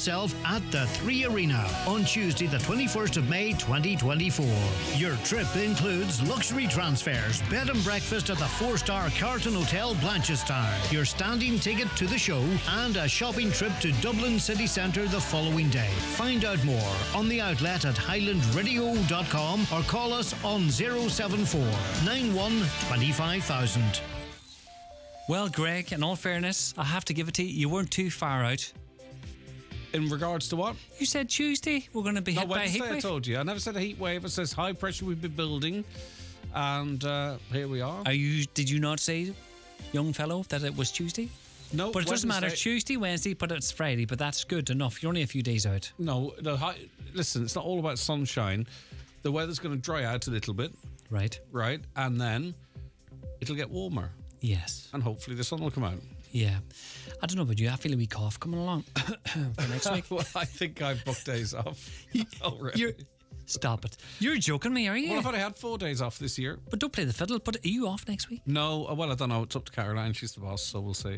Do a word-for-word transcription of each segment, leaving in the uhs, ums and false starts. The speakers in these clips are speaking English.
itself at the Three Arena on Tuesday the twenty-first of May twenty twenty-four. Your trip includes luxury transfers, bed and breakfast at the four-star Carlton Hotel Blanchardstown, your standing ticket to the show, and a shopping trip to Dublin City Centre the following day. Find out more on the outlet at highland radio dot com or call us on zero seven four nine one two five thousand. Well, Greg, in all fairness, I have to give it to you. You weren't too far out. In regards to what? You said Tuesday we're going to be no, hit by a heat wave. wave. I told you. I never said a heat wave. It says high pressure we've been building. And uh, here we are. Are you? Did you not say, young fellow, that it was Tuesday? No. But it doesn't matter. Tuesday, Wednesday, but it's Friday. But that's good enough. You're only a few days out. No. The high, listen, it's not all about sunshine. The weather's going to dry out a little bit. Right. Right. And then it'll get warmer. Yes. And hopefully the sun will come out. Yeah. I don't know about you. I feel a wee cough coming along for next week. Well, I think I've booked days off already. You're, stop it. You're joking me, are you? Well, I've only had four days off this year. But don't play the fiddle. But are you off next week? No. Well, I don't know. It's up to Caroline. She's the boss, so we'll see.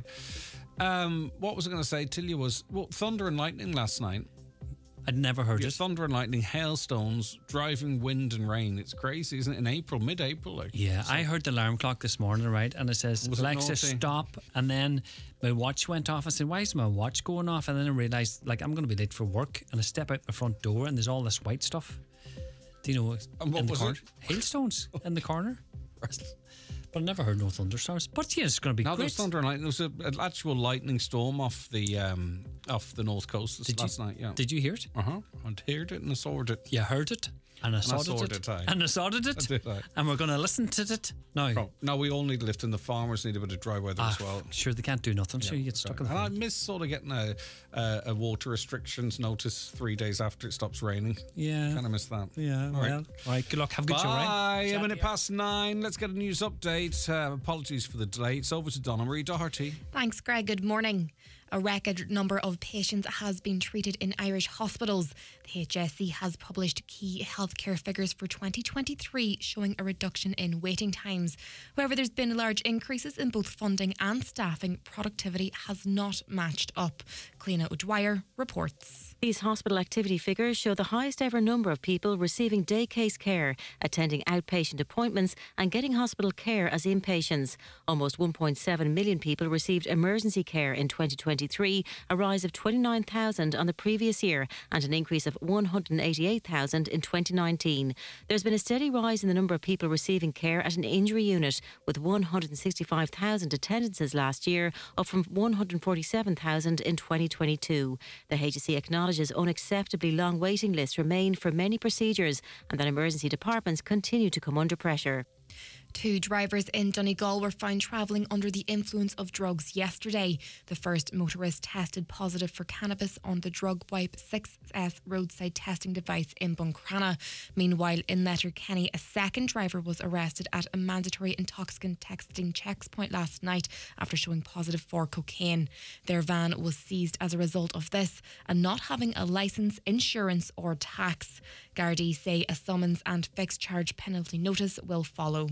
Um, what was I going to say? Tilly was, well, thunder and lightning last night. I'd never heard yeah, it. Thunder and lightning, hailstones, driving wind and rain. It's crazy, isn't it? In April, mid-April. Like. Yeah, so. I heard the alarm clock this morning, right? And it says, was Alexa, it stop. And then my watch went off. I said, why is my watch going off? And then I realised, like, I'm going to be late for work. And I step out my front door and there's all this white stuff. Do you know? And what in the was corner? it? Hailstones in the corner. But I never heard no thunderstorms. But yeah, it's going to be no, great. there was thunder and lightning. There was a, an actual lightning storm off the um, off the north coast this did last you, night. Yeah. Did you hear it? Uh huh. I heard it and I saw it. You heard it. And I saw it, it, aye. and I saw it, I did, aye. and we're going to listen to it now. No, no, we all need lift, and the farmers need a bit of dry weather ah, as well. Sure, they can't do nothing, yeah, so you get stuck in the And I miss sort of getting a, a, a water restrictions notice three days after it stops raining. Yeah. Kind of miss that. Yeah, all well, right. All right, good luck. Have a good show, right? Bye. A minute past nine. Let's get a news update. Uh, apologies for the delay. It's over to Donna Marie Doherty. Thanks, Greg. Good morning. A record number of patients has been treated in Irish hospitals. The H S E has published key healthcare figures for twenty twenty-three showing a reduction in waiting times. However, there's been large increases in both funding and staffing. Productivity has not matched up. Cliona O'Dwyer reports. These hospital activity figures show the highest ever number of people receiving day case care, attending outpatient appointments and getting hospital care as inpatients. Almost one point seven million people received emergency care in twenty twenty-three, a rise of twenty-nine thousand on the previous year and an increase of one hundred eighty-eight thousand in twenty nineteen. There's been a steady rise in the number of people receiving care at an injury unit, with one hundred sixty-five thousand attendances last year, up from one hundred forty-seven thousand in twenty twenty-two. The H S E acknowledges unacceptably long waiting lists remain for many procedures and that emergency departments continue to come under pressure. Two drivers in Donegal were found travelling under the influence of drugs yesterday. The first motorist tested positive for cannabis on the Drug Wipe six S roadside testing device in Buncrana. Meanwhile, in Letterkenny, a second driver was arrested at a mandatory intoxicant testing checkpoint last night after showing positive for cocaine. Their van was seized as a result of this and not having a licence, insurance or tax. Gardaí say a summons and fixed charge penalty notice will follow.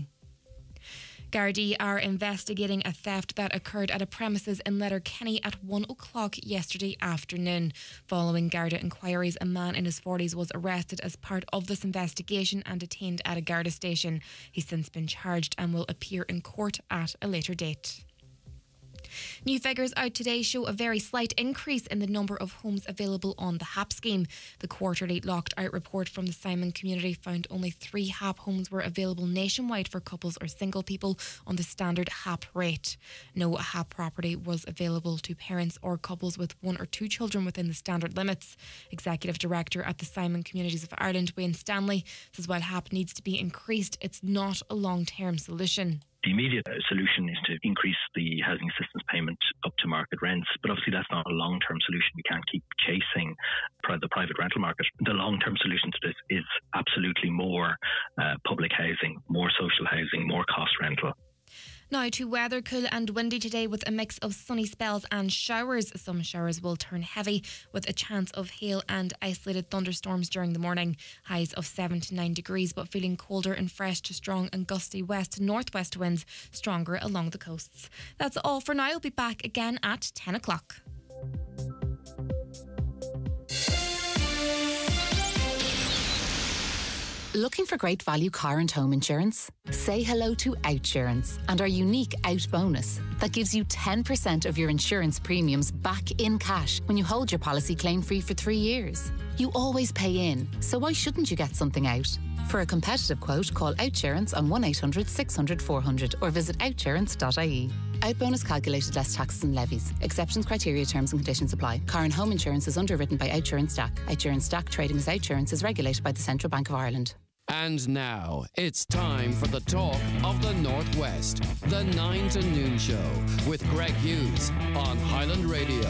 Gardaí are investigating a theft that occurred at a premises in Letterkenny at one o'clock yesterday afternoon. Following Garda inquiries, a man in his forties was arrested as part of this investigation and detained at a Garda station. He's since been charged and will appear in court at a later date. New figures out today show a very slight increase in the number of homes available on the H A P scheme. The quarterly locked out report from the Simon community found only three H A P homes were available nationwide for couples or single people on the standard H A P rate. No H A P property was available to parents or couples with one or two children within the standard limits. Executive Director at the Simon Communities of Ireland, Wayne Stanley, says while H A P needs to be increased, it's not a long-term solution. The immediate solution is to increase the housing assistance payment up to market rents, but obviously that's not a long-term solution. We can't keep chasing the private rental market. The long-term solution to this is absolutely more uh, public housing, more social housing, more cost rental. Now to weather, cool and windy today with a mix of sunny spells and showers. Some showers will turn heavy with a chance of hail and isolated thunderstorms during the morning. Highs of seven to nine degrees, but feeling colder and fresh to strong and gusty west to northwest winds, stronger along the coasts. That's all for now. I'll be back again at ten o'clock. Looking for great value car and home insurance? Say hello to Outsurance and our unique Out bonus that gives you ten percent of your insurance premiums back in cash when you hold your policy claim-free for three years. You always pay in, so why shouldn't you get something out? For a competitive quote, call Outsurance on one eight hundred six hundred four hundred or visit outsurance dot I E. Out bonus calculated less taxes and levies. Exceptions, criteria, terms and conditions apply. Car and home insurance is underwritten by Outsurance D A C. Outsurance D A C trading as Outsurance is regulated by the Central Bank of Ireland. And now, it's time for the talk of the Northwest. The Nine Til Noon Show with Greg Hughes on Highland Radio.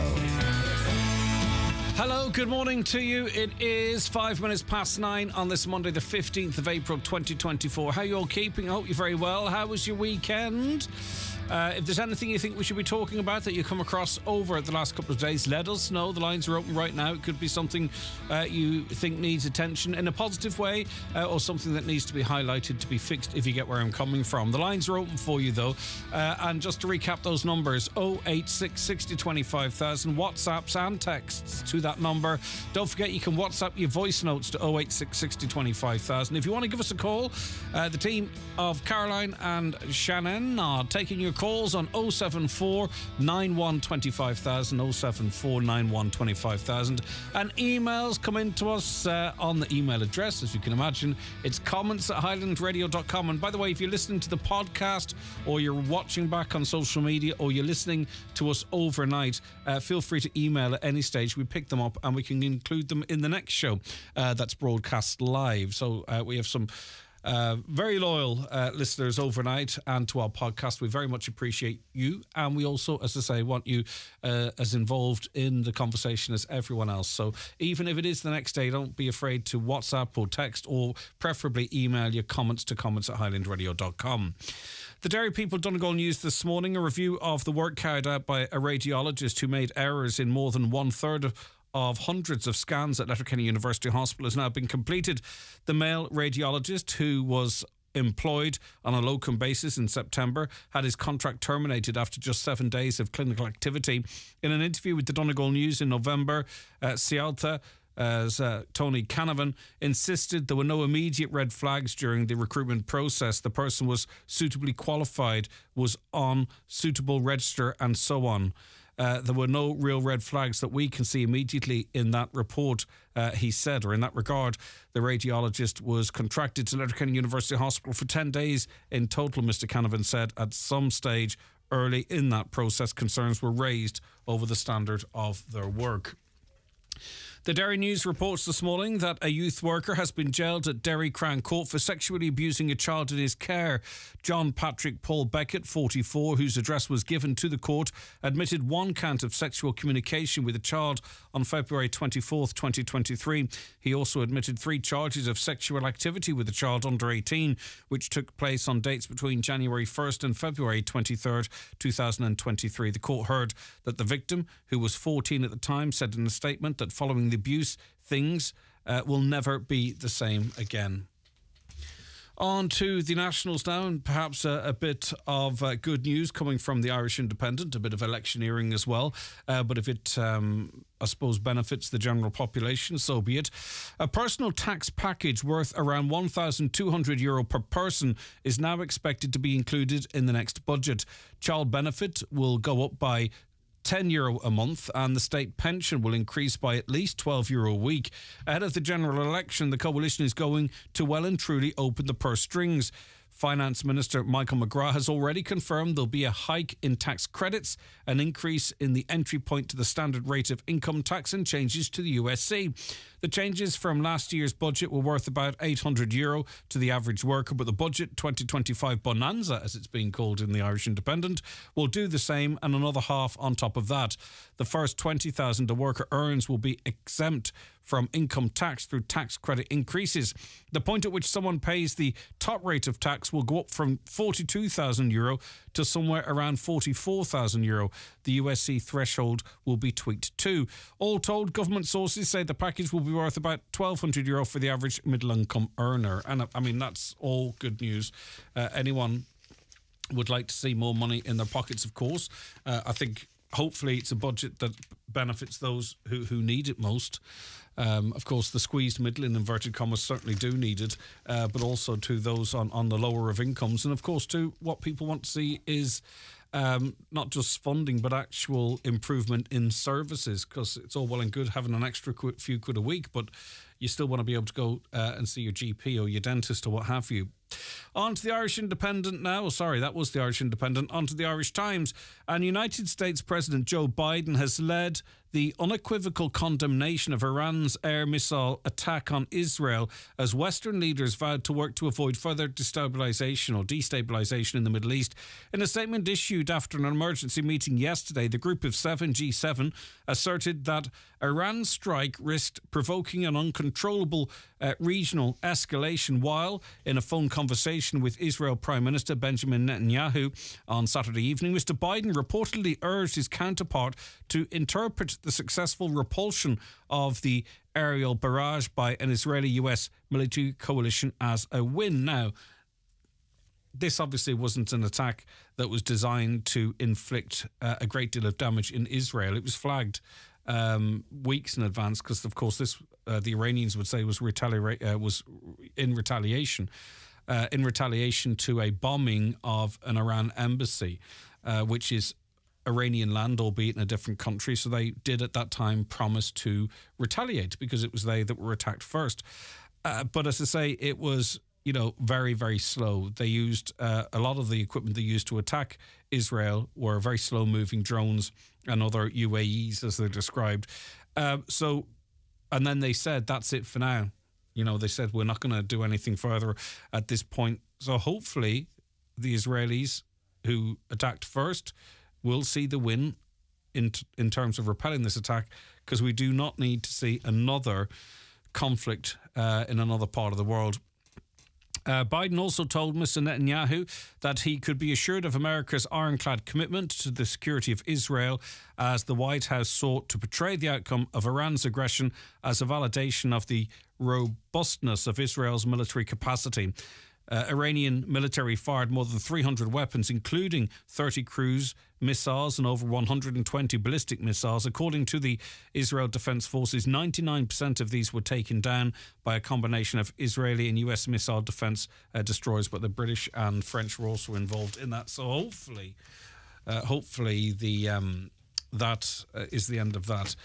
Hello, good morning to you. It is five minutes past nine on this Monday, the fifteenth of April, twenty twenty-four. How are you all keeping? I hope you're very well. How was your weekend? Uh, if there's anything you think we should be talking about that you come across over the last couple of days, let us know. The lines are open right now. It could be something uh, you think needs attention in a positive way uh, or something that needs to be highlighted to be fixed, if you get where I'm coming from. The lines are open for you, though. Uh, and just to recap those numbers, oh eight six, six oh, twenty-five thousand, WhatsApps and texts to that number. Don't forget you can WhatsApp your voice notes to oh eight six, six oh, twenty-five thousand. If you want to give us a call, uh, the team of Caroline and Shannon are taking your calls on oh seven four, nine one two five thousand, oh seven four, nine one two five thousand, and emails come in to us uh, on the email address, as you can imagine. It's comments at highland radio dot com. And by the way, if you're listening to the podcast or you're watching back on social media or you're listening to us overnight, uh, feel free to email at any stage. We pick them up and we can include them in the next show uh, that's broadcast live. So uh, we have some Uh, very loyal uh, listeners overnight and to our podcast. We very much appreciate you, and we also, as I say, want you uh, as involved in the conversation as everyone else. So even if it is the next day, don't be afraid to WhatsApp or text, or preferably email your comments to comments at highland radio dot com. The Derry People Donegal News this morning, a review of the work carried out by a radiologist who made errors in more than one third of of hundreds of scans at Letterkenny University Hospital has now been completed. The male radiologist, who was employed on a locum basis in September, had his contract terminated after just seven days of clinical activity. In an interview with the Donegal News in November, uh, Cialta, as uh, Tony Canavan, insisted there were no immediate red flags during the recruitment process. The person was suitably qualified, was on suitable register, and so on. Uh, there were no real red flags that we can see immediately in that report, uh, he said, or in that regard. The radiologist was contracted to Letterkenny University Hospital for ten days in total, Mister Canavan said. At some stage early in that process, concerns were raised over the standard of their work. The Derry News reports this morning that a youth worker has been jailed at Derry Crown Court for sexually abusing a child in his care. John Patrick Paul Beckett, forty-four, whose address was given to the court, admitted one count of sexual communication with a child on February twenty-fourth, twenty twenty-three. He also admitted three charges of sexual activity with a child under eighteen, which took place on dates between January first and February twenty-third, two thousand twenty-three. The court heard that the victim, who was fourteen at the time, said in a statement that following the abuse, things uh, will never be the same again. On to the Nationals now, and perhaps a, a bit of uh, good news coming from the Irish Independent, a bit of electioneering as well. Uh, but if it, um, I suppose, benefits the general population, so be it. A personal tax package worth around one thousand two hundred euro per person is now expected to be included in the next budget. Child benefit will go up by ten euro a month, and the state pension will increase by at least twelve euro a week. Ahead of the general election, the coalition is going to well and truly open the purse strings. Finance Minister Michael McGrath has already confirmed there'll be a hike in tax credits, an increase in the entry point to the standard rate of income tax, and changes to the U S C. The changes from last year's budget were worth about eight hundred euro to the average worker, but the budget twenty twenty-five bonanza, as it's being called in the Irish Independent, will do the same, and another half on top of that. The first twenty thousand a worker earns will be exempt from income tax through tax credit increases. The point at which someone pays the top rate of tax will go up from forty-two thousand euro to somewhere around forty-four thousand euro. The U S C threshold will be tweaked too. All told, government sources say the package will be worth about twelve hundred euro for the average middle income earner. And I mean, that's all good news. Uh, anyone would like to see more money in their pockets, of course. Uh, I think hopefully it's a budget that benefits those who, who need it most. Um, of course, the squeezed middle, in inverted commas, certainly do need it, uh, but also to those on, on the lower of incomes. And of course, too, what people want to see is um, not just funding, but actual improvement in services, because it's all well and good having an extra qu- few quid a week, but you still want to be able to go uh, and see your G P or your dentist or what have you. On to the Irish Independent now. Oh, sorry, that was the Irish Independent. On to the Irish Times. And United States President Joe Biden has led the unequivocal condemnation of Iran's air missile attack on Israel as Western leaders vowed to work to avoid further destabilisation or destabilisation in the Middle East. In a statement issued after an emergency meeting yesterday, the Group of Seven, G seven, asserted that Iran's strike risked provoking an uncontrollable uh, regional escalation, while in a phone conversation with Israel Prime Minister Benjamin Netanyahu on Saturday evening, Mister Biden reportedly urged his counterpart to interpret the successful repulsion of the aerial barrage by an Israeli-U S military coalition as a win. Now, this obviously wasn't an attack that was designed to inflict uh, a great deal of damage in Israel. It was flagged um, weeks in advance because, of course, this uh, the Iranians would say was retali- uh, was in retaliation, uh, in retaliation to a bombing of an Iran embassy, uh, which is Iranian land, albeit in a different country. So they did at that time promise to retaliate because it was they that were attacked first. Uh, but as I say, it was, you know, very, very slow. They used uh, a lot of the equipment they used to attack Israel were very slow moving drones and other U A Es, as they're described. Uh, so, and then they said, that's it for now. You know, they said, we're not going to do anything further at this point. So hopefully the Israelis who attacked first will see the win in t- in terms of repelling this attack, because we do not need to see another conflict uh, in another part of the world. Uh, Biden also told Mister Netanyahu that he could be assured of America's ironclad commitment to the security of Israel, as the White House sought to portray the outcome of Iran's aggression as a validation of the robustness of Israel's military capacity. Uh, Iranian military fired more than three hundred weapons, including thirty cruise missiles and over one hundred twenty ballistic missiles. According to the Israel Defense Forces, ninety-nine percent of these were taken down by a combination of Israeli and U S missile defense uh, destroyers, but the British and French were also involved in that. So hopefully, uh, hopefully the um, that uh, is the end of that.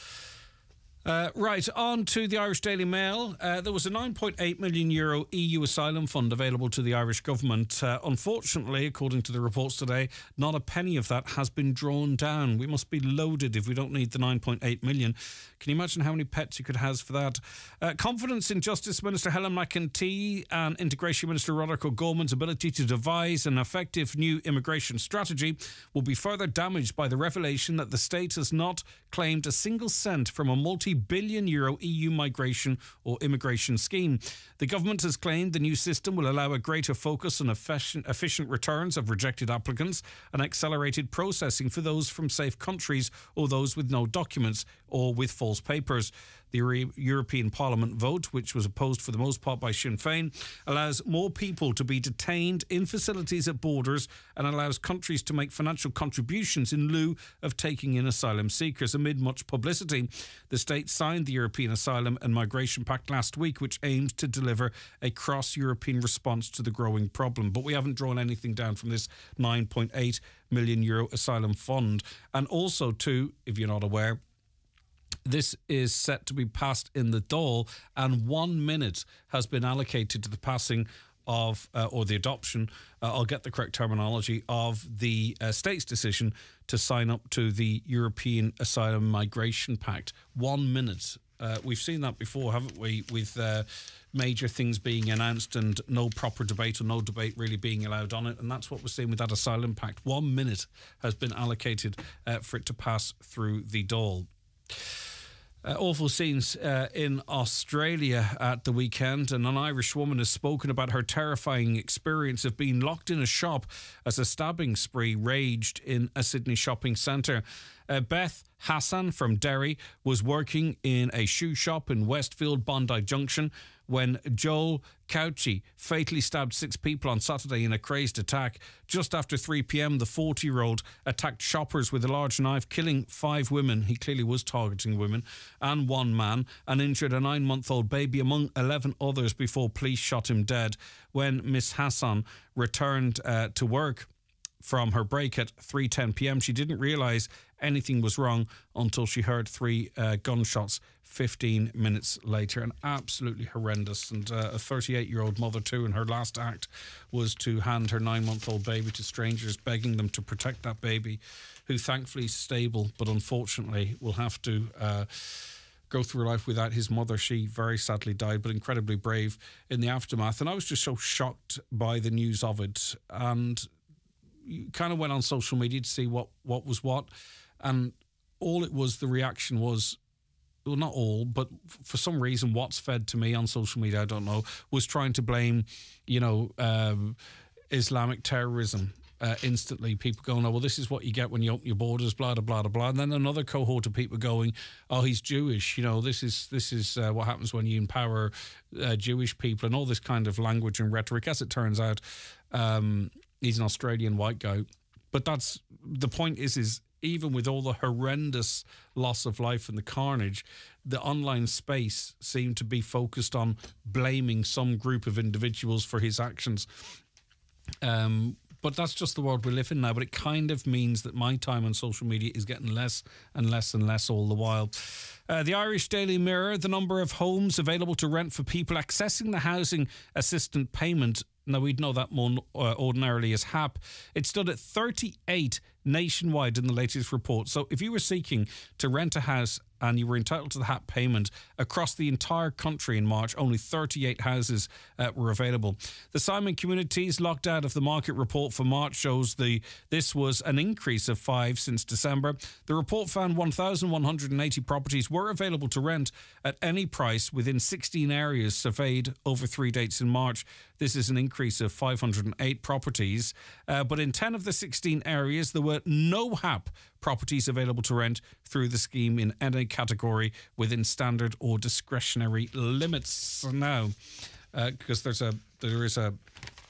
Uh, right, on to the Irish Daily Mail. Uh, there was a nine point eight million euro E U asylum fund available to the Irish government. Uh, unfortunately, according to the reports today, not a penny of that has been drawn down. We must be loaded if we don't need the nine point eight million. Can you imagine how many pets you could have for that? Uh, confidence in Justice Minister Helen McEntee and Integration Minister Roderick O'Gorman's ability to devise an effective new immigration strategy will be further damaged by the revelation that the state has not claimed a single cent from a multi-billion euro E U migration or immigration scheme. The government has claimed the new system will allow a greater focus on efficient, efficient returns of rejected applicants and accelerated processing for those from safe countries or those with no documents or with false papers. The Euro- European Parliament vote, which was opposed for the most part by Sinn Féin, allows more people to be detained in facilities at borders and allows countries to make financial contributions in lieu of taking in asylum seekers. Amid much publicity, the state signed the European Asylum and Migration Pact last week, which aims to deliver a cross-European response to the growing problem. But we haven't drawn anything down from this nine point eight million euro asylum fund. And also, too, if you're not aware, this is set to be passed in the Dáil, and one minute has been allocated to the passing of, uh, or the adoption, uh, I'll get the correct terminology, of the uh, state's decision to sign up to the European Asylum Migration Pact. One minute. Uh, we've seen that before, haven't we, with uh, major things being announced and no proper debate or no debate really being allowed on it. And that's what we're seeing with that Asylum Pact. One minute has been allocated uh, for it to pass through the Dáil. Uh, awful scenes uh, in Australia at the weekend, and an Irish woman has spoken about her terrifying experience of being locked in a shop as a stabbing spree raged in a Sydney shopping centre. Uh, Beth Hassan from Derry was working in a shoe shop in Westfield, Bondi Junction, when Joel Cauchi fatally stabbed six people on Saturday in a crazed attack. Just after three p.m, the forty-year-old attacked shoppers with a large knife, killing five women. He clearly was targeting women, and one man, and injured a nine-month-old baby among eleven others before police shot him dead. When Miss Hassan returned uh, to work from her break at three ten p.m, she didn't realise anything was wrong until she heard three uh, gunshots fifteen minutes later. And absolutely horrendous. And uh, a thirty-eight-year-old mother too, and her last act was to hand her nine-month-old baby to strangers, begging them to protect that baby, who thankfully is stable, but unfortunately will have to uh, go through life without his mother. She very sadly died, but incredibly brave in the aftermath. And I was just so shocked by the news of it. And you kind of went on social media to see what, what was what. And all it was, the reaction was, well, not all, but for some reason, what's fed to me on social media, I don't know, was trying to blame, you know, um, Islamic terrorism. Uh, instantly, people going, oh, well, this is what you get when you open your borders, blah, blah, blah, blah. And then another cohort of people going, oh, he's Jewish. You know, this is this is uh, what happens when you empower uh, Jewish people, and all this kind of language and rhetoric. As it turns out, um, he's an Australian white guy. But that's the point is, is even with all the horrendous loss of life and the carnage, the online space seemed to be focused on blaming some group of individuals for his actions. Um, but that's just the world we live in now. But it kind of means that my time on social media is getting less and less and less all the while. Uh, the Irish Daily Mirror, the number of homes available to rent for people accessing the housing assistance payment. Now, we'd know that more uh, ordinarily as H A P. It stood at thirty-eight nationwide in the latest report. So if you were seeking to rent a house and you were entitled to the H A P payment across the entire country in March, only thirty-eight houses uh, were available. The Simon Communities locked out of the market report for March shows the this was an increase of five since December. The report found one thousand one hundred eighty properties were available to rent at any price within sixteen areas surveyed over three dates in March. This is an increase of five hundred eight properties, uh, but in ten of the sixteen areas there were no H A P properties available to rent through the scheme in any category within standard or discretionary limits. Now, because uh, there's a there is a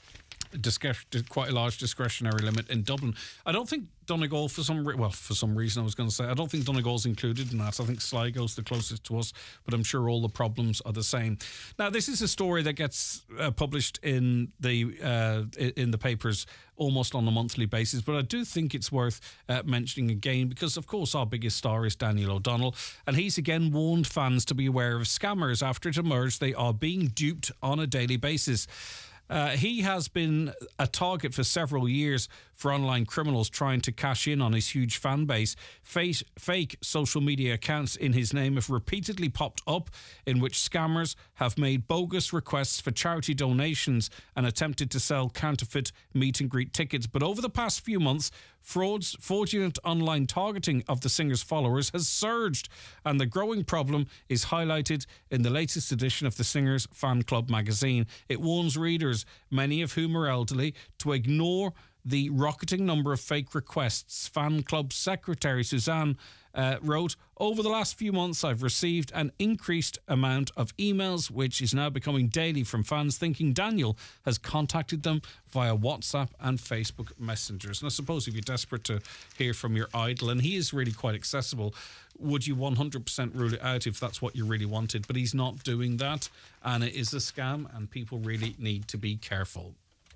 discre- quite a large discretionary limit in Dublin. I don't think Donegal, for some re- well, for some reason I was going to say, I don't think Donegal's included in that. I think Sligo's the closest to us, but I'm sure all the problems are the same. Now, this is a story that gets uh, published in the uh, in the papers almost on a monthly basis, but I do think it's worth uh, mentioning again because, of course, our biggest star is Daniel O'Donnell, and he's again warned fans to be aware of scammers after it emerged they are being duped on a daily basis. Uh, he has been a target for several years for online criminals trying to cash in on his huge fan base. Fake, fake social media accounts in his name have repeatedly popped up in which scammers have made bogus requests for charity donations and attempted to sell counterfeit meet and greet tickets. But over the past few months, frauds, fraudulent online targeting of the singer's followers has surged, and the growing problem is highlighted in the latest edition of the singer's fan club magazine. It warns readers, many of whom are elderly, to ignore the rocketing number of fake requests. Fan club secretary Suzanne uh, wrote, over the last few months I've received an increased amount of emails, which is now becoming daily, from fans thinking Daniel has contacted them via WhatsApp and Facebook messengers. And I suppose if you're desperate to hear from your idol, and he is really quite accessible, would you one hundred percent rule it out if that's what you really wanted? But he's not doing that, and it is a scam, and people really need to be careful.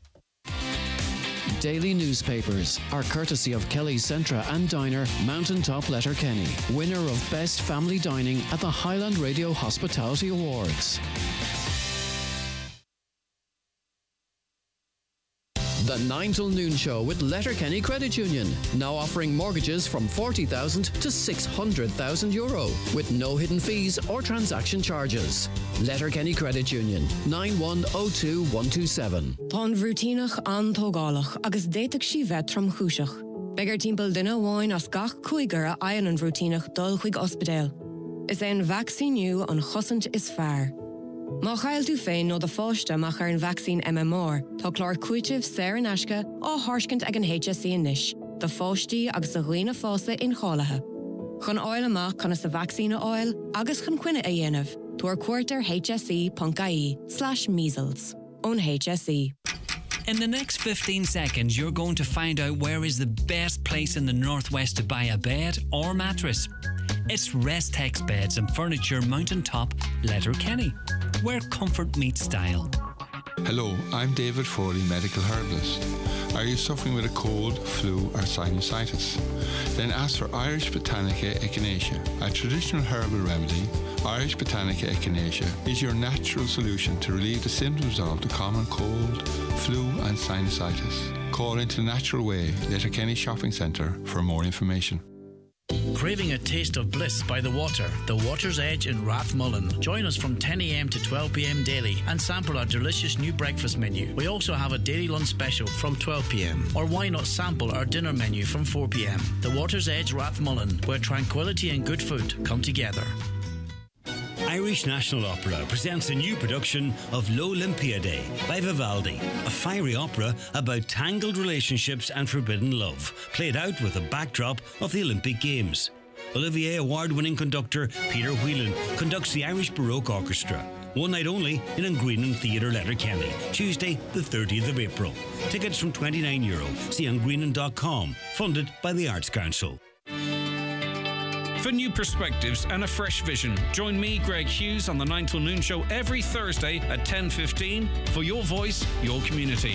Daily newspapers are courtesy of Kelly's Centra and Diner, Mountaintop Letterkenny, winner of Best Family Dining at the Highland Radio Hospitality Awards. The Nine Til Noon Show with Letterkenny Credit Union, now offering mortgages from forty thousand to six hundred thousand euro with no hidden fees or transaction charges. Letterkenny Credit Union, nine one zero two one two seven. Pon vrútínach an tógálach agus déiteach si vetram chúiseach. Begar timppel duine bháin as gach cuigar a ayan an vrútínach dul chuig ospidéal. Is ein vaccíniu an chosint is fearr. Má chail tú féin nó de fáiste má ar an vaccín M M R, tá chlár cuiitih séir an eisce á thaircint ag an H S C inis, de fáistí agus a ghuioine fása in chálathe. Chun oil amach chun sa vaccine oil, agus chun cuine a dhéanamh, tuair cuairtear h s e dot i e slash measles. Ón H S E. In the next fifteen seconds, you're going to find out where is the best place in the Northwest to buy a bed or mattress. It's Restex Beds and Furniture Mountaintop, Letterkenny, where comfort meets style. Hello, I'm David Foley, medical herbalist. Are you suffering with a cold, flu or sinusitis? Then ask for Irish Botanica Echinacea. A traditional herbal remedy, Irish Botanica Echinacea is your natural solution to relieve the symptoms of the common cold, flu and sinusitis. Call into the Natural Way, Letterkenny Shopping Centre for more information. Craving a taste of bliss by the water? The Water's Edge in Rathmullen. Join us from ten a m to twelve p m daily and sample our delicious new breakfast menu. We also have a daily lunch special from twelve p m Or why not sample our dinner menu from four p m The Water's Edge Rathmullen, where tranquility and good food come together. Irish National Opera presents a new production of L'Olympiade by Vivaldi, a fiery opera about tangled relationships and forbidden love, played out with a backdrop of the Olympic Games. Olivier Award-winning conductor Peter Whelan conducts the Irish Baroque Orchestra. One night only in Ungreenan Theatre, Letterkenny, Tuesday the thirtieth of April. Tickets from twenty-nine euro. See ungreenan dot com. Funded by the Arts Council. For new perspectives and a fresh vision, join me, Greg Hughes, on the Nine Til Noon Show every Thursday at ten fifteen for your voice, your community.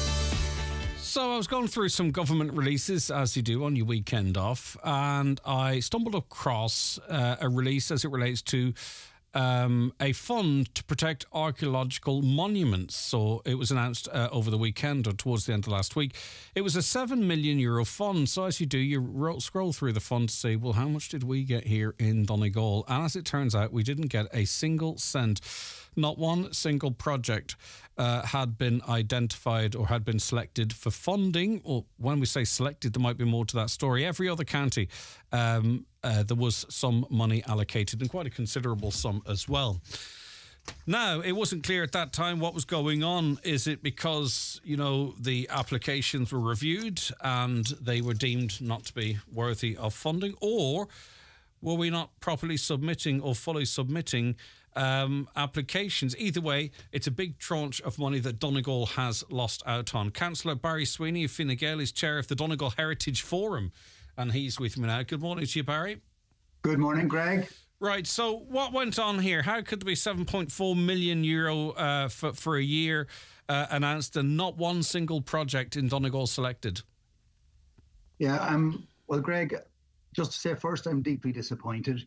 So I was going through some government releases, as you do on your weekend off, and I stumbled across uh, a release as it relates to Um, a fund to protect archaeological monuments. So it was announced uh, over the weekend or towards the end of last week. It was a seven million euro fund. So as you do, you ro- scroll through the fund to say, well, how much did we get here in Donegal? And as it turns out, we didn't get a single cent. Not one single project uh, had been identified or had been selected for funding. Or when we say selected, there might be more to that story. Every other county, um, uh, there was some money allocated, and quite a considerable sum as well. Now, it wasn't clear at that time what was going on. Is it because, you know, the applications were reviewed and they were deemed not to be worthy of funding? Or were we not properly submitting or fully submitting Um, applications? Either way, it's a big tranche of money that Donegal has lost out on. Councillor Barry Sweeney of Fine Gael is chair of the Donegal Heritage Forum, and he's with me now. Good morning to you, Barry. Good morning, Greg. Right, so what went on here? How could there be seven point four million euro uh, for, for a year uh, announced and not one single project in Donegal selected? Yeah, um, well, Greg, just to say first, I'm deeply disappointed.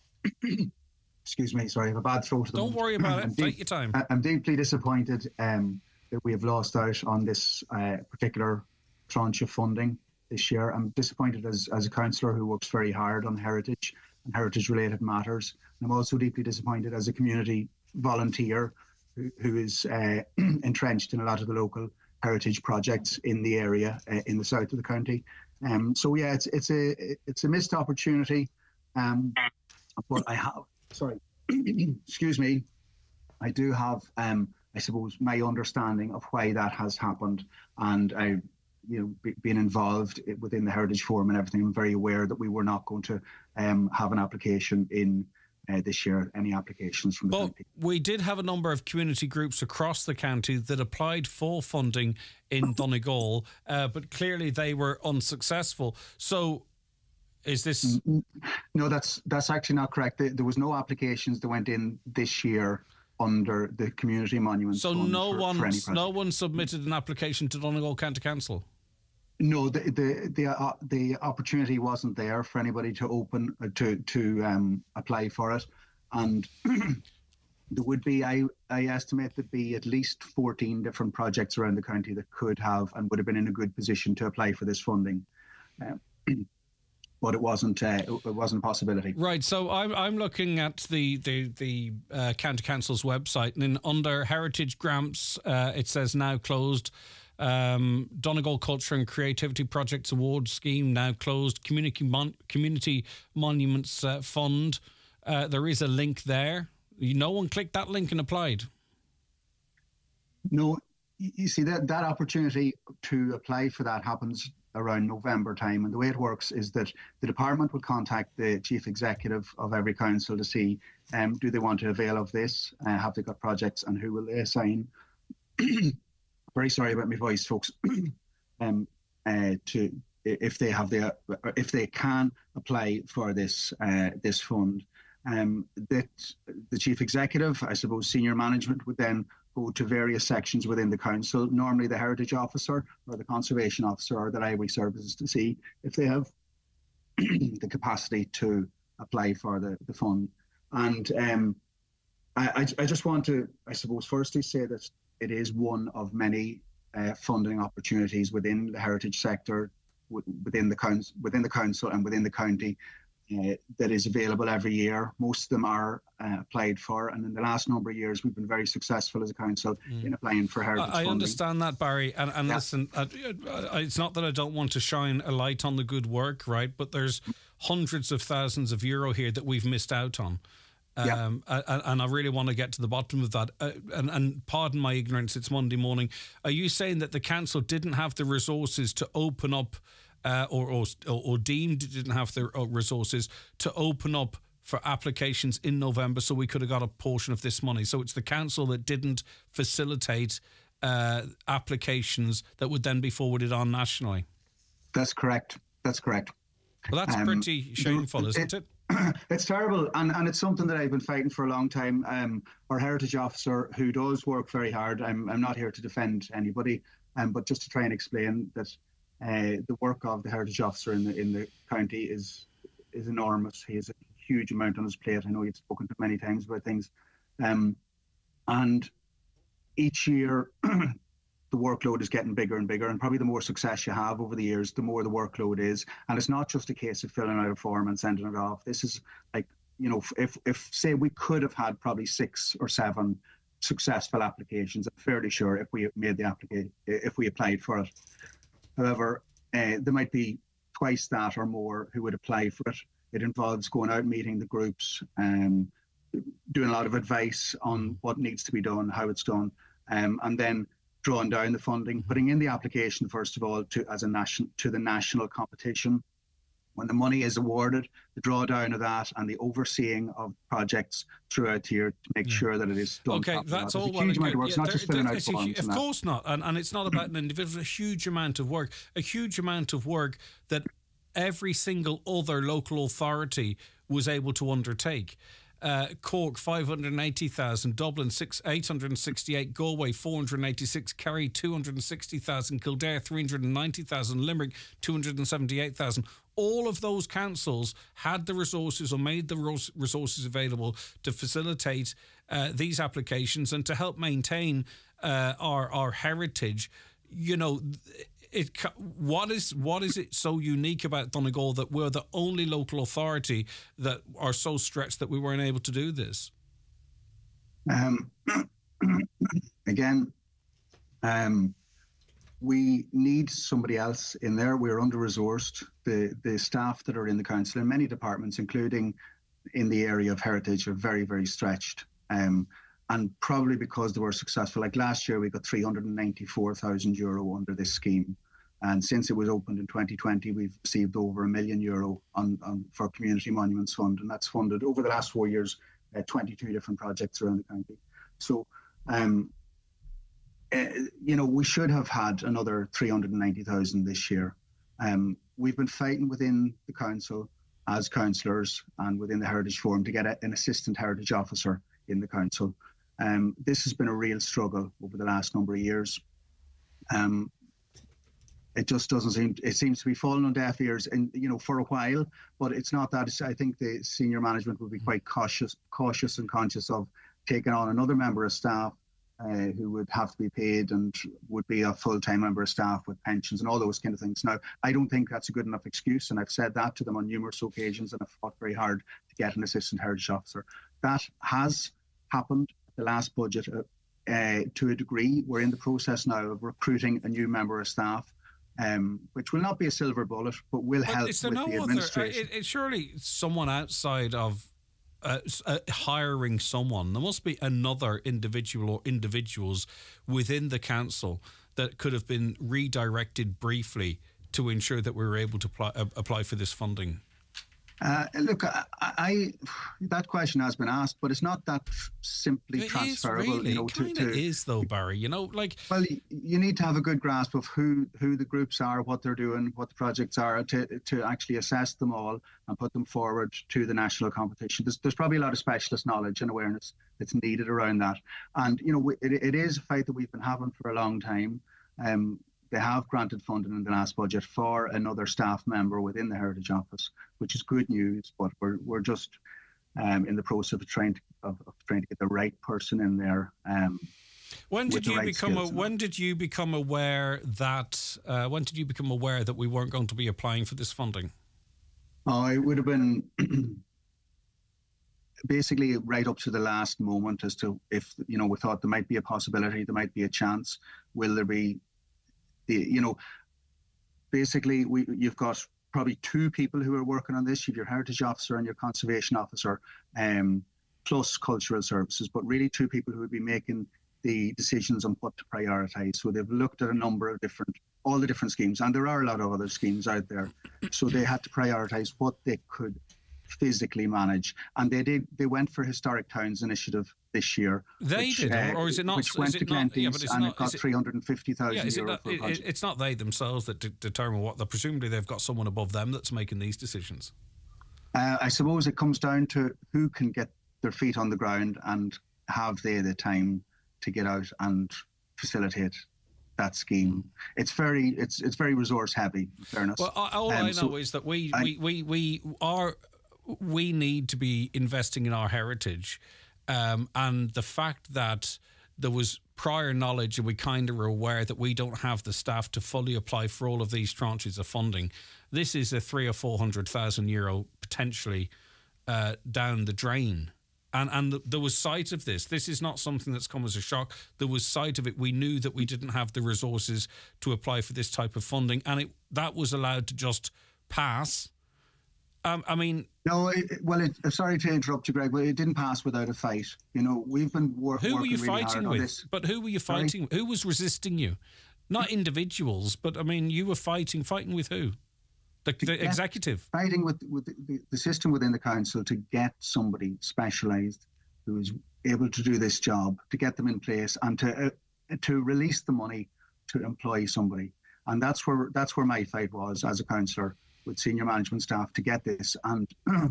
Excuse me, sorry, I have a bad throat. Don't worry about it. Take your time. I'm deeply disappointed um, that we have lost out on this uh, particular tranche of funding this year. I'm disappointed as, as a councillor who works very hard on heritage and heritage-related matters. And I'm also deeply disappointed as a community volunteer who, who is uh, entrenched in a lot of the local heritage projects in the area uh, in the south of the county. Um, so yeah, it's it's a it's a missed opportunity. Um, but I have. Sorry, excuse me. I do have, um, I suppose, my understanding of why that has happened, and I, you know, be, being involved within the Heritage Forum and everything, I'm very aware that we were not going to um, have an application in uh, this year. Any applications from the Well, county. We did have a number of community groups across the county that applied for funding in Donegal, uh, but clearly they were unsuccessful. So. Is this... No, that's that's actually not correct. There, there was no applications that went in this year under the Community Monuments So Fund no for, one, for any project. no one submitted an application to Donegal County Council? No, the the the, uh, the opportunity wasn't there for anybody to open uh, to to um, apply for it, and there would be, I I estimate there'd be at least fourteen different projects around the county that could have and would have been in a good position to apply for this funding. Uh, But it wasn't. Uh, it wasn't a possibility. Right. So I'm I'm looking at the the the uh, county council's website, and then under heritage grants, uh, it says now closed. Um, Donegal Culture and Creativity Projects Award Scheme now closed. Community Mon- Community Monuments uh, Fund. Uh, there is a link there. No one clicked that link and applied. No, you see that that opportunity to apply for that happens around November time. And the way it works is that the department will contact the chief executive of every council to see, um, do they want to avail of this? Uh, have they got projects, and who will they assign? Very sorry about my voice, folks. um, uh, to if they have the if they can apply for this uh, this fund. Um, that the chief executive, I suppose, senior management would then go to various sections within the council, normally the heritage officer or the conservation officer or the library services, to see if they have the capacity to apply for the, the fund. And um, I, I just want to, I suppose, firstly say that it is one of many uh, funding opportunities within the heritage sector, within the council, within the council and within the county. Uh, that is available every year. Most of them are uh, applied for, and in the last number of years we've been very successful as a council mm. in applying for heritage I, I funding. understand that, Barry, and, and yeah. listen, uh, it's not that I don't want to shine a light on the good work, right, but there's hundreds of thousands of euro here that we've missed out on. Um, yeah. and, and I really want to get to the bottom of that. Uh, and, and pardon my ignorance, it's Monday morning. Are you saying that the council didn't have the resources to open up Uh, or, or or deemed didn't have the resources to open up for applications in November, so we could have got a portion of this money? So it's the council that didn't facilitate uh, applications that would then be forwarded on nationally? That's correct. That's correct. Well, that's um, pretty shameful, isn't it? it? It's terrible, and, and it's something that I've been fighting for a long time. Um, our heritage officer, who does work very hard, I'm, I'm not here to defend anybody, um, but just to try and explain that Uh, the work of the heritage officer in the in the county is is enormous. He has a huge amount on his plate. I know you've spoken to him many times about things, um, and each year the workload is getting bigger and bigger. And probably the more success you have over the years, the more the workload is. And it's not just a case of filling out a form and sending it off. This is like, you know, if if say we could have had probably six or seven successful applications, I'm fairly sure if we made the application, if we applied for it. However, uh, there might be twice that or more who would apply for it. It involves going out, meeting the groups, um, doing a lot of advice on what needs to be done, how it's done, um, and then drawing down the funding, putting in the application first of all to as a national to the national competition. When the money is awarded, the drawdown of that and the overseeing of projects throughout the year to make yeah. sure that it is done. Okay, that's all. It's a huge amount of work. It's not just filling out forms. Of course not, and and it's not about an individual. It's a huge amount of work. A huge amount of work that every single other local authority was able to undertake. Uh, Cork five hundred eighty thousand, Dublin six eight hundred sixty-eight, Galway four hundred eighty-six, Kerry two hundred sixty thousand, Kildare three hundred ninety thousand, Limerick two hundred seventy-eight thousand. All of those councils had the resources or made the resources available to facilitate uh, these applications and to help maintain uh, our our heritage. You know, it what is what is it so unique about Donegal that we're the only local authority that are so stretched that we weren't able to do this? Um, again, um, we need somebody else in there. We're under-resourced. The the staff that are in the council in many departments, including in the area of heritage, are very, very stretched. Um, and probably because they were successful. Like last year, we got three hundred ninety-four thousand euro under this scheme. And since it was opened in twenty twenty, we've received over a million euro on, on for Community Monuments Fund. And that's funded over the last four years, uh, twenty-two different projects around the county. So, um, uh, you know, we should have had another three hundred ninety thousand this year. Um, we've been fighting within the council as councillors and within the Heritage Forum to get a, an assistant heritage officer in the council. Um, this has been a real struggle over the last number of years. Um, it just doesn't seem, it seems to be falling on deaf ears, and you know, for a while, but it's not that. It's, I think the senior management will be quite cautious, cautious and conscious of taking on another member of staff uh, who would have to be paid and would be a full-time member of staff with pensions and all those kind of things. Now, I don't think that's a good enough excuse, and I've said that to them on numerous occasions, and I've fought very hard to get an assistant heritage officer. That has happened at the last budget uh, uh, to a degree. We're in the process now of recruiting a new member of staff, um, which will not be a silver bullet, but will but help with no the other, administration. Uh, it, it surely someone outside of uh, uh, hiring someone, there must be another individual or individuals within the council that could have been redirected briefly to ensure that we were able to apply, uh, apply for this funding? Uh, look, I, I that question has been asked, but it's not that simply it transferable. Is really. You know, it to, kind to, of is, though, Barry. You know, like well, you need to have a good grasp of who who the groups are, what they're doing, what the projects are, to to actually assess them all and put them forward to the national competition. There's there's probably a lot of specialist knowledge and awareness that's needed around that, and you know, it, it is a fight that we've been having for a long time. Um, They have granted funding in the last budget for another staff member within the Heritage Office, which is good news. But we're we're just um, in the process of trying to of, of trying to get the right person in there. Um, when did you right become a, skills. when did you become aware that uh, when did you become aware that we weren't going to be applying for this funding? Oh, it would have been basically right up to the last moment as to if, you know, we thought there might be a possibility, there might be a chance. Will there be? You know, basically, we you've got probably two people who are working on this. You've your heritage officer and your conservation officer, um, plus cultural services, but really two people who would be making the decisions on what to prioritise. So they've looked at a number of different, all the different schemes, and there are a lot of other schemes out there. So they had to prioritise what they could physically manage, and they did. They went for Historic Towns Initiative this year. They which, did, uh, or is it not? Which went is to it not, yeah, Glenties, but it's and not, it got it, three hundred and fifty thousand yeah, euro not, for a project. it, It's not they themselves that de- determine what. They're, presumably, they've got someone above them that's making these decisions. Uh, I suppose it comes down to who can get their feet on the ground and have they the time to get out and facilitate that scheme. It's very, it's it's very resource heavy. In fairness. Well, all um, I know so is that we I, we, we we are. We need to be investing in our heritage, um, and the fact that there was prior knowledge and we kind of were aware that we don't have the staff to fully apply for all of these tranches of funding. This is a three or four hundred thousand euro potentially uh, down the drain, and and there was sight of this. This is not something that's come as a shock. There was sight of it. We knew that we didn't have the resources to apply for this type of funding, and it that was allowed to just pass. Um, I mean, no. It, well, it, sorry to interrupt you, Greg, but it didn't pass without a fight. You know, we've been wor- who working were you really fighting hard with? on this. But who were you fighting? Sorry? Who was resisting you? Not individuals, but I mean, you were fighting. Fighting with who? The, the get, executive. Fighting with with the, the system within the council to get somebody specialised who is able to do this job, to get them in place, and to uh, to release the money to employ somebody. And that's where that's where my fight was as a councillor, with senior management staff, to get this. And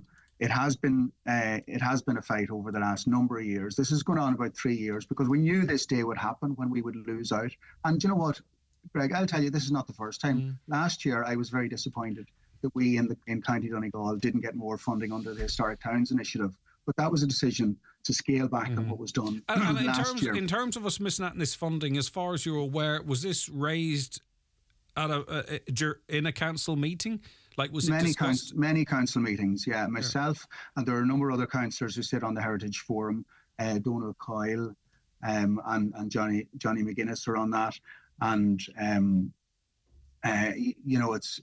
it has been uh, it has been a fight over the last number of years. This is going on about three years because we knew this day would happen when we would lose out. And you know what, Greg, I'll tell you, this is not the first time. Mm. Last year, I was very disappointed that we in the in County Donegal didn't get more funding under the Historic Towns Initiative. But that was a decision to scale back mm. on what was done and, and last in terms, year. In terms of us missing out on this funding, as far as you're aware, was this raised at a, a, in a council meeting? Like, was many it discussed? Council, many council meetings, yeah. Myself, yeah. and there are a number of other councillors who sit on the Heritage Forum. Uh, Donald Coyle um, and, and Johnny Johnny McGuinness are on that. And, um, uh, you know, it's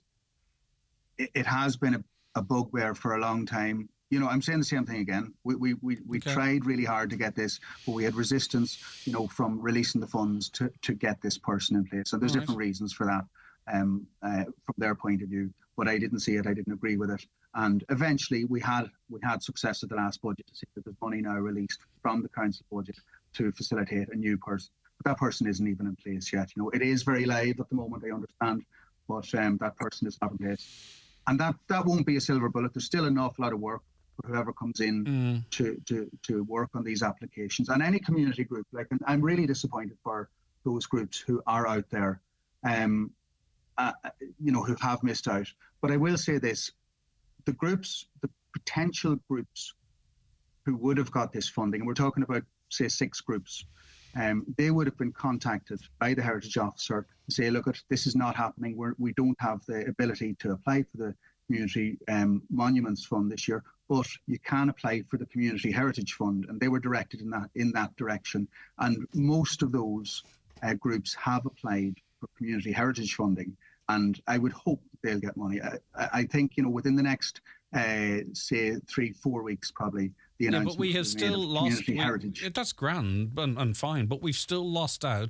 it, it has been a, a bugbear for a long time. You know, I'm saying the same thing again. We we we, we okay. tried really hard to get this, but we had resistance, you know, from releasing the funds to, to get this person in place. So there's All different right. reasons for that um, uh, from their point of view. But I didn't see it. I didn't agree with it. And eventually we had we had success at the last budget to see that there's money now released from the council budget to facilitate a new person. But that person isn't even in place yet. You know, it is very live at the moment, I understand, but um, that person is not in place. And that, that won't be a silver bullet. There's still an awful lot of work for whoever comes in mm. to, to, to work on these applications. And any community group, like, and I'm really disappointed for those groups who are out there, um, uh, you know, who have missed out. But I will say this, the groups, the potential groups who would have got this funding, and we're talking about, say, six groups, um, they would have been contacted by the Heritage Officer to say, look, this is not happening. We're, we don't have the ability to apply for the Community um, Monuments Fund this year, but you can apply for the Community Heritage Fund. And they were directed in that, in that direction. And most of those uh, groups have applied for community heritage funding. And I would hope they'll get money. I, I think, you know, within the next, uh, say, three, four weeks, probably, the announcement. Yeah, but we have still lost. We, heritage. That's grand and, and fine, but we've still lost out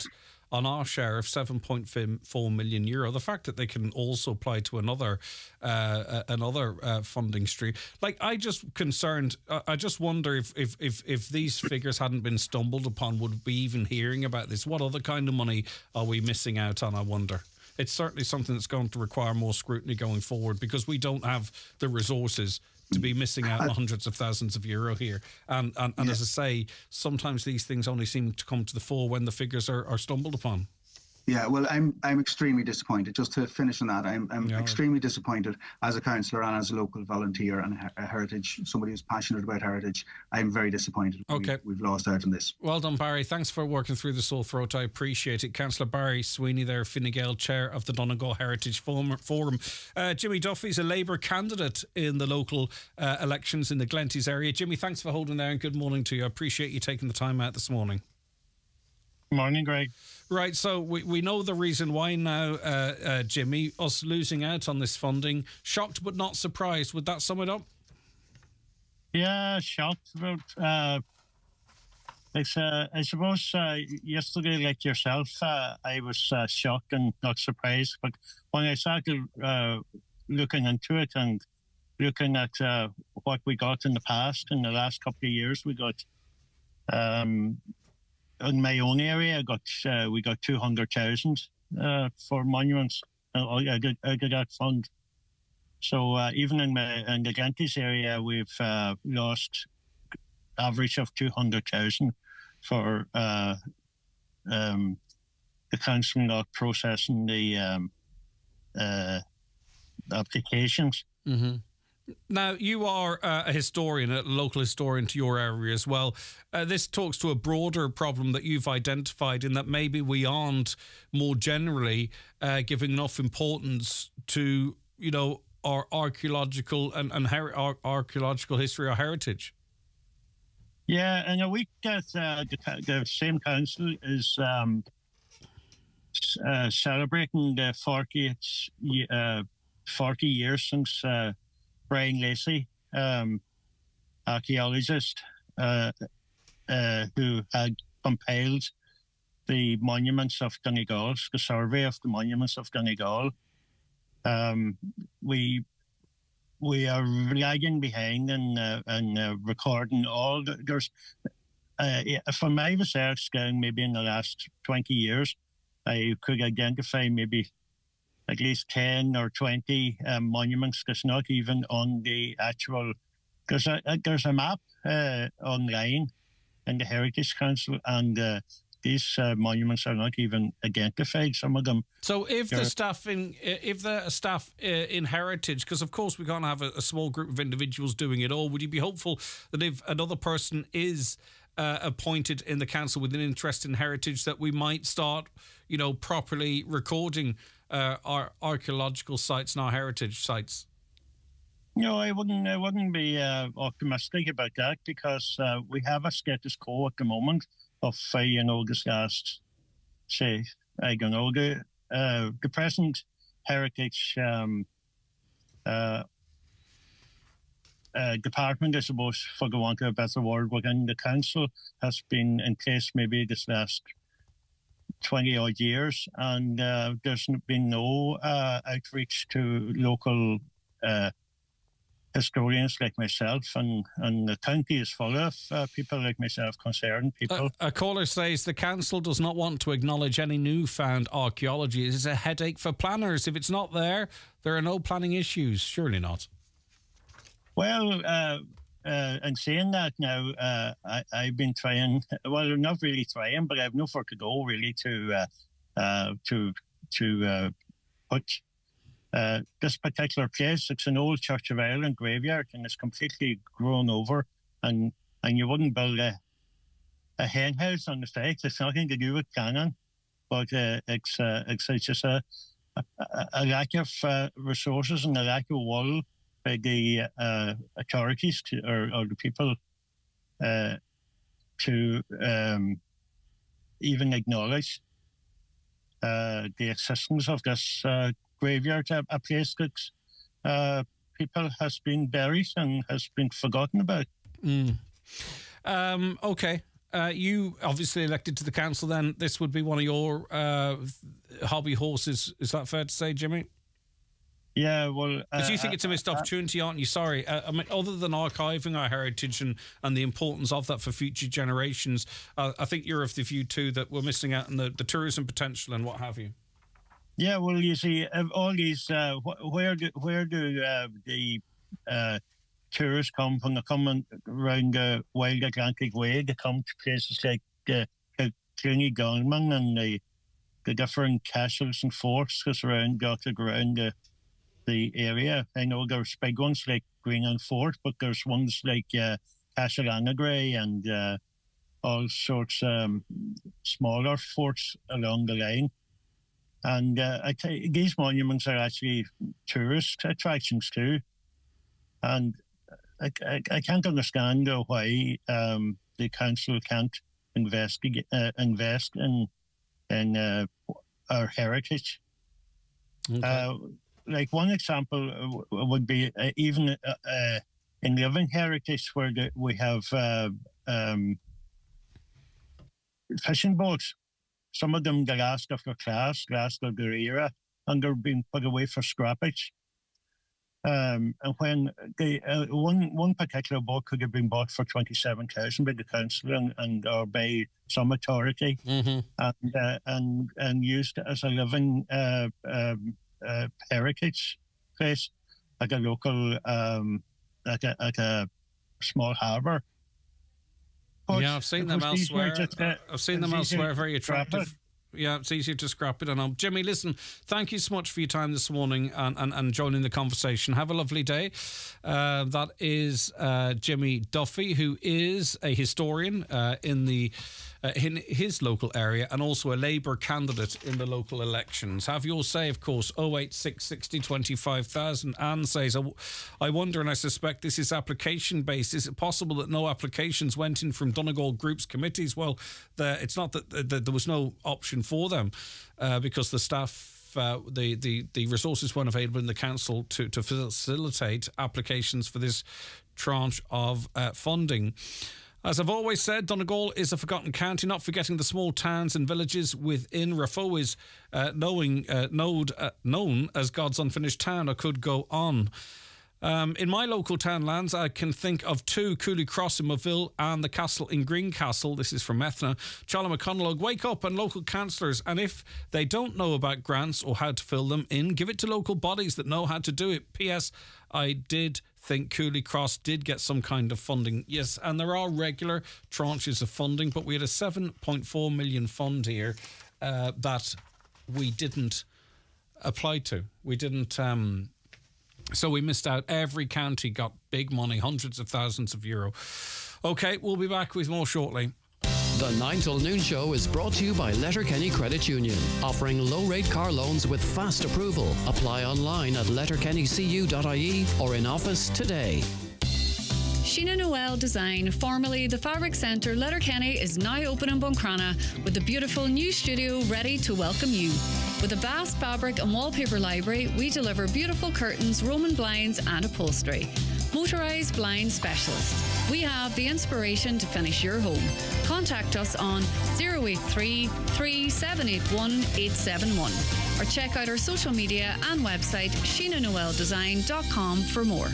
on our share of seven point four million euro. The fact that they can also apply to another uh, another uh, funding stream, like I just concerned. Uh, I just wonder if, if if if these figures hadn't been stumbled upon, would we be even hearing about this? What other kind of money are we missing out on? I wonder. It's certainly something that's going to require more scrutiny going forward, because we don't have the resources to be missing out on hundreds of thousands of euro here. And and, and yeah. as I say, sometimes these things only seem to come to the fore when the figures are, are stumbled upon. Yeah, well, I'm I'm extremely disappointed. Just to finish on that, I'm I'm yeah. extremely disappointed as a councillor and as a local volunteer and a heritage, somebody who's passionate about heritage. I'm very disappointed. Okay, we, we've lost out on this. Well done, Barry. Thanks for working through the sore throat. I appreciate it. Councillor Barry Sweeney there, Fine Gael chair of the Donegal Heritage Forum. Uh, Jimmy Duffy's a Labour candidate in the local uh, elections in the Glenties area. Jimmy, thanks for holding there, and good morning to you. I appreciate you taking the time out this morning. Morning, Greg. Right, so we, we know the reason why now, uh, uh, Jimmy, us losing out on this funding. Shocked but not surprised. Would that sum it up? Yeah, shocked. About, uh, it's, uh, I suppose uh, yesterday, like yourself, uh, I was uh, shocked and not surprised. But when I started uh, looking into it and looking at uh, what we got in the past, in the last couple of years, we got... Um, in my own area, I got uh, we got two hundred thousand uh, for monuments uh, out of that fund. So uh, even in my in the Glenties area, we've uh, lost average of two hundred thousand for uh, um, the council not processing the um, uh, applications. Mm-hmm. Now, you are uh, a historian, a local historian to your area as well. Uh, this talks to a broader problem that you've identified, in that maybe we aren't more generally uh, giving enough importance to, you know, our archaeological and, and her our archaeological history or heritage. Yeah, and a week that uh, the, the same council is um, uh, celebrating the fortieth, uh, forty years since... Uh, Brian Lacey, um, archaeologist, uh, uh, who had compiled the monuments of Donegal, the survey of the monuments of Donegal. Um, we we are lagging behind in, uh, in uh, recording all the, there's uh, from my research going maybe in the last twenty years, I could identify maybe at least ten or twenty um, monuments that's not even on the actual... There's a, there's a map uh, online in the Heritage Council, and uh, these uh, monuments are not even identified, some of them. So if the staff in if the staff uh, in Heritage, because of course we can't have a, a small group of individuals doing it all, would you be hopeful that if another person is uh, appointed in the council with an interest in heritage, that we might start, you know, properly recording Uh, our archaeological sites and our heritage sites? No, I wouldn't. I wouldn't be uh, optimistic about that, because uh, we have a status quo at the moment of uh, you know, this last, say, I don't know, the uh, the present heritage um, uh, uh, department, I suppose, for the want of a better word, within the council has been in place maybe this last twenty odd years, and uh, there's been no uh, outreach to local uh, historians like myself, and, and the county is full of uh, people like myself, concerned people. A, a caller says the council does not want to acknowledge any newfound archaeology. It is a headache for planners. If it's not there, there are no planning issues. Surely not. Well, uh, Uh, and saying that now, uh, I, I've been trying. Well, not really trying, but I've no further to go really to uh, uh, to to uh, put uh, this particular place. It's an old Church of Ireland graveyard, and it's completely grown over. And and you wouldn't build a a hen house on the site. It's nothing to do with planning, but uh, it's uh, it's it's just a a, a lack of uh, resources and a lack of will by the uh, authorities to, or, or the people uh, to um, even acknowledge uh, the existence of this uh, graveyard, a, a place that uh, people has been buried and has been forgotten about. Mm. Um, okay. Uh, you obviously elected to the council. Then this would be one of your uh, hobby horses. Is that fair to say, Jimmy? Yeah, well... But uh, you think it's a missed uh, opportunity, aren't you? Sorry. Uh, I mean, other than archiving our heritage and, and the importance of that for future generations, uh, I think you're of the view, too, that we're missing out on the, the tourism potential and what have you. Yeah, well, you see, all these... Uh, wh- where do, where do uh, the uh, tourists come from? They come around the Wild Atlantic Way. They come to places like uh, Clooney Gallman and the, the different castles and forts that's around, dotted around the... the area. I know there's big ones like Greenland Fort, but there's ones like uh, Castle Annagray and uh, all sorts of um, smaller forts along the line. And uh, I t- these monuments are actually tourist attractions too. And I, I, I can't understand uh, why um, the council can't invest, uh, invest in, in uh, our heritage. Okay. Uh, Like one example would be uh, even uh, uh, in living heritage, where the, we have uh, um, fishing boats. Some of them the last of their class, last of their era, and they're being put away for scrappage. Um, and when they, uh, one one particular boat could have been bought for twenty seven thousand by the council and, and or by some authority, mm-hmm. and uh, and and used as a living. Uh, um, Uh, heritage place, like a local, um, like a like a small harbour. But yeah, I've seen them elsewhere. Just, uh, I've seen them elsewhere. Very attractive. Yeah, it's easier to scrap it. And um, Jimmy, listen, thank you so much for your time this morning and, and, and joining the conversation. Have a lovely day. Uh, that is uh, Jimmy Duffy, who is a historian uh, in the uh, in his local area and also a Labour candidate in the local elections. Have your say, of course, oh eight six sixty twenty-five thousand. Anne says, I wonder, and I suspect this is application-based. Is it possible that no applications went in from Donegal Group's committees? Well, the, it's not that, that there was no option for them uh, because the staff, uh, the, the, the resources weren't available in the council to, to facilitate applications for this tranche of uh, funding. As I've always said, Donegal is a forgotten county, not forgetting the small towns and villages within. Raphoe is uh, knowing, uh, knowed, uh, known as God's unfinished town. I could go on. Um, in my local townlands, I can think of two, Cooley Cross in Moville and the castle in Greencastle. This is from Methna. Charlie McConnell, wake up, and local councillors, and if they don't know about grants or how to fill them in, give it to local bodies that know how to do it. P S I did think Cooley Cross did get some kind of funding. Yes, and there are regular tranches of funding, but we had a seven point four million fund here uh, that we didn't apply to. We didn't... Um, So we missed out. Every county got big money, hundreds of thousands of euro. OK, we'll be back with more shortly. The Nine Til Noon Show is brought to you by Letterkenny Credit Union, offering low-rate car loans with fast approval. Apply online at letterkenny c u dot i e or in office today. Sheena Noel Design, formerly the Fabric Centre, Letterkenny, is now open in Buncrana with a beautiful new studio ready to welcome you. With a vast fabric and wallpaper library, we deliver beautiful curtains, Roman blinds and upholstery. Motorised blind specialists. We have the inspiration to finish your home. Contact us on oh eight three, three seven eight one, eight seven one or check out our social media and website sheena noel design dot com for more.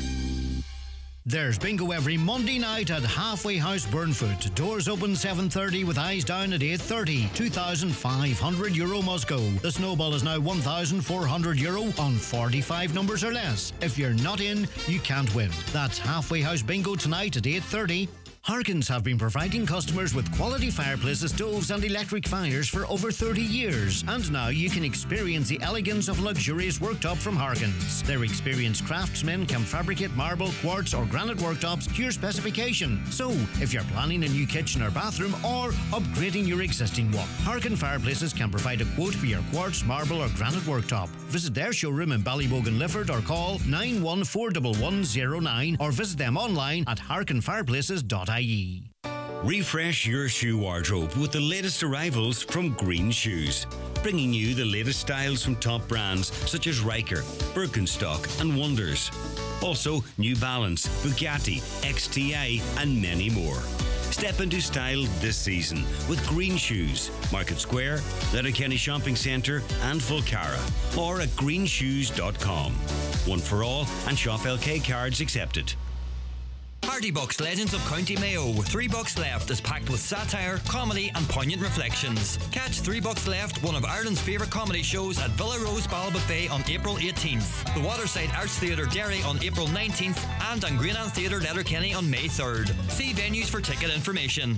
There's bingo every Monday night at Halfway House Burnfoot. Doors open seven thirty with eyes down at eight thirty. two thousand five hundred euro must go. The snowball is now one thousand four hundred euro on forty-five numbers or less. If you're not in, you can't win. That's Halfway House Bingo tonight at eight thirty. Harkins have been providing customers with quality fireplaces, stoves and electric fires for over thirty years. And now you can experience the elegance of luxurious worktop from Harkins. Their experienced craftsmen can fabricate marble, quartz or granite worktops to your specification. So, if you're planning a new kitchen or bathroom or upgrading your existing one, Harkin Fireplaces can provide a quote for your quartz, marble or granite worktop. Visit their showroom in Ballybogan, Lifford or call nine one four one one zero nine or visit them online at harkin fireplaces dot I E. Refresh your shoe wardrobe with the latest arrivals from Green Shoes, bringing you the latest styles from top brands such as Riker, Birkenstock and Wonders. Also New Balance, Bugatti, X T A and many more. Step into style this season with Green Shoes, Market Square, Letterkenny Shopping Centre and Fulcara, or at green shoes dot com. One for all and Shop L K cards accepted. Hardy Bucks Legends of County Mayo with Three Bucks Left is packed with satire, comedy and poignant reflections. Catch Three Bucks Left, one of Ireland's favourite comedy shows, at Villa Rose Ballbuffet on April eighteenth, the Waterside Arts Theatre Derry on April nineteenth and on Greenland Theatre Letterkenny on May third. See venues for ticket information.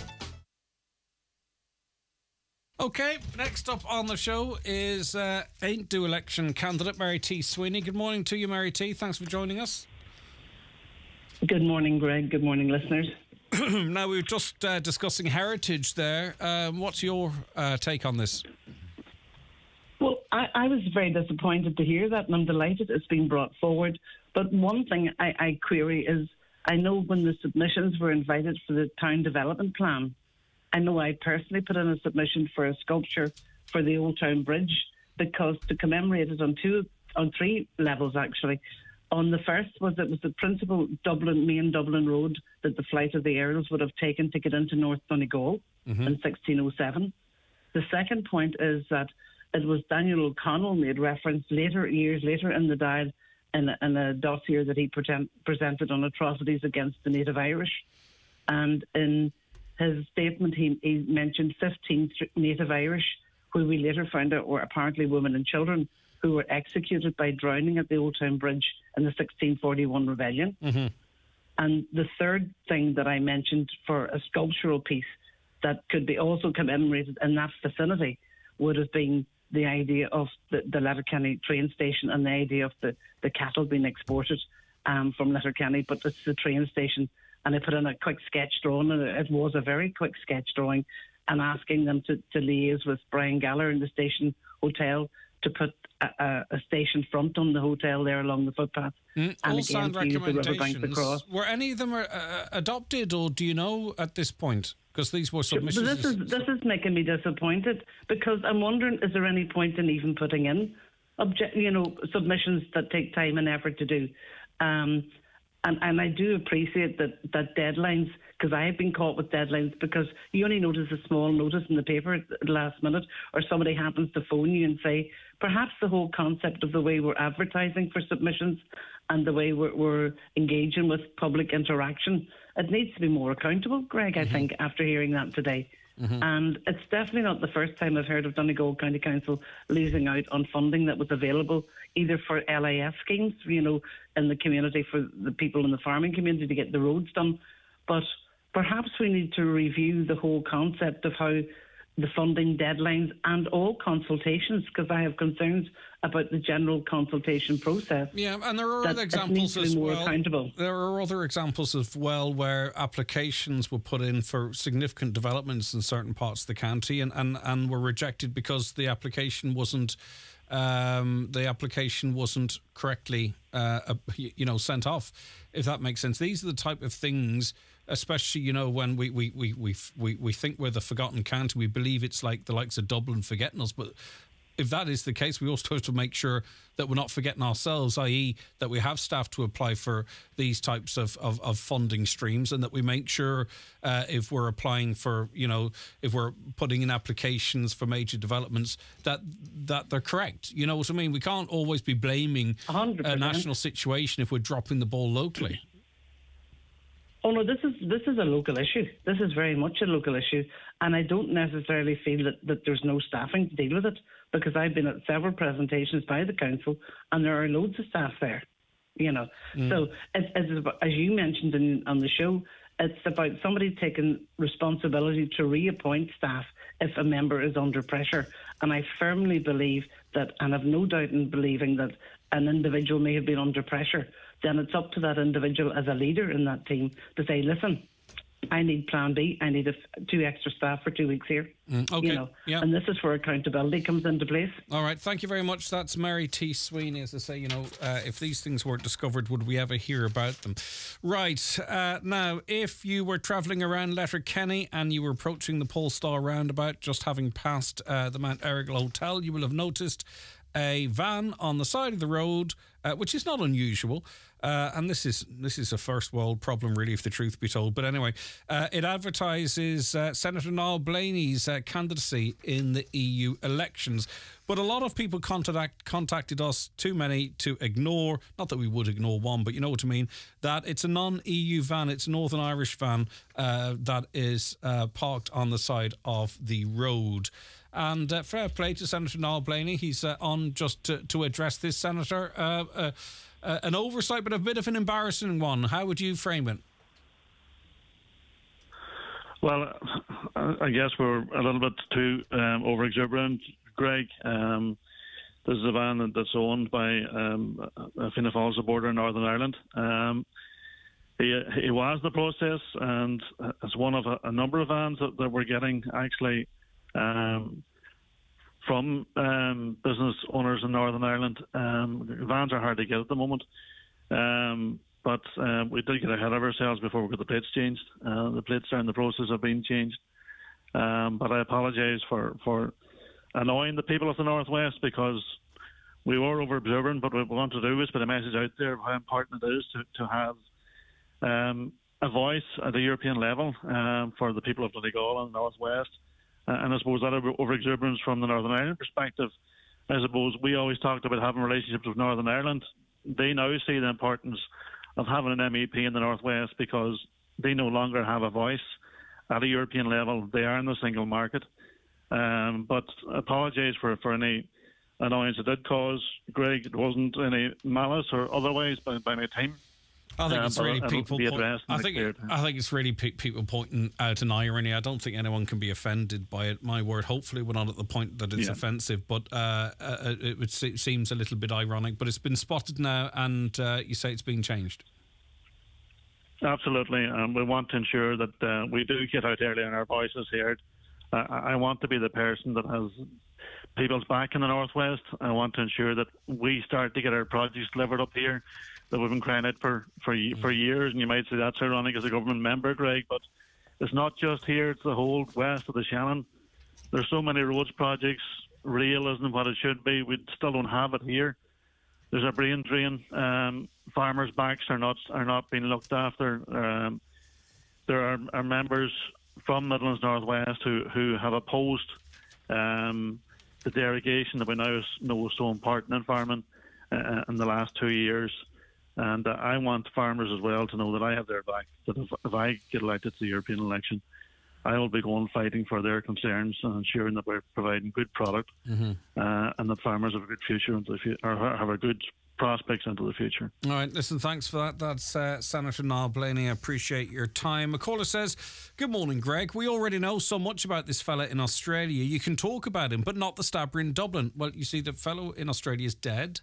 Okay, next up on the show is uh, Ain't Do election candidate Mary T. Sweeney. Good morning to you, Mary T. Thanks for joining us. Good morning, Greg. Good morning, listeners. Now, we were just uh, discussing heritage there. Um, what's your uh, take on this? Well, I, I was very disappointed to hear that, and I'm delighted it's been brought forward. But one thing I, I query is, I know when the submissions were invited for the town development plan, I know I personally put in a submission for a sculpture for the Old Town Bridge, because to commemorate it on two, on three levels, actually. On the first was it was the principal Dublin, main Dublin road that the Flight of the Earls would have taken to get into North Donegal mm-hmm. in sixteen oh seven. The second point is that it was Daniel O'Connell made reference later, years later in the dial, in a, in a dossier that he pretend, presented on atrocities against the native Irish. And in his statement, he, he mentioned fifteen native Irish, who we later found out were apparently women and children, who were executed by drowning at the Old Town Bridge in the sixteen forty-one rebellion. Mm-hmm. And the third thing that I mentioned for a sculptural piece that could be also commemorated in that vicinity would have been the idea of the, the Letterkenny train station and the idea of the, the cattle being exported um, from Letterkenny, but it's the train station. And I put in a quick sketch drawing, and it was a very quick sketch drawing, and asking them to, to liaise with Brian Galler in the station hotel to put a, a station front on the hotel there along the footpath. Mm, and all again, sound to use the riverbank recommendations. across. Were any of them uh, adopted, or do you know at this point? Because these were submissions. This is this is making me disappointed, because I'm wondering, is there any point in even putting in, obje- you know, submissions that take time and effort to do? Um, and and I do appreciate that that deadlines, because I have been caught with deadlines, because you only notice a small notice in the paper at the last minute, or somebody happens to phone you and say, perhaps the whole concept of the way we're advertising for submissions and the way we're, we're engaging with public interaction, it needs to be more accountable, Greg, mm-hmm. I think, after hearing that today. Mm-hmm. And it's definitely not the first time I've heard of Donegal County Council losing out on funding that was available either for L I F schemes, you know, in the community, for the people in the farming community to get the roads done. But perhaps we need to review the whole concept of how the funding deadlines and all consultations, because I have concerns about the general consultation process. Yeah, and there are other examples as well. Accountable. There are other examples as well where applications were put in for significant developments in certain parts of the county, and, and, and were rejected because the application wasn't um, the application wasn't correctly uh, you know sent off. If that makes sense, these are the type of things. Especially, you know, when we, we, we, we, we, we think we're the forgotten county, we believe it's like the likes of Dublin forgetting us. But if that is the case, we also have to make sure that we're not forgetting ourselves, that is that we have staff to apply for these types of, of, of funding streams, and that we make sure uh, if we're applying for, you know, if we're putting in applications for major developments, that that they're correct. You know what I mean? We can't always be blaming one hundred percent a national situation if we're dropping the ball locally. Oh no, this is this is a local issue. This is very much a local issue, and I don't necessarily feel that, that there's no staffing to deal with it, because I've been at several presentations by the council, and there are loads of staff there. You know, mm. so it's, it's about, as you mentioned in, on the show, it's about somebody taking responsibility to reappoint staff if a member is under pressure. And I firmly believe that, and I've no doubt in believing that an individual may have been under pressure, then it's up to that individual as a leader in that team to say, listen, I need plan B. I need a, two extra staff for two weeks here. Mm, okay. You know, yeah. And this is where accountability comes into place. All right. Thank you very much. That's Mary T. Sweeney. As I say, you know, uh, if these things weren't discovered, would we ever hear about them? Right. Uh, now, if you were travelling around Letterkenny and you were approaching the Polestar roundabout, just having passed uh, the Mount Errigal Hotel, you will have noticed a van on the side of the road, uh, which is not unusual, uh, and this is this is a first world problem, really, if the truth be told. But anyway, uh, it advertises uh, Senator Niall Blaney's uh, candidacy in the E U elections. But a lot of people contact, contacted us, too many to ignore, not that we would ignore one, but you know what I mean, that it's a non-E U van, it's a Northern Irish van uh, that is uh, parked on the side of the road. And uh, fair play to Senator Niall Blaney. He's uh, on just to, to address this, Senator. Uh, uh, uh, an oversight, but a bit of an embarrassing one. How would you frame it? Well, I guess we're a little bit too um, over-exuberant, Greg. Um, this is a van that's owned by um, a Fianna Fáil supporter in Northern Ireland. Um, he, he was the process, and it's one of a, a number of vans that, that we're getting actually um, from um, business owners in Northern Ireland. Um, vans are hard to get at the moment, um, but uh, we did get ahead of ourselves before we got the plates changed. Uh, the plates are in the process of being changed, um, but I apologise for for. annoying the people of the Northwest, because we were over-observant, but what we want to do is put a message out there of how important it is to, to have um, a voice at the European level um, for the people of Donegal and the Northwest. Uh, and I suppose that over-exuberance from the Northern Ireland perspective, I suppose we always talked about having relationships with Northern Ireland. They now see the importance of having an M E P in the Northwest, because they no longer have a voice at a European level. They are in the single market. Um, but apologise for, for any annoyance it did cause, Greg. It wasn't any malice or otherwise by, by my team. I think um, it's really people. Be Point, I think it, I think it's really pe- people pointing out an irony. I don't think anyone can be offended by it. My word. Hopefully, we're not at the point that it's yeah. offensive. But uh, uh, it, it seems a little bit ironic. But it's been spotted now, and uh, you say it's being changed. Absolutely, and um, we want to ensure that uh, we do get out early and our voices heard. Uh, I want to be the person that has people's back in the Northwest. I want to ensure that we start to get our projects delivered up here that we've been crying out for, for, mm. for years. And you might say that's ironic as a government member, Greg, but it's not just here, it's the whole west of the Shannon. There's so many roads projects. Rail isn't what it should be. We still don't have it here. There's a brain drain. Um, farmers' backs are not are not being looked after. Um, there are, are members from Midlands Northwest who, who have opposed um, the derogation that we now know is so important in farming uh, in the last two years. And uh, I want farmers as well to know that I have their back, that if, if I get elected to the European election, I will be going fighting for their concerns and ensuring that we're providing good product mm-hmm. uh, and that farmers have a good future into the fu- or have a good prospects into the future. All right, listen, thanks for that. That's uh, Senator Niall Blaney. I appreciate your time. A caller says, good morning, Greg. We already know so much about this fella in Australia. You can talk about him, but not the stabber in Dublin. Well, you see, the fellow in Australia is dead.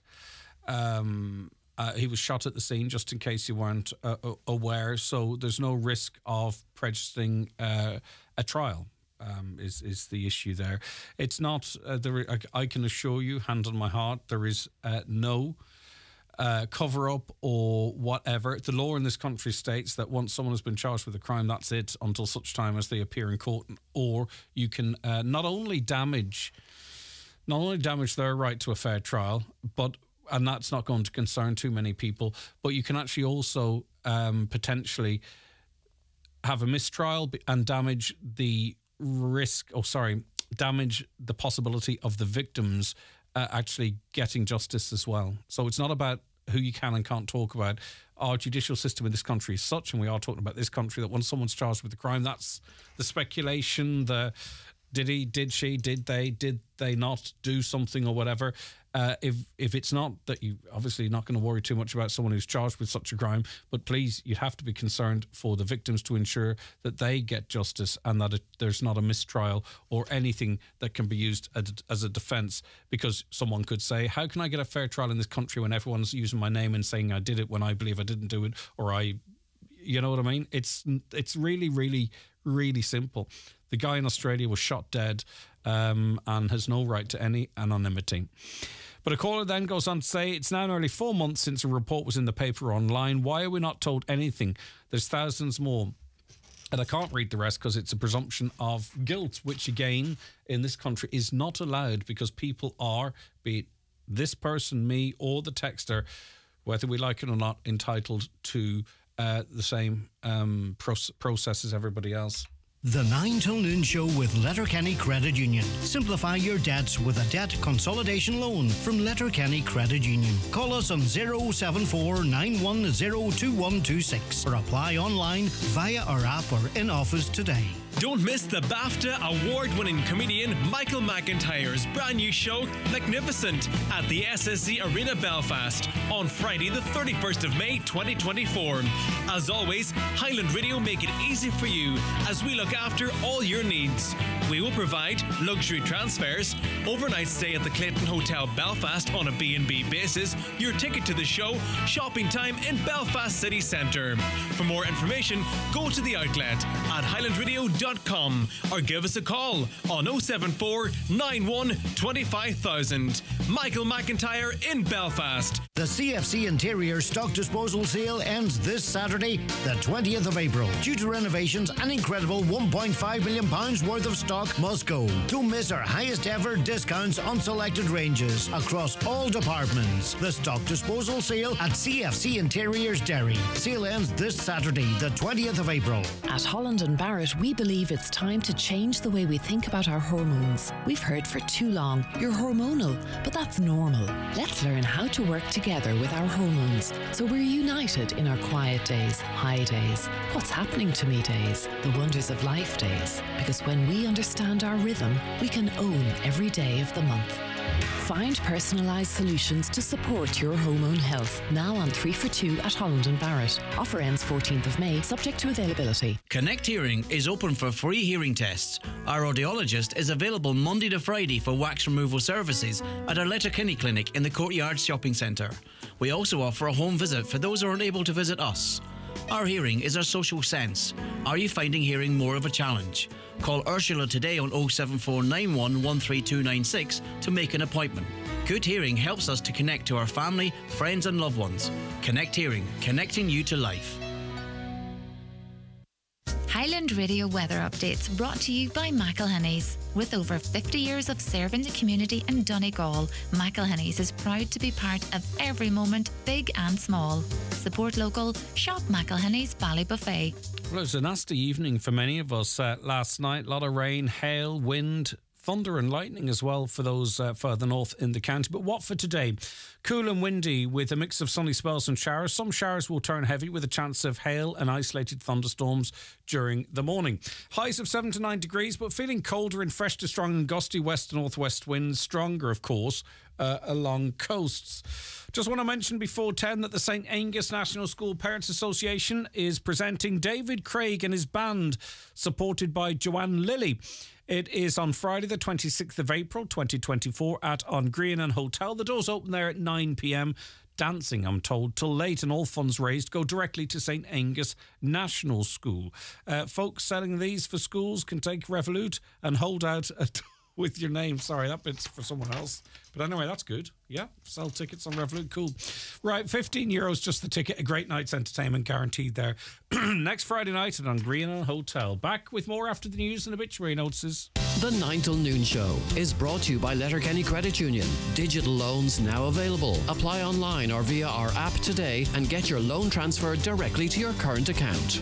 Um, uh, he was shot at the scene, just in case you weren't uh, aware. So there's no risk of prejudicing uh, a trial. Um, is is the issue there? It's not. Uh, there. I, I can assure you, hand on my heart, there is uh, no uh, cover up or whatever. The law in this country states that once someone has been charged with a crime, that's it until such time as they appear in court, or you can uh, not only damage, not only damage their right to a fair trial, but and that's not going to concern too many people, but you can actually also um, potentially have a mistrial and damage the risk, oh sorry, damage the possibility of the victims uh, actually getting justice as well. So it's not about who you can and can't talk about. Our judicial system in this country is such, and we are talking about this country, that when someone's charged with a crime, that's the speculation, the did he, did she, did they, did they not do something or whatever. Uh, if if it's not that, you obviously not going to worry too much about someone who's charged with such a crime, but please, you have to be concerned for the victims to ensure that they get justice and that it, there's not a mistrial or anything that can be used as, as a defence, because someone could say, how can I get a fair trial in this country when everyone's using my name and saying I did it when I believe I didn't do it, or I, you know what I mean? It's it's really, really, really simple. The guy in Australia was shot dead um, and has no right to any anonymity. But a caller then goes on to say, it's now nearly four months since a report was in the paper online. Why are we not told anything? There's thousands more. And I can't read the rest because it's a presumption of guilt, which again, in this country is not allowed, because people are, be it this person, me, or the texter, whether we like it or not, entitled to uh, the same um, proce- process as everybody else. The Nine Til Noon Show with Letterkenny Credit Union. Simplify your debts with a debt consolidation loan from Letterkenny Credit Union. Call us on zero seven four nine one zero two one two six or apply online via our app or in office today. Don't miss the BAFTA award-winning comedian Michael McIntyre's brand new show, Magnificent, at the S S C Arena Belfast on Friday the thirty-first of May twenty twenty-four. As always, Highland Radio make it easy for you as we look after all your needs. We will provide luxury transfers, overnight stay at the Clayton Hotel Belfast on a B and B basis, your ticket to the show, shopping time in Belfast City Centre. For more information, go to the outlet at highland radio dot com or give us a call on oh seven four nine one two five thousand. Michael McIntyre in Belfast. The C F C Interior Stock Disposal Sale ends this Saturday, the twentieth of April. Due to renovations, an incredible one point five million pounds worth of stock must go. Don't miss our highest ever discounts on selected ranges across all departments. The Stock Disposal Sale at C F C Interiors Derry. Sale ends this Saturday, the twentieth of April. At Holland and Barrett, we believe it's time to change the way we think about our hormones. We've heard for too long, you're hormonal, but that's normal. Let's learn how to work together with our hormones so we're united in our quiet days, high days, what's happening to me days, the wonders of life days. Because when we understand our rhythm, we can own every day of the month. Find personalised solutions to support your hormone health. Now on three for two at Holland and Barrett. Offer ends fourteenth of May, subject to availability. Connect Hearing is open for free hearing tests. Our audiologist is available Monday to Friday for wax removal services at our Letterkenny Clinic in the Courtyard Shopping Centre. We also offer a home visit for those who aren't able to visit us. Our hearing is our social sense. Are you finding hearing more of a challenge? Call Ursula today on oh seven four nine one one three two nine six to make an appointment. Good hearing helps us to connect to our family, friends and loved ones. Connect Hearing, connecting you to life. Highland Radio weather updates brought to you by McElhenney's. With over fifty years of serving the community in Donegal, McElhenney's is proud to be part of every moment, big and small. Support local, shop McElhenney's Ballybuffet. Well, it was a nasty evening for many of us uh, last night. A lot of rain, hail, wind, thunder and lightning as well for those uh, further north in the county. But what for today? Cool and windy with a mix of sunny spells and showers. Some showers will turn heavy with a chance of hail and isolated thunderstorms during the morning. Highs of seven to nine degrees, but feeling colder in fresh to strong and gusty west and northwest winds. Stronger, of course, uh, along coasts. Just want to mention before ten that the Saint Angus National School Parents Association is presenting David Craig and his band, supported by Joanne Lilly. It is on Friday the twenty-sixth of April twenty twenty-four at Ongrianan Hotel. The doors open there at nine p m. Dancing, I'm told, till late, and all funds raised go directly to Saint Angus National School. Uh, folks selling these for schools can take Revolut and hold out at with your name. Sorry, that bit's for someone else. But anyway, that's good. Yeah, sell tickets on Revolut. Cool. Right, fifteen euros just the ticket. A great night's entertainment guaranteed there. Next Friday night at Ongrianan Hotel. Back with more after the news and obituary notices. The Nine Til Noon Show is brought to you by Letterkenny Credit Union. Digital loans now available. Apply online or via our app today and get your loan transferred directly to your current account.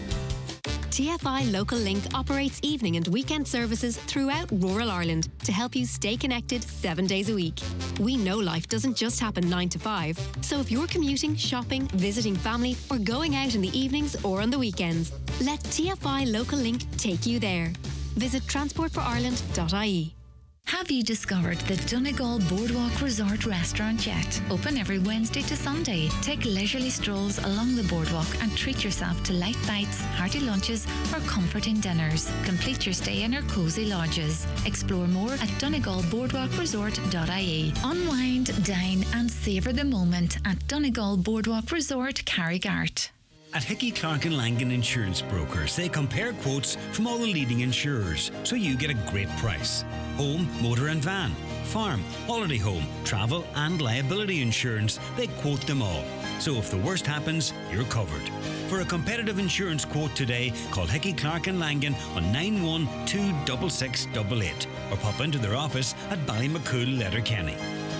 T F I Local Link operates evening and weekend services throughout rural Ireland to help you stay connected seven days a week. We know life doesn't just happen nine to five, so if you're commuting, shopping, visiting family, or going out in the evenings or on the weekends, let T F I Local Link take you there. Visit transport for ireland dot I E. Have you discovered the Donegal Boardwalk Resort Restaurant yet? Open every Wednesday to Sunday. Take leisurely strolls along the boardwalk and treat yourself to light bites, hearty lunches or comforting dinners. Complete your stay in our cosy lodges. Explore more at donegal boardwalk resort dot I E. Unwind, dine and savour the moment at Donegal Boardwalk Resort, Carrigart. At Hickey, Clark and Langan Insurance Brokers, they compare quotes from all the leading insurers, so you get a great price. Home, motor and van, farm, holiday home, travel and liability insurance, they quote them all. So if the worst happens, you're covered. For a competitive insurance quote today, call Hickey, Clark and Langan on nine one two six six eight eight or pop into their office at Ballymacool, Letterkenny.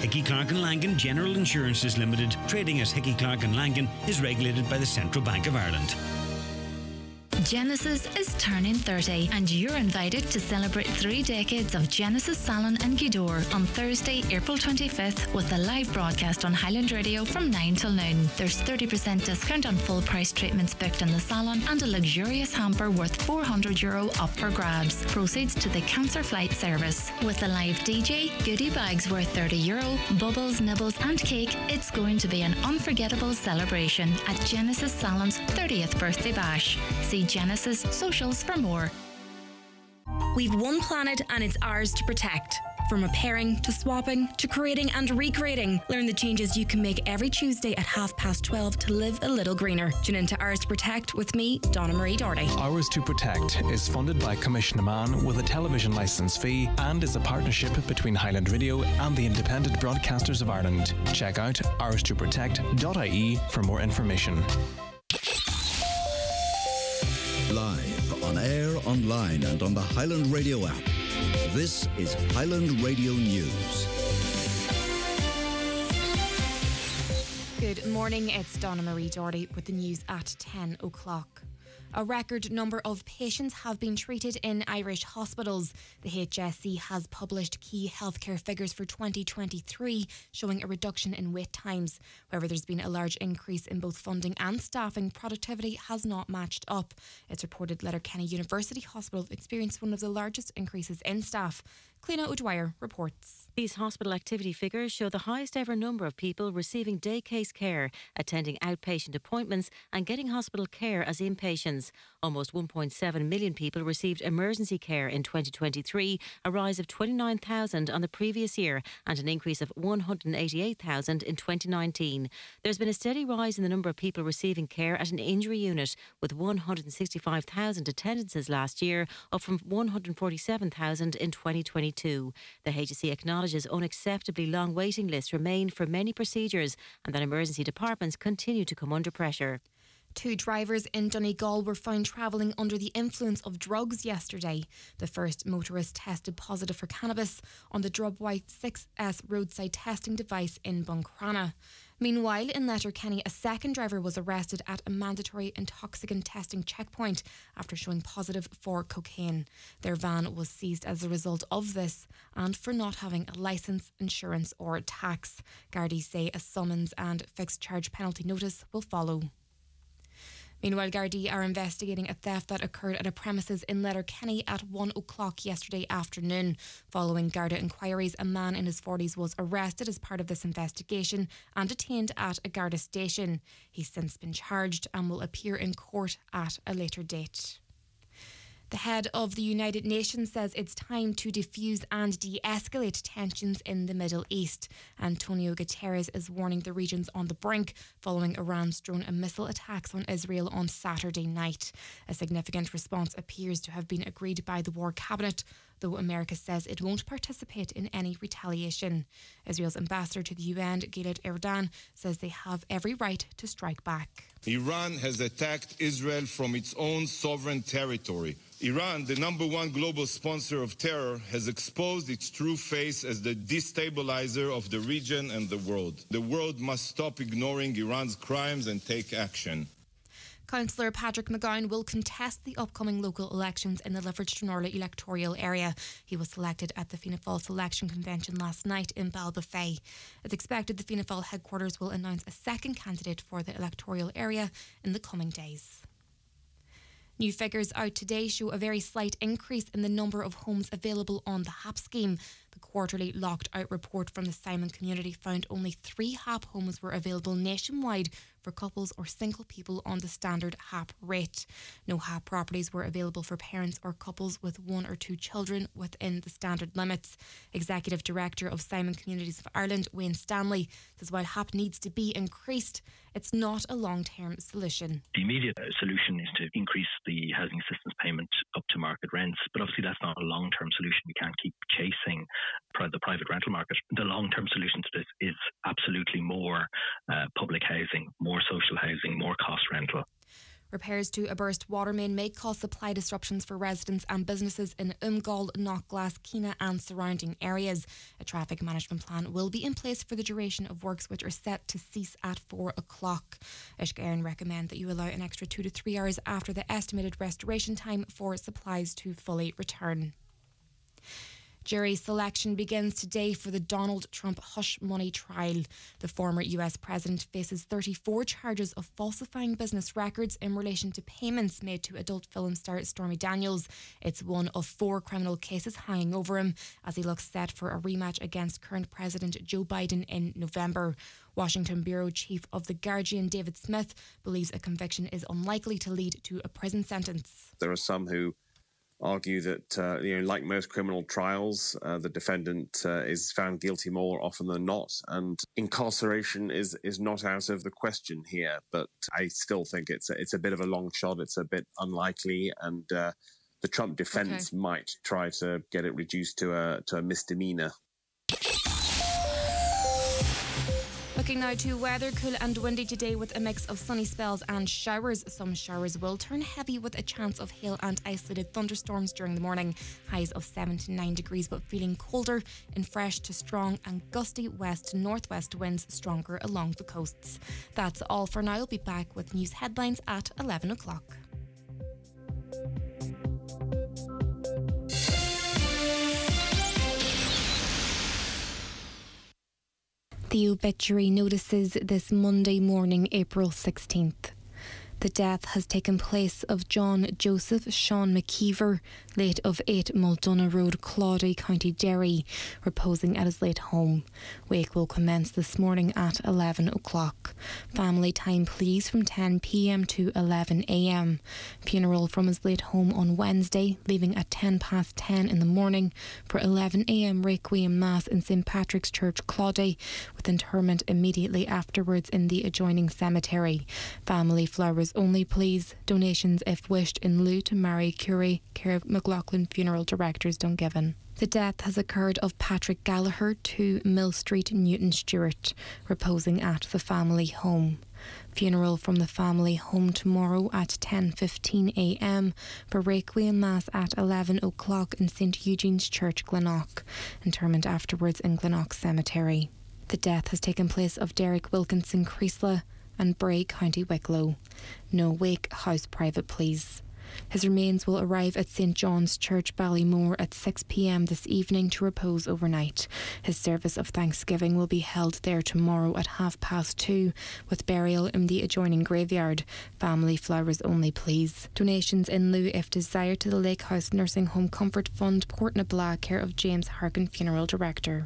Hickey Clark and Langan General Insurances Limited, trading as Hickey Clark and Langan, is regulated by the Central Bank of Ireland. Genesis is turning thirty and you're invited to celebrate three decades of Genesis Salon and Gidor on Thursday, April twenty-fifth with a live broadcast on Highland Radio from nine till noon. There's thirty percent discount on full price treatments booked in the salon and a luxurious hamper worth four hundred euro up for grabs. Proceeds to the Cancer Flight Service. With a live D J, goodie bags worth thirty euro, bubbles, nibbles and cake, it's going to be an unforgettable celebration at Genesis Salon's thirtieth birthday bash. See Genesis socials for more. We've one planet and it's ours to protect. From repairing to swapping to creating and recreating, learn the changes you can make every Tuesday at half past twelve to live a little greener. Tune into Ours to Protect with me, Donna Marie Doherty. Ours to Protect is funded by Commission Man with a television licence fee and is a partnership between Highland Radio and the Independent Broadcasters of Ireland. Check out ours to protect dot I E for more information. Live, on air, online and on the Highland Radio app. This is Highland Radio News. Good morning, it's Donna Marie Doherty with the news at ten o'clock. A record number of patients have been treated in Irish hospitals. The H S C has published key healthcare figures for twenty twenty-three, showing a reduction in wait times. However, there's been a large increase in both funding and staffing. Productivity has not matched up. It's reported Letterkenny University Hospital experienced one of the largest increases in staff. Cliona O'Dwyer reports. These hospital activity figures show the highest ever number of people receiving day case care, attending outpatient appointments and getting hospital care as inpatients. Almost one point seven million people received emergency care in twenty twenty-three, a rise of twenty-nine thousand on the previous year and an increase of one hundred eighty-eight thousand in twenty nineteen. There's been a steady rise in the number of people receiving care at an injury unit, with one hundred sixty-five thousand attendances last year, up from one hundred forty-seven thousand in twenty twenty-two. The H S C acknowledges unacceptably long waiting lists remain for many procedures and that emergency departments continue to come under pressure. Two drivers in Donegal were found travelling under the influence of drugs yesterday. The first motorist tested positive for cannabis on the Drubwhite six S roadside testing device in Buncrana. Meanwhile, in Letterkenny, a second driver was arrested at a mandatory intoxicant testing checkpoint after showing positive for cocaine. Their van was seized as a result of this and for not having a licence, insurance or tax. Gardaí say a summons and fixed charge penalty notice will follow. Meanwhile, Gardaí are investigating a theft that occurred at a premises in Letterkenny at one o'clock yesterday afternoon. Following Garda inquiries, a man in his forties was arrested as part of this investigation and detained at a Garda station. He's since been charged and will appear in court at a later date. The head of the United Nations says it's time to defuse and de-escalate tensions in the Middle East. Antonio Guterres is warning the region's on the brink following Iran's drone and missile attacks on Israel on Saturday night. A significant response appears to have been agreed by the War Cabinet, though America says it won't participate in any retaliation. Israel's ambassador to the U N, Gilad Erdan, says they have every right to strike back. Iran has attacked Israel from its own sovereign territory. Iran, the number one global sponsor of terror, has exposed its true face as the destabilizer of the region and the world. The world must stop ignoring Iran's crimes and take action. Councillor Patrick McGowan will contest the upcoming local elections in the Leverage-Norla electoral area. He was selected at the Fianna Fáil selection convention last night in Ballybofey. It's expected the Fianna Fáil headquarters will announce a second candidate for the electoral area in the coming days. New figures out today show a very slight increase in the number of homes available on the H A P scheme. The quarterly locked out report from the Simon community found only three H A P homes were available nationwide for couples or single people on the standard H A P rate. No H A P properties were available for parents or couples with one or two children within the standard limits. Executive Director of Simon Communities of Ireland, Wayne Stanley, says while H A P needs to be increased, it's not a long-term solution. The immediate solution is to increase the housing assistance payment up to market rents, but obviously that's not a long-term solution. We can't keep chasing the private rental market. The long-term solution to this is absolutely more uh, public housing, more social housing, more cost rental. Repairs to a burst water main may cause supply disruptions for residents and businesses in Umgall, Knockglass, Keena and surrounding areas. A traffic management plan will be in place for the duration of works, which are set to cease at four o'clock. Uisce Éireann recommend that you allow an extra two to three hours after the estimated restoration time for supplies to fully return. Jury selection begins today for the Donald Trump hush money trial. The former U S president faces thirty-four charges of falsifying business records in relation to payments made to adult film star Stormy Daniels. It's one of four criminal cases hanging over him as he looks set for a rematch against current President Joe Biden in November. Washington Bureau Chief of The Guardian, David Smith, believes a conviction is unlikely to lead to a prison sentence. There are some who argue that, uh, you know, like most criminal trials, uh, the defendant uh, is found guilty more often than not, and incarceration is is not out of the question here. But I still think it's a, it's a bit of a long shot. It's a bit unlikely, and uh, the Trump defence okay. might try to get it reduced to a to a misdemeanor. Looking now to weather, cool and windy today with a mix of sunny spells and showers. Some showers will turn heavy with a chance of hail and isolated thunderstorms during the morning. Highs of seven to nine degrees, but feeling colder in fresh to strong and gusty west to northwest winds, stronger along the coasts. That's all for now. I'll be back with news headlines at eleven o'clock. The obituary notices this Monday morning, April sixteenth. The death has taken place of John Joseph Sean McKeever, late of eight Muldoona Road, Claudy, County Derry, reposing at his late home. Wake will commence this morning at eleven o'clock. Family time please from ten p.m. to eleven a.m. Funeral from his late home on Wednesday, leaving at ten past ten in the morning for eleven a.m. Requiem Mass in Saint Patrick's Church, Claudy, with interment immediately afterwards in the adjoining cemetery. Family flowers only please. Donations if wished in lieu to Mary Curie, care of McLaughlin Funeral Directors, Dungiven. The death has occurred of Patrick Gallagher, two Mill Street, Newton Stewart, reposing at the family home. Funeral from the family home tomorrow at ten fifteen a.m. for Requiem Mass at eleven o'clock in Saint Eugene's Church, Gleanock. Interment afterwards in Gleanock Cemetery. The death has taken place of Derek Wilkinson Creasla and Bray, County Wicklow. No wake, house private please. His remains will arrive at Saint John's Church, Ballymore at six p.m. this evening to repose overnight. His service of thanksgiving will be held there tomorrow at half past two, with burial in the adjoining graveyard. Family flowers only please. Donations in lieu if desired to the Lake House Nursing Home Comfort Fund, Portnabla, care of James Harkin Funeral Director.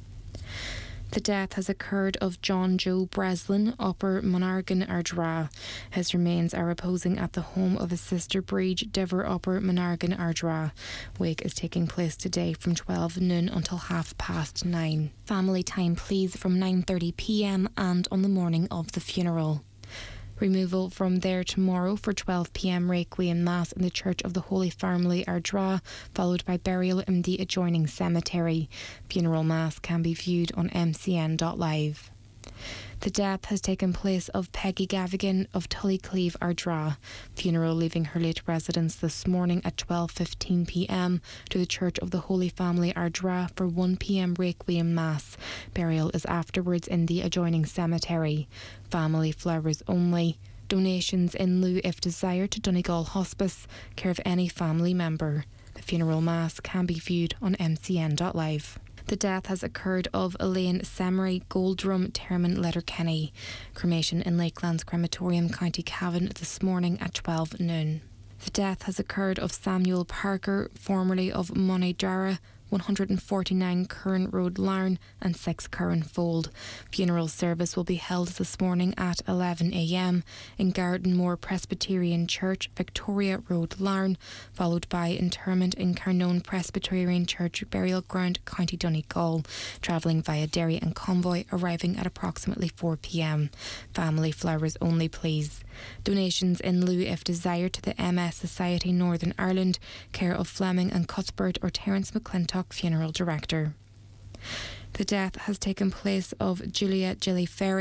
The death has occurred of John Joe Breslin, Upper Monargan Ardra. His remains are reposing at the home of his sister Breed, Diver, Upper Monargan Ardra. Wake is taking place today from twelve noon until half past nine. Family time please from nine thirty p.m. and on the morning of the funeral. Removal from there tomorrow for twelve p.m. Requiem Mass in the Church of the Holy Family, Ardra, followed by burial in the adjoining cemetery. Funeral Mass can be viewed on m c n dot live. The death has taken place of Peggy Gavigan of Tullycleave, Ardra. Funeral leaving her late residence this morning at twelve fifteen p.m. to the Church of the Holy Family, Ardra, for one p.m. Requiem Mass. Burial is afterwards in the adjoining cemetery. Family flowers only. Donations in lieu if desired to Donegal Hospice, care of any family member. The funeral mass can be viewed on m c n dot live. The death has occurred of Elaine Semery, Goldrum, Terman, Letterkenny. Cremation in Lakelands Crematorium, County Cavan, this morning at twelve noon. The death has occurred of Samuel Parker, formerly of Monedara, one forty-nine Curran Road, Larne, and six Curran Fold. Funeral service will be held this morning at eleven a.m. in Gardenmore Presbyterian Church, Victoria Road, Larne, followed by interment in Carnone Presbyterian Church, Burial Ground, County Donegal, travelling via Derry and convoy, arriving at approximately four p.m. Family flowers only please. Donations in lieu if desired to the M S Society Northern Ireland, care of Fleming and Cuthbert or Terence McClintock Funeral Director. The death has taken place of Julia Gilly Ferry,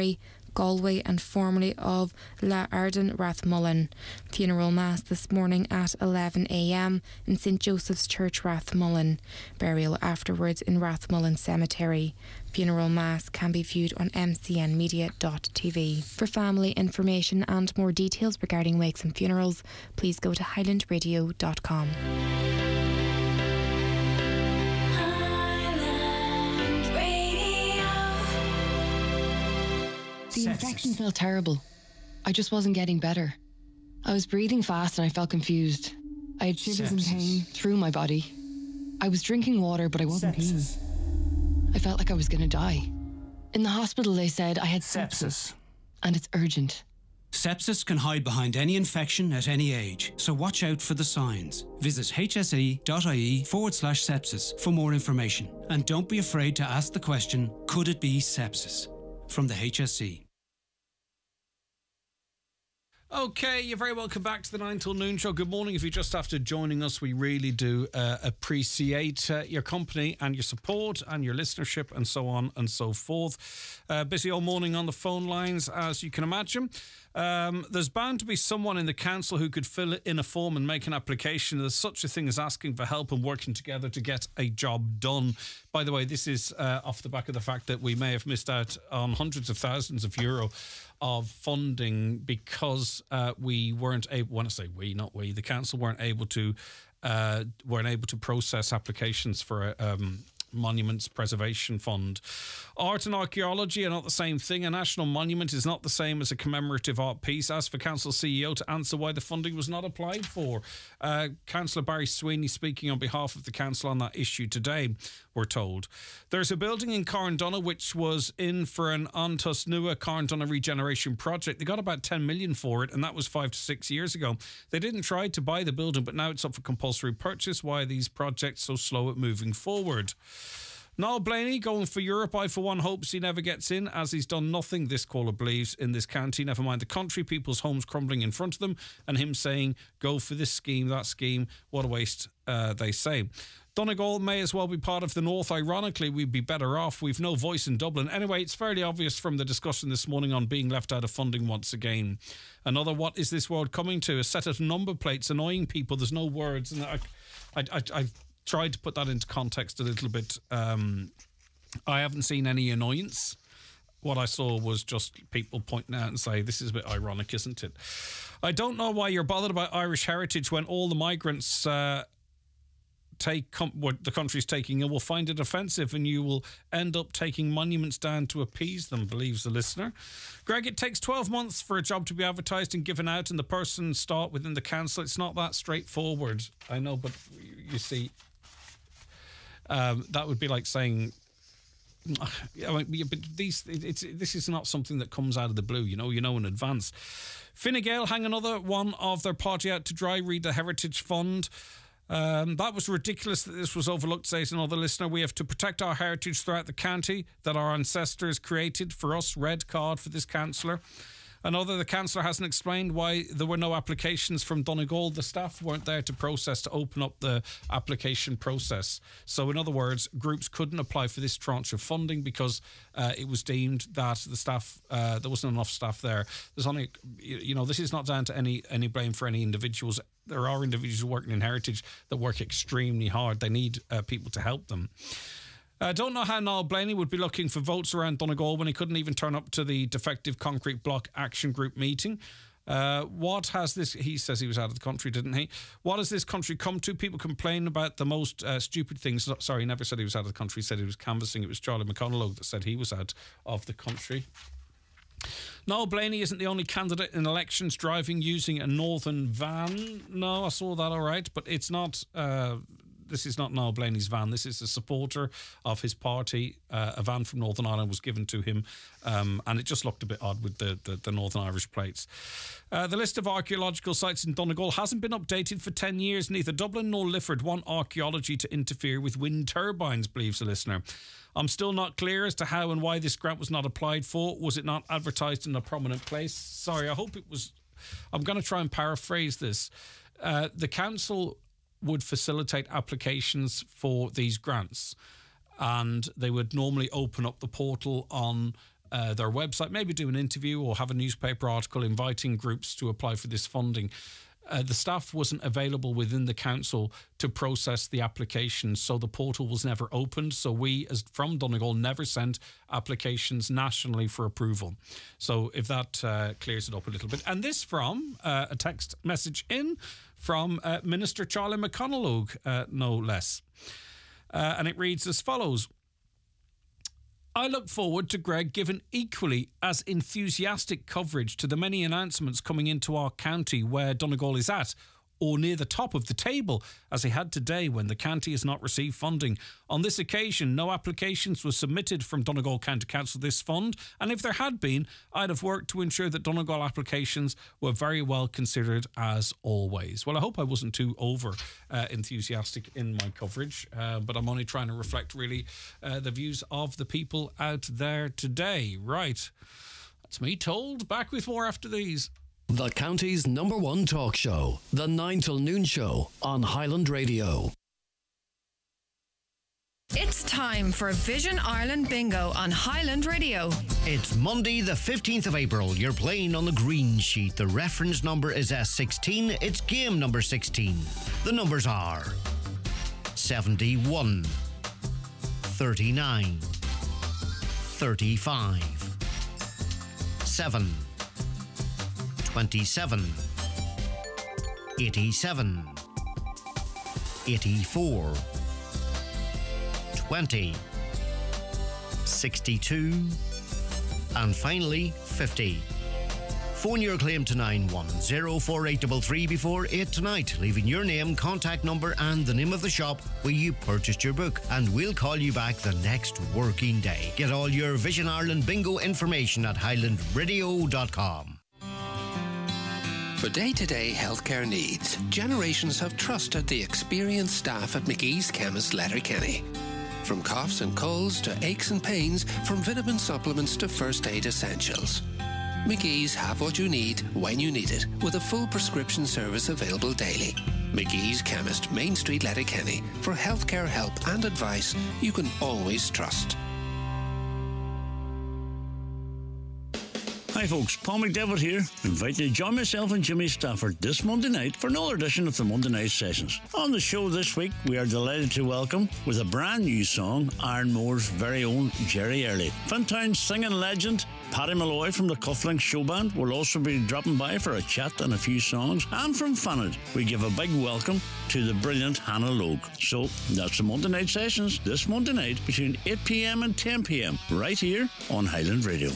Galway, and formerly of La Arden Rathmullen. Funeral Mass this morning at eleven a m in St Joseph's Church, Rathmullen. Burial afterwards in Rathmullen Cemetery. Funeral Mass can be viewed on m c n media dot t v. For family information and more details regarding wakes and funerals, please go to highland radio dot com. The infection felt terrible. I just wasn't getting better. I was breathing fast and I felt confused. I had shivers and pain through my body. I was drinking water, but I wasn't peeing. I felt like I was going to die. In the hospital, they said I had sepsis, and it's urgent. Sepsis can hide behind any infection at any age, so watch out for the signs. Visit hse.ie forward slash sepsis for more information. And don't be afraid to ask the question, could it be sepsis? From the H S E. Okay, you're very welcome back to the Nine Till Noon Show. Good morning. If you're just after joining us, we really do uh, appreciate uh, your company and your support and your listenership and so on and so forth. Uh, busy all morning on the phone lines, as you can imagine. Um, there's bound to be someone in the council who could fill in a form and make an application. There's such a thing as asking for help and working together to get a job done. By the way, this is uh, off the back of the fact that we may have missed out on hundreds of thousands of euro of funding because uh, we weren't able, when I say we, not we, the council weren't able to uh, weren't able to process applications for a um, Monuments Preservation Fund. Art and archaeology are not the same thing. A national monument is not the same as a commemorative art piece. Ask for Council C E O to answer why the funding was not applied for. Uh, Councillor Barry Sweeney speaking on behalf of the council on that issue today, we're told. There's a building in Carndonagh which was in for an Antus Nua Carndonagh regeneration project. They got about ten million for it, and that was five to six years ago. They didn't try to buy the building, but now it's up for compulsory purchase. Why are these projects so slow at moving forward? Niall Blaney going for Europe. I, for one, hopes he never gets in, as he's done nothing, this caller believes, in this county. Never mind the country, people's homes crumbling in front of them, and him saying, go for this scheme, that scheme. What a waste, uh, they say. Donegal may as well be part of the North. Ironically, we'd be better off. We've no voice in Dublin. Anyway, it's fairly obvious from the discussion this morning on being left out of funding once again. Another, what is this world coming to? A set of number plates annoying people. There's no words. And I, I, I, I tried to put that into context a little bit. Um, I haven't seen any annoyance. What I saw was just people pointing out and say, this is a bit ironic, isn't it? I don't know why you're bothered about Irish heritage when all the migrants uh, take com- what the country's taking, and will find it offensive, and you will end up taking monuments down to appease them, believes the listener. Greg, it takes twelve months for a job to be advertised and given out, and the person start within the council. It's not that straightforward. I know, but you see, um, that would be like saying, I mean, but these, it's, this is not something that comes out of the blue, you know, you know in advance. Fine Gael hang another one of their party out to dry, read the Heritage Fund. Um, that was ridiculous that this was overlooked, says another listener. We have to protect our heritage throughout the county that our ancestors created for us. Red card for this councillor. Another, the councillor hasn't explained why there were no applications from Donegal. The staff weren't there to process, to open up the application process. So in other words, groups couldn't apply for this tranche of funding because uh, it was deemed that the staff, uh, there wasn't enough staff there. There's only, you know, this is not down to any, any blame for any individuals. There are individuals working in heritage that work extremely hard. They need uh, people to help them. I uh, don't know how Niall Blaney would be looking for votes around Donegal when he couldn't even turn up to the Defective Concrete Block Action Group meeting. Uh, what has this... He says he was out of the country, didn't he? What has this country come to? People complain about the most uh, stupid things. Sorry, he never said he was out of the country. He said he was canvassing. It was Charlie McConnell that said he was out of the country. Niall Blaney isn't the only candidate in elections driving using a northern van. No, I saw that all right, but it's not... Uh, This is not Niall Blaney's van. This is a supporter of his party. Uh, a van from Northern Ireland was given to him, um, and it just looked a bit odd with the, the, the Northern Irish plates. Uh, the list of archaeological sites in Donegal hasn't been updated for ten years. Neither Dublin nor Lifford want archaeology to interfere with wind turbines, believes the listener. I'm still not clear as to how and why this grant was not applied for. Was it not advertised in a prominent place? Sorry, I hope it was... I'm going to try and paraphrase this. Uh, the council would facilitate applications for these grants, and they would normally open up the portal on uh, their website, maybe do an interview or have a newspaper article inviting groups to apply for this funding. Uh, the staff wasn't available within the council to process the applications, so the portal was never opened. So we, as from Donegal, never sent applications nationally for approval. So if that uh, clears it up a little bit. And this from uh, a text message in from uh, Minister Charlie McConalogue, uh, no less. Uh, and it reads as follows. I look forward to Greg giving equally as enthusiastic coverage to the many announcements coming into our county where Donegal is at, or near the top of the table, as he had today when the county has not received funding. On this occasion, no applications were submitted from Donegal County Council this fund, and if there had been, I'd have worked to ensure that Donegal applications were very well considered as always. Well, I hope I wasn't too over uh, enthusiastic in my coverage, uh, but I'm only trying to reflect really uh, the views of the people out there today. Right, that's me told. Back with more after these. The county's number one talk show, the Nine Til Noon Show on Highland Radio. It's time for Vision Ireland Bingo on Highland Radio. It's Monday the fifteenth of April. You're playing on the green sheet. The reference number is S sixteen. It's game number sixteen. The numbers are seventy-one, thirty-nine, thirty-five, seven, twenty-seven, eighty-seven, eighty-four, twenty, sixty-two, and finally fifty. Phone your claim to nine one zero four eight three three before eight tonight, leaving your name, contact number and the name of the shop where you purchased your book, and we'll call you back the next working day. Get all your Vision Ireland bingo information at highland radio dot com. For day-to-day healthcare needs, generations have trusted the experienced staff at McGee's Chemist Letterkenny. From coughs and colds to aches and pains, from vitamin supplements to first aid essentials. McGee's have what you need when you need it, with a full prescription service available daily. McGee's Chemist, Main Street, Letterkenny. For healthcare help and advice you can always trust. Hi folks, Paul McDevitt here, inviting you to join myself and Jimmy Stafford this Monday night for another edition of the Monday Night Sessions. On the show this week, we are delighted to welcome, with a brand new song, Ironmore's very own Jerry Early. Fintown's singing legend, Paddy Malloy from the Cufflinks Show Band will also be dropping by for a chat and a few songs. And from Fanad, we give a big welcome to the brilliant Hannah Logue. So that's the Monday Night Sessions this Monday night between eight p.m. and ten p.m. right here on Highland Radio.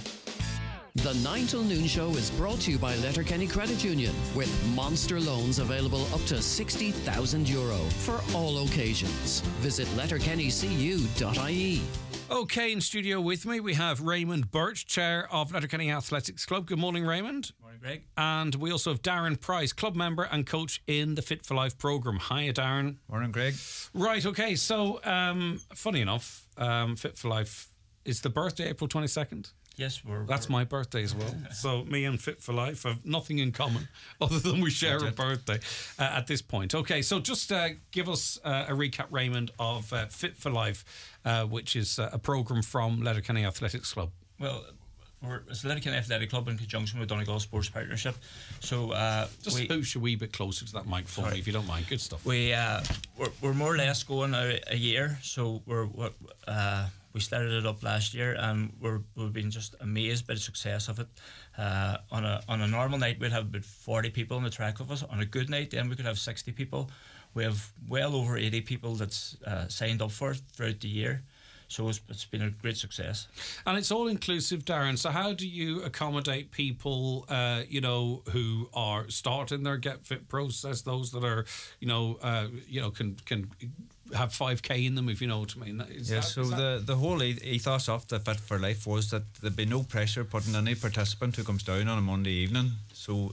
The Nine Til Noon Show is brought to you by Letterkenny Credit Union, with monster loans available up to sixty thousand euro for all occasions. Visit letterkenny c u dot i e. Okay, in studio with me we have Raymond Birch, Chair of Letterkenny Athletics Club. Good morning, Raymond. Morning, Greg. And we also have Darren Price, club member and coach in the Fit for Life programme. Hiya, Darren. Morning, Greg. Right, okay, so um, funny enough, um, Fit for Life is the birthday April twenty-second. Yes, we're... That's we're, my birthday as well. So me and Fit for Life have nothing in common other than we share a birthday uh, at this point. Okay, so just uh, give us uh, a recap, Raymond, of uh, Fit for Life, uh, which is uh, a programme from Letterkenny Athletics Club. Well, we're, it's the Letterkenny Athletic Club in conjunction with Donegal Sports Partnership. So uh, Just we, push a wee bit closer to that mic for me, if you don't mind. Good stuff. We, uh, we're, we're more or less going a, a year, so we're... what. Uh, We started it up last year, and we're, we've been just amazed by the success of it. Uh, on a on a normal night, we'd have about forty people on the track with us. On a good night, then we could have sixty people. We have well over eighty people that's uh, signed up for it throughout the year. So it's, it's been a great success. And it's all inclusive, Darren. So how do you accommodate people, uh, you know, who are starting their Get Fit process, those that are, you know, uh, you know, can can have five K in them, if you know what I mean? Is yeah, that, so is the, that... the whole ethos of the Fit for Life was that there'd be no pressure put on any participant who comes down on a Monday evening. So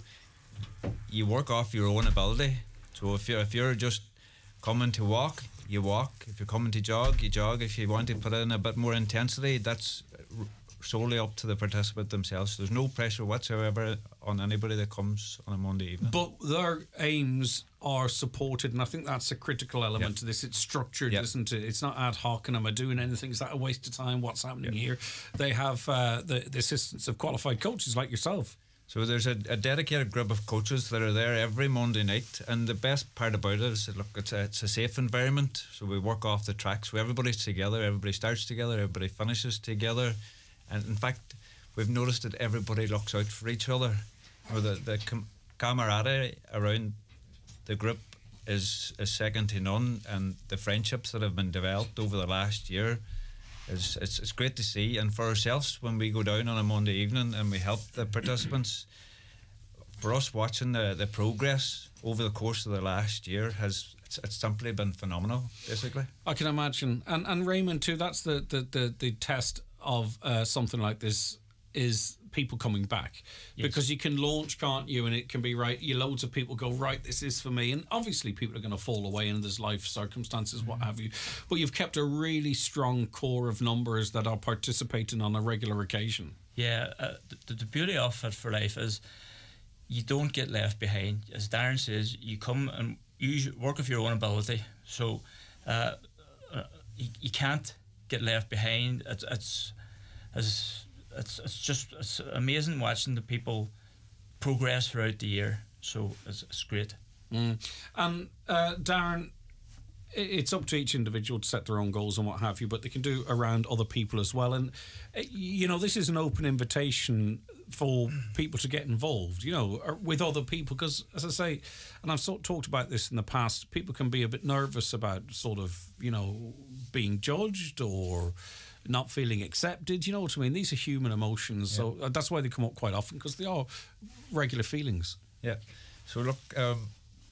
you work off your own ability. So if you're, if you're just coming to walk, you walk. If you're coming to jog, you jog. If you want to put in a bit more intensity, that's r- solely up to the participant themselves. There's no pressure whatsoever on anybody that comes on a Monday evening. But their aims are supported, and I think that's a critical element Yep. to this. It's structured, Yep. isn't it? It's not ad hoc and am I doing anything? Is that a waste of time? What's happening Yep. here? They have uh, the, the assistance of qualified coaches like yourself. So there's a, a dedicated group of coaches that are there every Monday night, and the best part about it is that, look, it's a, it's a safe environment. So we work off the track, so everybody's together, everybody starts together, everybody finishes together, and in fact, we've noticed that everybody looks out for each other. Or the the com- camaraderie around the group is is second to none, and the friendships that have been developed over the last year. It's, it's, it's great to see, and for ourselves when we go down on a Monday evening and we help the participants, for us watching the, the progress over the course of the last year has it's, it's simply been phenomenal, basically. I can imagine. And and Raymond too, that's the, the, the, the test of uh, something like this, is people coming back. Yes. Because you can launch, can't you, and it can be right, you loads of people go, right, this is for me, and obviously people are going to fall away and there's life circumstances, mm-hmm. what have you, but you've kept a really strong core of numbers that are participating on a regular occasion. Yeah, uh, the, the beauty of Fit for Life is you don't get left behind. As Darren says, you come and you work of your own ability, so uh, uh, you, you can't get left behind. It's, it's as It's it's just it's amazing watching the people progress throughout the year. So it's, it's great. Mm. And uh, Darren, it's up to each individual to set their own goals and what have you, but they can do around other people as well. And you know, this is an open invitation for people to get involved, you know, with other people, because as I say, and I've sort of talked about this in the past, people can be a bit nervous about sort of, you know, being judged or not feeling accepted, you know what I mean? These are human emotions, yeah. So that's why they come up quite often, because they are regular feelings. Yeah. So look, um,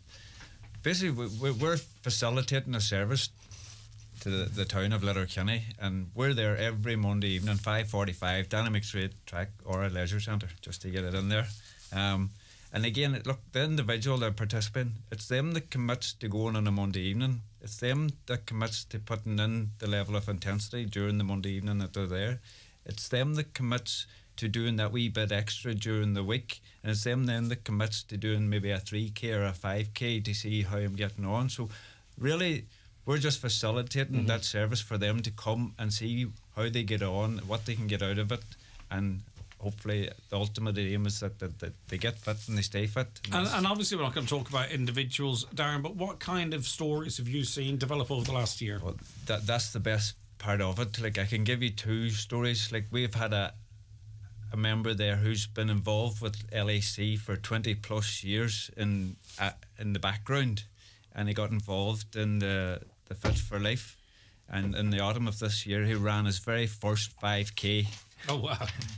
basically we, we're facilitating a service to the, the town of Letterkenny, and we're there every Monday evening, five forty-five, down a mixed rate track or a leisure centre, just to get it in there. Um, and again, look, the individual that participating, it's them that commits to going on a Monday evening. It's them that commits to putting in the level of intensity during the Monday evening that they're there. It's them that commits to doing that wee bit extra during the week, and it's them then that commits to doing maybe a three K or a five K to see how I'm getting on. So really, we're just facilitating mm-hmm. that service for them to come and see how they get on, what they can get out of it, and hopefully the ultimate aim is that, that, that they get fit and they stay fit. And, and obviously we're not going to talk about individuals, Darren, but what kind of stories have you seen develop over the last year? Well, that that's the best part of it. Like, I can give you two stories. Like, we've had a a member there who's been involved with L A C for twenty plus years in uh, in the background, and he got involved in the, the Fit for Life, and in the autumn of this year he ran his very first five K. Oh wow.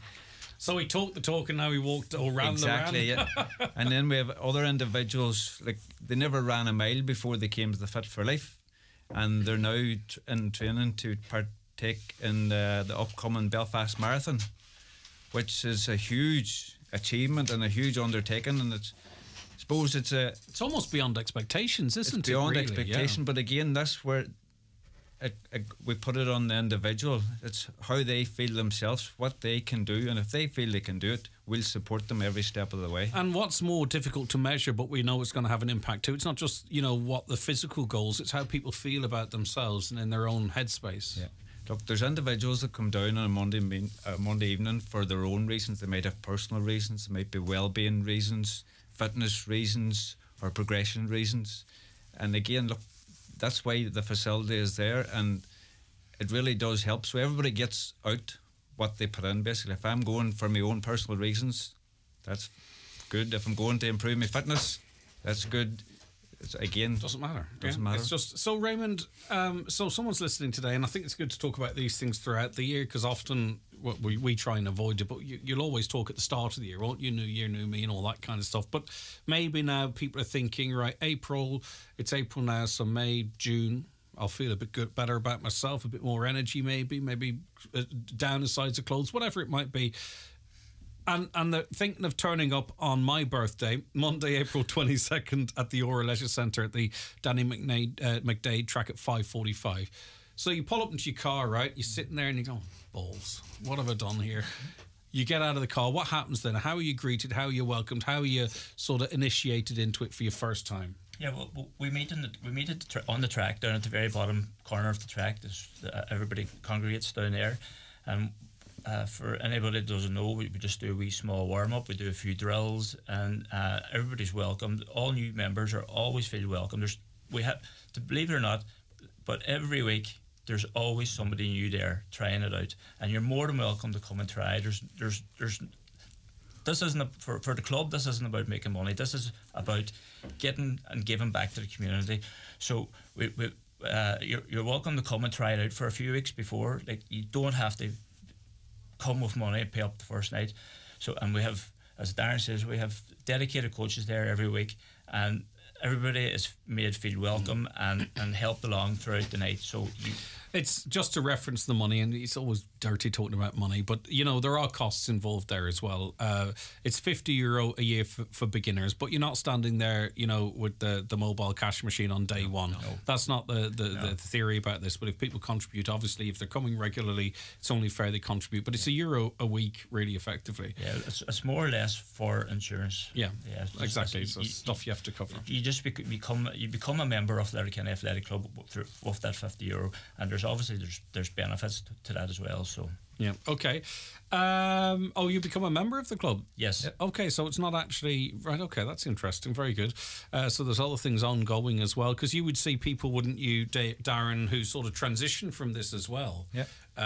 So he talked the talk and now he walked or ran exactly, the ran. Yeah. And then we have other individuals, like, they never ran a mile before they came to the Fit for Life, and they're now t- in training to partake in the, the upcoming Belfast Marathon, which is a huge achievement and a huge undertaking, and it's, I suppose it's a... It's almost beyond expectations, isn't it's it? beyond really? expectation, yeah. But again, that's where it, it, we put it on the individual. It's how they feel themselves, what they can do, and if they feel they can do it, we'll support them every step of the way. And what's more difficult to measure, but we know it's going to have an impact too, it's not just, you know, what the physical goals, it's how people feel about themselves and in their own headspace. Yeah. Look, there's individuals that come down on a Monday mean, uh, Monday evening for their own reasons. They might have personal reasons, they might be well-being reasons, fitness reasons, or progression reasons. And again, look, that's why the facility is there, and it really does help. So everybody gets out what they put in, basically. If I'm going for my own personal reasons, that's good. If I'm going to improve my fitness, that's good. It's, again, doesn't matter. Doesn't yeah, matter. It's just so, Raymond. Um, so someone's listening today, and I think it's good to talk about these things throughout the year, because often well, we we try and avoid it. But you, you'll always talk at the start of the year, won't you? New year, new me, and all that kind of stuff. But maybe now people are thinking, right, April. It's April now, so May, June. I'll feel a bit good, better about myself, a bit more energy, maybe, maybe uh, down the sides of clothes, whatever it might be. And and they're thinking of turning up on my birthday, Monday, April twenty-second, at the Aura Leisure Centre at the Danny McNaid, uh, McDade track at five forty-five. So you pull up into your car, right? You're sitting there and you go, balls, what have I done here? You get out of the car. What happens then? How are you greeted? How are you welcomed? How are you sort of initiated into it for your first time? Yeah, well, we meet in the, we meet at the tra- on the track down at the very bottom corner of the track. There's, uh, everybody congregates down there, and uh, for anybody that doesn't know, we, we just do a wee small warm up. We do a few drills, and uh, everybody's welcomed. All new members are always feel welcome. There's we have to believe it or not, but every week there's always somebody new there trying it out, and you're more than welcome to come and try. There's there's there's. This isn't a, for for the club. This isn't about making money. This is about getting and giving back to the community. So we, we uh, you're you're welcome to come and try it out for a few weeks before. Like, you don't have to come with money and pay up the first night. So and we have, as Darren says, we have dedicated coaches there every week, and everybody is made feel welcome and and helped along throughout the night. So you. It's just to reference the money, and it's always dirty talking about money, but you know there are costs involved there as well. Uh, it's fifty euro a year for, for beginners, but you're not standing there, you know, with the, the mobile cash machine on day no, one. No. That's not the the, no. the theory about this. But if people contribute, obviously, if they're coming regularly, it's only fair they contribute. But it's a euro a week, really, effectively. Yeah, it's, it's more or less for insurance. Yeah, yeah, it's exactly. It's, so you, stuff you have to cover. You just bec- become you become a member of Letterkenny Athletic Club through, with that fifty euro, and there's obviously there's there's benefits to, to that as well. So yeah, okay. Um, oh, you become a member of the club? Yes. Okay, so it's not actually right. Okay, that's interesting. Very good. Uh, so there's other things ongoing as well, because you would see people, wouldn't you, D- Darren, who sort of transition from this as well. Yeah.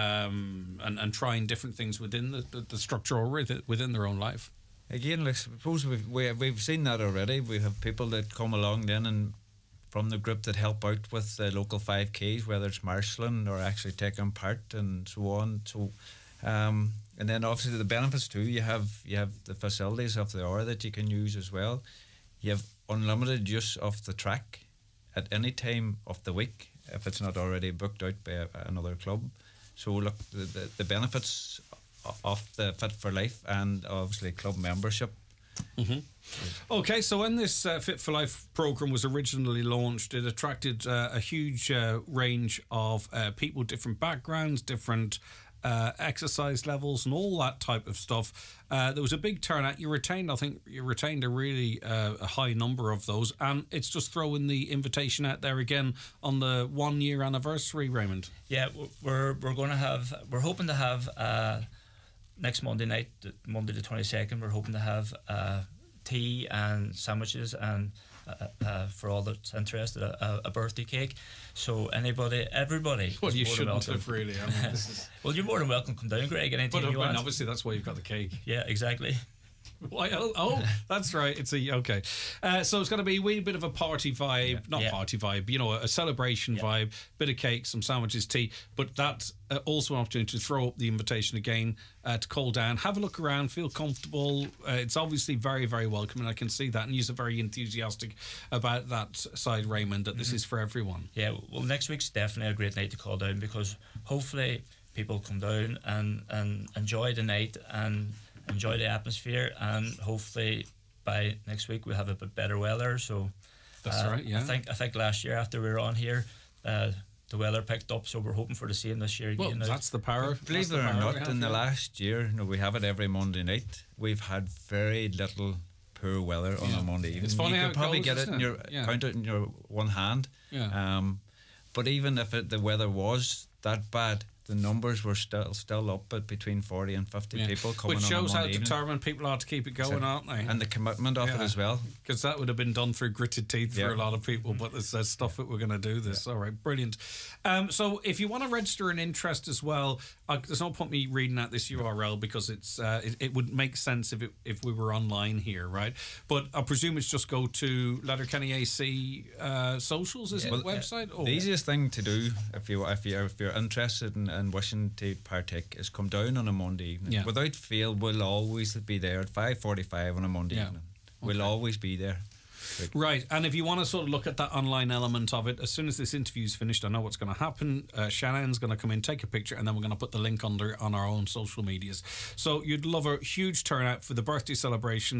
Um, and and trying different things within the, the, the structure or within their own life. Again, like, suppose we've we, we've seen that already. We have people that come along then and from the group that help out with the local five Ks, whether it's marshalling or actually taking part and so on. So, um, and then obviously the benefits too. You have you have the facilities of the hour that you can use as well. You have unlimited use of the track at any time of the week if it's not already booked out by a, another club. So look, the, the, the benefits of the Fit for Life and obviously club membership. Mm-hmm. Okay, so when this uh, Fit for Life programme was originally launched, it attracted uh, a huge uh, range of uh, people, different backgrounds, different uh, exercise levels and all that type of stuff. Uh, there was a big turnout. You retained, I think you retained a really uh, a high number of those, and it's just throwing the invitation out there again on the one year anniversary, Raymond. Yeah, we're we're going to have, we're hoping to have uh, next Monday night, Monday the twenty-second, we're hoping to have uh, tea and sandwiches and uh, uh, for all that's interested, a, a birthday cake. So anybody, everybody. Well, you shouldn't have really. I mean, this is... Well, you're more than welcome to come down, Greg. Anytime but, you want. Obviously, that's why you've got the cake. Yeah, exactly. Why? Oh, oh, that's right. It's a okay. Uh, so it's going to be a wee bit of a party vibe, yeah. not yeah. party vibe, you know, a, a celebration yeah. vibe. Bit of cake, some sandwiches, tea. But that's uh, also an opportunity to throw up the invitation again uh, to call down, have a look around, feel comfortable. Uh, it's obviously very, very welcome, and I can see that. And you're very enthusiastic about that side, Raymond. That mm-hmm. this is for everyone. Yeah. Well, next week's definitely a great night to call down, because hopefully people come down and and enjoy the night and enjoy the atmosphere, and hopefully by next week we'll have a bit better weather. So that's uh, right. Yeah. I think I think last year after we were on here, uh, the weather picked up, so we're hoping for the same this year. Well, again. that's the power. Believe it or not, in the last year, you know, we have it every Monday night. We've had very little poor weather on yeah. a Monday evening. It's funny you how could probably it goes, get it in your yeah. count it in your one hand. Yeah. Um, but even if it, the weather was that bad, the numbers were still still up at between forty and fifty yeah. people coming on. Which shows on how determined people are to keep it going, so, aren't they? And the commitment of yeah. it as well. Because that would have been done through gritted teeth yeah. for a lot of people, but there's, there's stuff that we're going to do this. Yeah. All right, brilliant. Um, so if you want to register an interest as well, I, there's no point me reading out this U R L because it's uh, it, it would make sense if it, if we were online here, right? But I presume it's just go to Letterkenny A C uh, socials, is yeah. it, well, website? Uh, the easiest thing to do if you if you if you're interested in, in wishing to partake is come down on a Monday evening. Yeah. Without fail, we'll always be there at five forty-five on a Monday yeah. evening. We'll okay. always be there. Right, and if you want to sort of look at that online element of it, as soon as this interview's finished, I know what's going to happen. Uh, Shannon's going to come in, take a picture, and then we're going to put the link under on our own social medias. So you'd love a huge turnout for the birthday celebrations.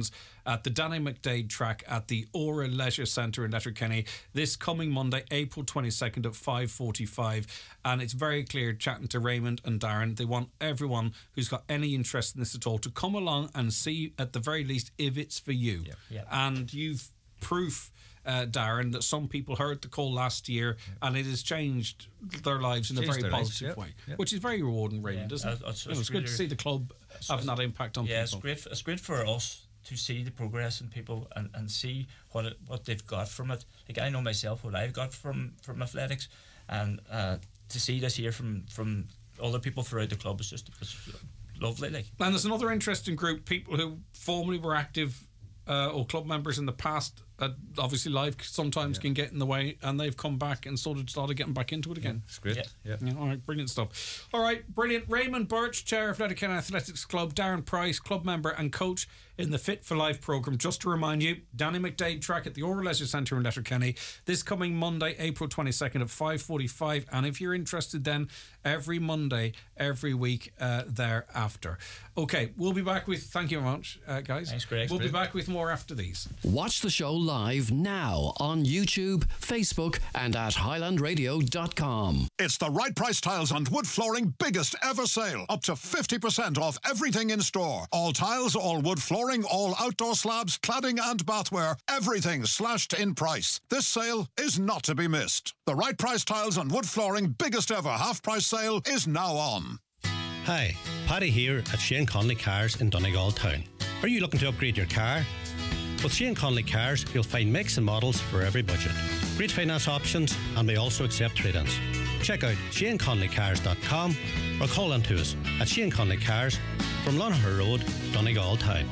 at the Danny McDade track at the Aura Leisure Centre in Letterkenny this coming Monday, April twenty-second at five forty-five. And it's very clear, chatting to Raymond and Darren, they want everyone who's got any interest in this at all to come along and see, at the very least, if it's for you. Yeah. Yeah. And you've proof, uh, Darren, that some people heard the call last year yeah. and it has changed their lives in changed a very positive lives, way, yeah. Yeah. which is very rewarding, Raymond, Yeah. isn't it? Uh, it's, You know, it's it's good really, to see the club having that impact on yeah, people. Yeah, it's great. It's great for us to see the progress in people and, and see what it, what they've got from it. Like, I know myself what I've got from, from athletics, and uh, to see this here from, from other people throughout the club is just it's lovely. Like. And there's another interesting group, people who formerly were active uh, or club members in the past. Uh, obviously life sometimes yeah. can get in the way, and they've come back and sort of started getting back into it again. Yeah, it's great. Yeah. Yeah. yeah. All right, brilliant stuff. All right, brilliant. Raymond Birch, Chair of Letterkenny Athletics Club, Darren Price, club member and coach in the Fit for Life programme. Just to remind you, Danny McDade track at the Aura Leisure Centre in Letterkenny this coming Monday, April twenty-second at five forty-five. And if you're interested, then every Monday, every week uh, thereafter. Okay, we'll be back with, thank you very much, uh, guys. Thanks, Greg. We'll be back with more after these. Watch the show live now on YouTube, Facebook and at highland radio dot com. It's the Right Price Tiles and Wood Flooring biggest ever sale. Up to fifty percent off everything in store. All tiles, all wood flooring, all outdoor slabs, cladding and bathware. Everything slashed in price. This sale is not to be missed. The Right Price Tiles and Wood Flooring biggest ever half-price sale is now on. Hi, Paddy here at Shane Conley Cars in Donegal Town. Are you looking to upgrade your car? With Shane Conley Cars, you'll find makes and models for every budget. Great finance options, and we also accept trade-ins. Check out shane conley cars dot com or call in to us at Shane Conley Cars from Lonaher Road, Donegal Town.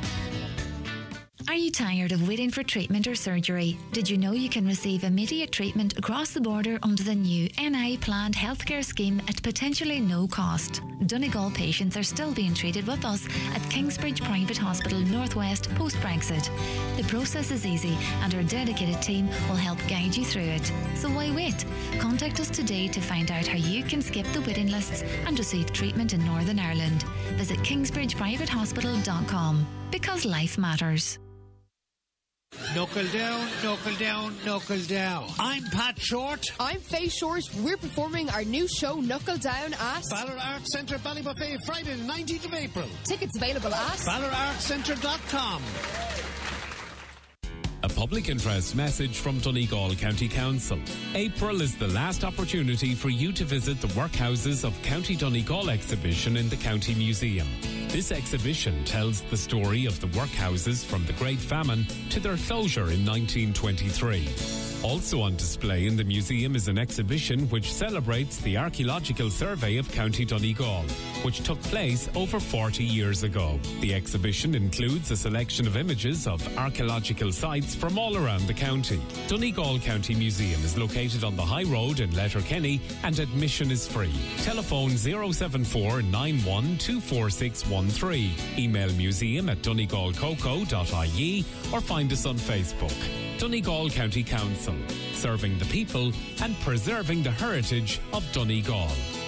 Are you tired of waiting for treatment or surgery? Did you know you can receive immediate treatment across the border under the new N I planned healthcare scheme at potentially no cost? Donegal patients are still being treated with us at Kingsbridge Private Hospital Northwest post-Brexit. The process is easy and our dedicated team will help guide you through it. So why wait? Contact us today to find out how you can skip the waiting lists and receive treatment in Northern Ireland. Visit kingsbridge private hospital dot com, because life matters. Knuckle down, knuckle down, knuckle down. I'm Pat Short. I'm Faye Short. We're performing our new show, Knuckle Down, at Ballard Arts Centre, Ballybuffet, Friday the nineteenth of April. Tickets available at ballard arts centre dot com. A public interest message from Donegal County Council. April is the last opportunity for you to visit the Workhouses of County Donegal exhibition in the County Museum. This exhibition tells the story of the workhouses from the Great Famine to their closure in nineteen twenty-three. Also on display in the museum is an exhibition which celebrates the archaeological survey of County Donegal, which took place over forty years ago. The exhibition includes a selection of images of archaeological sites from all around the county. Donegal County Museum is located on the High Road in Letterkenny and admission is free. Telephone zero seven four nine one two four six one three. Email museum at donegal coco dot I E or find us on Facebook. Donegal County Council, serving the people and preserving the heritage of Donegal.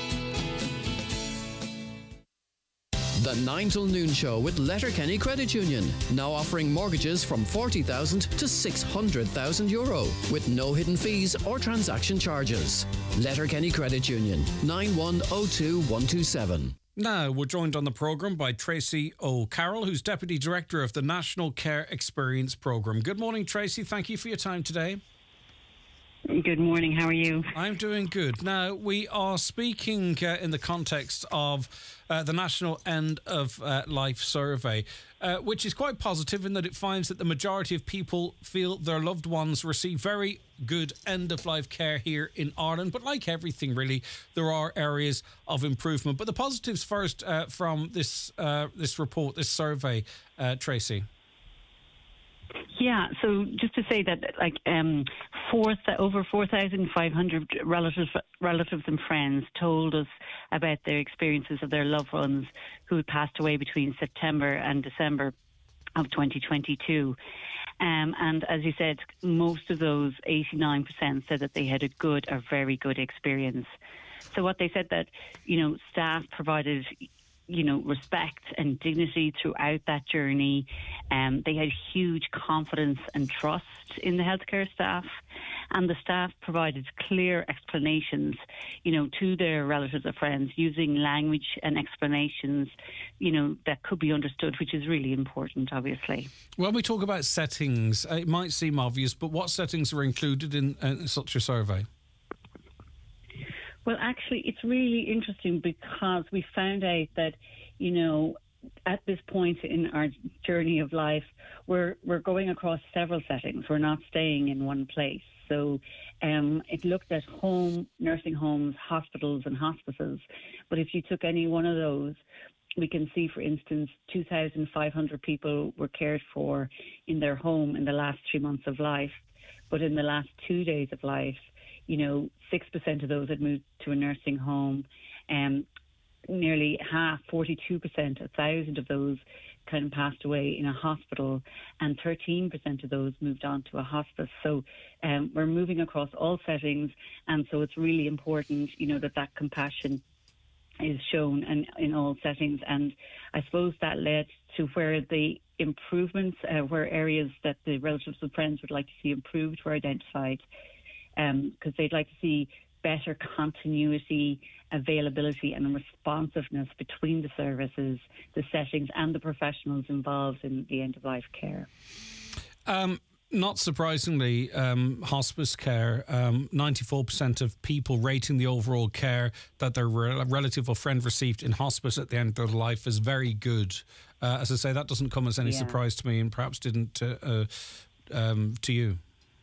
The Nine Til Noon Show with Letterkenny Credit Union, now offering mortgages from forty thousand to six hundred thousand euro with no hidden fees or transaction charges. Letterkenny Credit Union, nine one zero two one two seven. Now, we're joined on the programme by Tracy O'Carroll, who's Deputy Director of the National Care Experience Programme. Good morning, Tracy. Thank you for your time today. Good morning. How are you? I'm doing good. Now, we are speaking uh, in the context of uh, the National End of uh, Life Survey, uh, which is quite positive in that it finds that the majority of people feel their loved ones receive very good end-of-life care here in Ireland. But like everything, really, there are areas of improvement. But the positives first uh, from this uh, this report, this survey, uh, Tracy. Yeah, so just to say that, like, um, four th- over four thousand five hundred relatives, relatives and friends told us about their experiences of their loved ones who had passed away between September and December of twenty twenty-two. Um, and as you said, most of those, eighty-nine percent, said that they had a good or very good experience. So what they said that, you know, staff provided you know, respect and dignity throughout that journey. Um, they had huge confidence and trust in the healthcare staff, and the staff provided clear explanations, you know, to their relatives or friends using language and explanations, you know, that could be understood, which is really important, obviously. When we talk about settings, it might seem obvious, but what settings are included in uh, such a survey? Well, actually, it's really interesting because we found out that, you know, at this point in our journey of life, we're we're going across several settings. We're not staying in one place. So um, it looked at home, nursing homes, hospitals and hospices. But if you took any one of those, we can see, for instance, two thousand five hundred people were cared for in their home in the last three months of life. But in the last two days of life, you know, six percent of those had moved to a nursing home. Um, nearly half, forty-two percent, a thousand of those kind of passed away in a hospital, and thirteen percent of those moved on to a hospice. So um, we're moving across all settings, and so it's really important, you know, that that compassion is shown in, in all settings. And I suppose that led to where the improvements, uh, where areas that the relatives and friends would like to see improved were identified, because um, they'd like to see better continuity, availability and responsiveness between the services, the settings and the professionals involved in the end-of-life care. Um, not surprisingly, um, hospice care, um, ninety-four percent of people rating the overall care that their re- relative or friend received in hospice at the end of their life is very good. Uh, as I say, that doesn't come as any yeah. surprise to me, and perhaps didn't uh, uh, um, to you.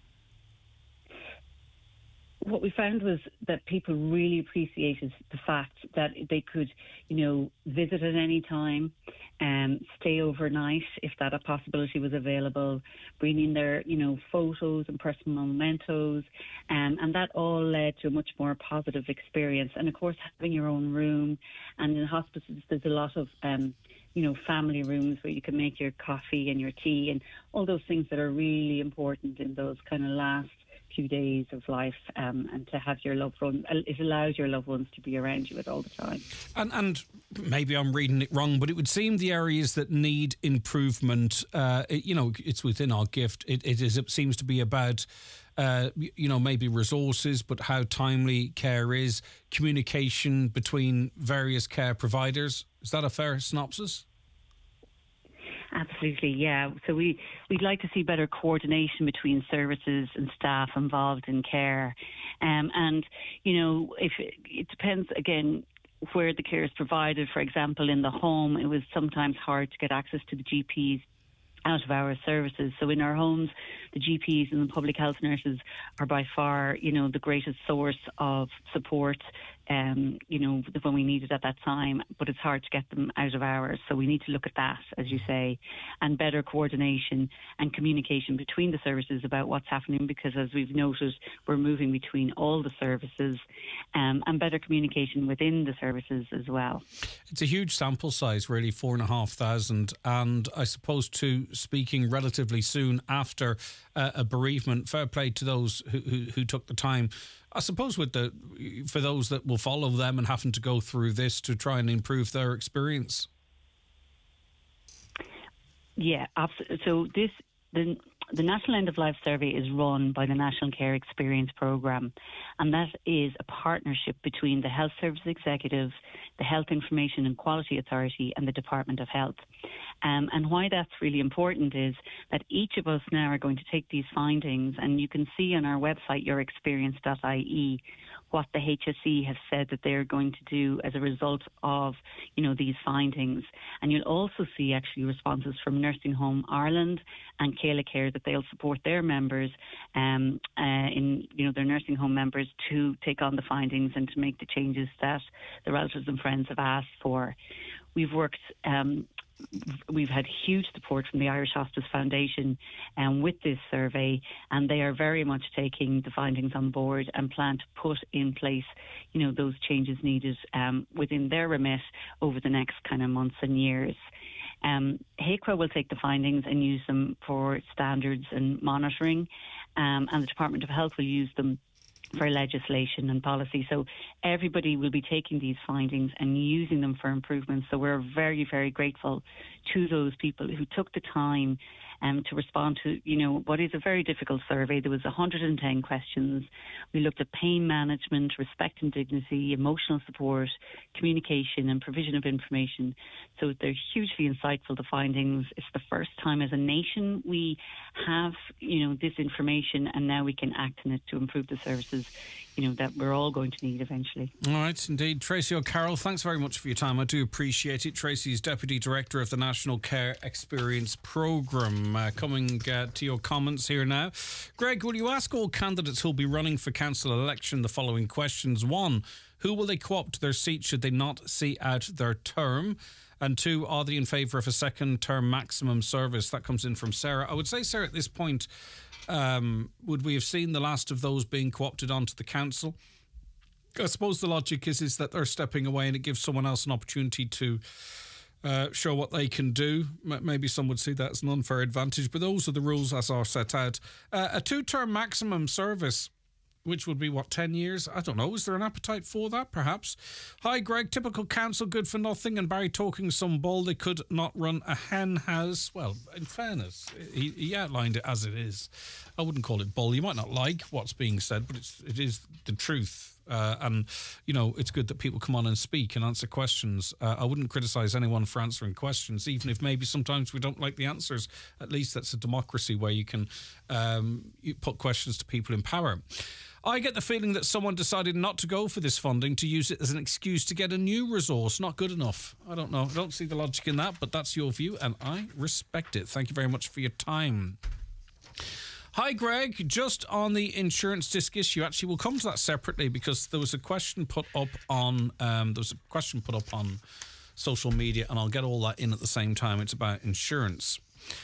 What we found was that people really appreciated the fact that they could, you know, visit at any time, and um, stay overnight if that a possibility was available, bring in their, you know, photos and personal mementos, um, and that all led to a much more positive experience. And of course, having your own room, and in hospices there's a lot of, um, you know, family rooms where you can make your coffee and your tea and all those things that are really important in those kind of last few days of life, um, and to have your loved ones, it allows your loved ones to be around you at all the time. And, and maybe I'm reading it wrong, but it would seem the areas that need improvement, uh, it, you know, it's within our gift. It, it is. It seems to be about, uh, you know, maybe resources, but how timely care is, communication between various care providers. Is that a fair synopsis? Absolutely, yeah. So we, we'd like to see better coordination between services and staff involved in care. Um, and, you know, if it, it depends, again, where the care is provided. For example, in the home, it was sometimes hard to get access to the G Ps out of our services. So in our homes, the G Ps and the public health nurses are by far, you know, the greatest source of support, um, you know, when we need it at that time, but it's hard to get them out of ours. So we need to look at that, as you say, and better coordination and communication between the services about what's happening, because as we've noted, we're moving between all the services, um, and better communication within the services as well. It's a huge sample size, really, four and a half thousand. And I suppose, too, speaking relatively soon after uh, a bereavement, fair play to those who, who, who took the time. I suppose with the for those that will follow them and having to go through this to try and improve their experience. Yeah, absolutely. So this the the National End of Life Survey is run by the National Care Experience Programme, and that is a partnership between the Health Service Executive, the Health Information and Quality Authority and the Department of Health. Um, and why that's really important is that each of us now are going to take these findings, and you can see on our website, your experience dot I E, what the H S E have said that they're going to do as a result of, you know, these findings. And you'll also see actually responses from Nursing Home Ireland and Céile Care that they'll support their members um, uh, in, you know, their nursing home members to take on the findings and to make the changes that the relatives and friends have asked for. We've worked um, We've had huge support from the Irish Hospice Foundation um, with this survey, and they are very much taking the findings on board and plan to put in place, you know, those changes needed um, within their remit over the next kind of months and years. Um, H I C R A will take the findings and use them for standards and monitoring, um, and the Department of Health will use them for legislation and policy. So everybody will be taking these findings and using them for improvements. So we're very, very grateful to those people who took the time um, to respond to, you know, what is a very difficult survey. There was one hundred ten questions. We looked at pain management, respect and dignity, emotional support, communication and provision of information. So they're hugely insightful, the findings. It's the first time as a nation we have, you know, this information, and now we can act on it to improve the services, you know, that we're all going to need eventually. All right, indeed. Tracy O'Carroll, thanks very much for your time. I do appreciate it. Tracy's Deputy Director of the National Care Experience Programme. Uh, coming uh, to your comments here now. Greg, will you ask all candidates who'll be running for council election the following questions? One, who will they co-opt to their seat should they not see out their term? And two, are they in favour of a second term maximum service? That comes in from Sarah. I would say, Sarah, at this point, um, would we have seen the last of those being co-opted onto the council? I suppose the logic is, is that they're stepping away and it gives someone else an opportunity to uh, show what they can do. M- maybe some would see that as an unfair advantage, but those are the rules as are set out. Uh, a two-term maximum service, which would be, what, ten years? I don't know. Is there an appetite for that, perhaps? Hi, Greg. Typical council, good for nothing, and Barry talking some bull. They could not run a hen house. Well, in fairness, he, he outlined it as it is. I wouldn't call it bull. You might not like what's being said, but it's, it is the truth. Uh, and, you know, it's good that people come on and speak and answer questions. Uh, I wouldn't criticise anyone for answering questions, even if maybe sometimes we don't like the answers. At least that's a democracy where you can um, you put questions to people in power. I get the feeling that someone decided not to go for this funding to use it as an excuse to get a new resource. Not good enough. I don't know. I don't see the logic in that, but that's your view and I respect it. Thank you very much for your time. Hi, Greg. Just on the insurance disc issue, actually, we'll come to that separately because there was a question put up on um, there was a question put up on social media, and I'll get all that in at the same time. It's about insurance.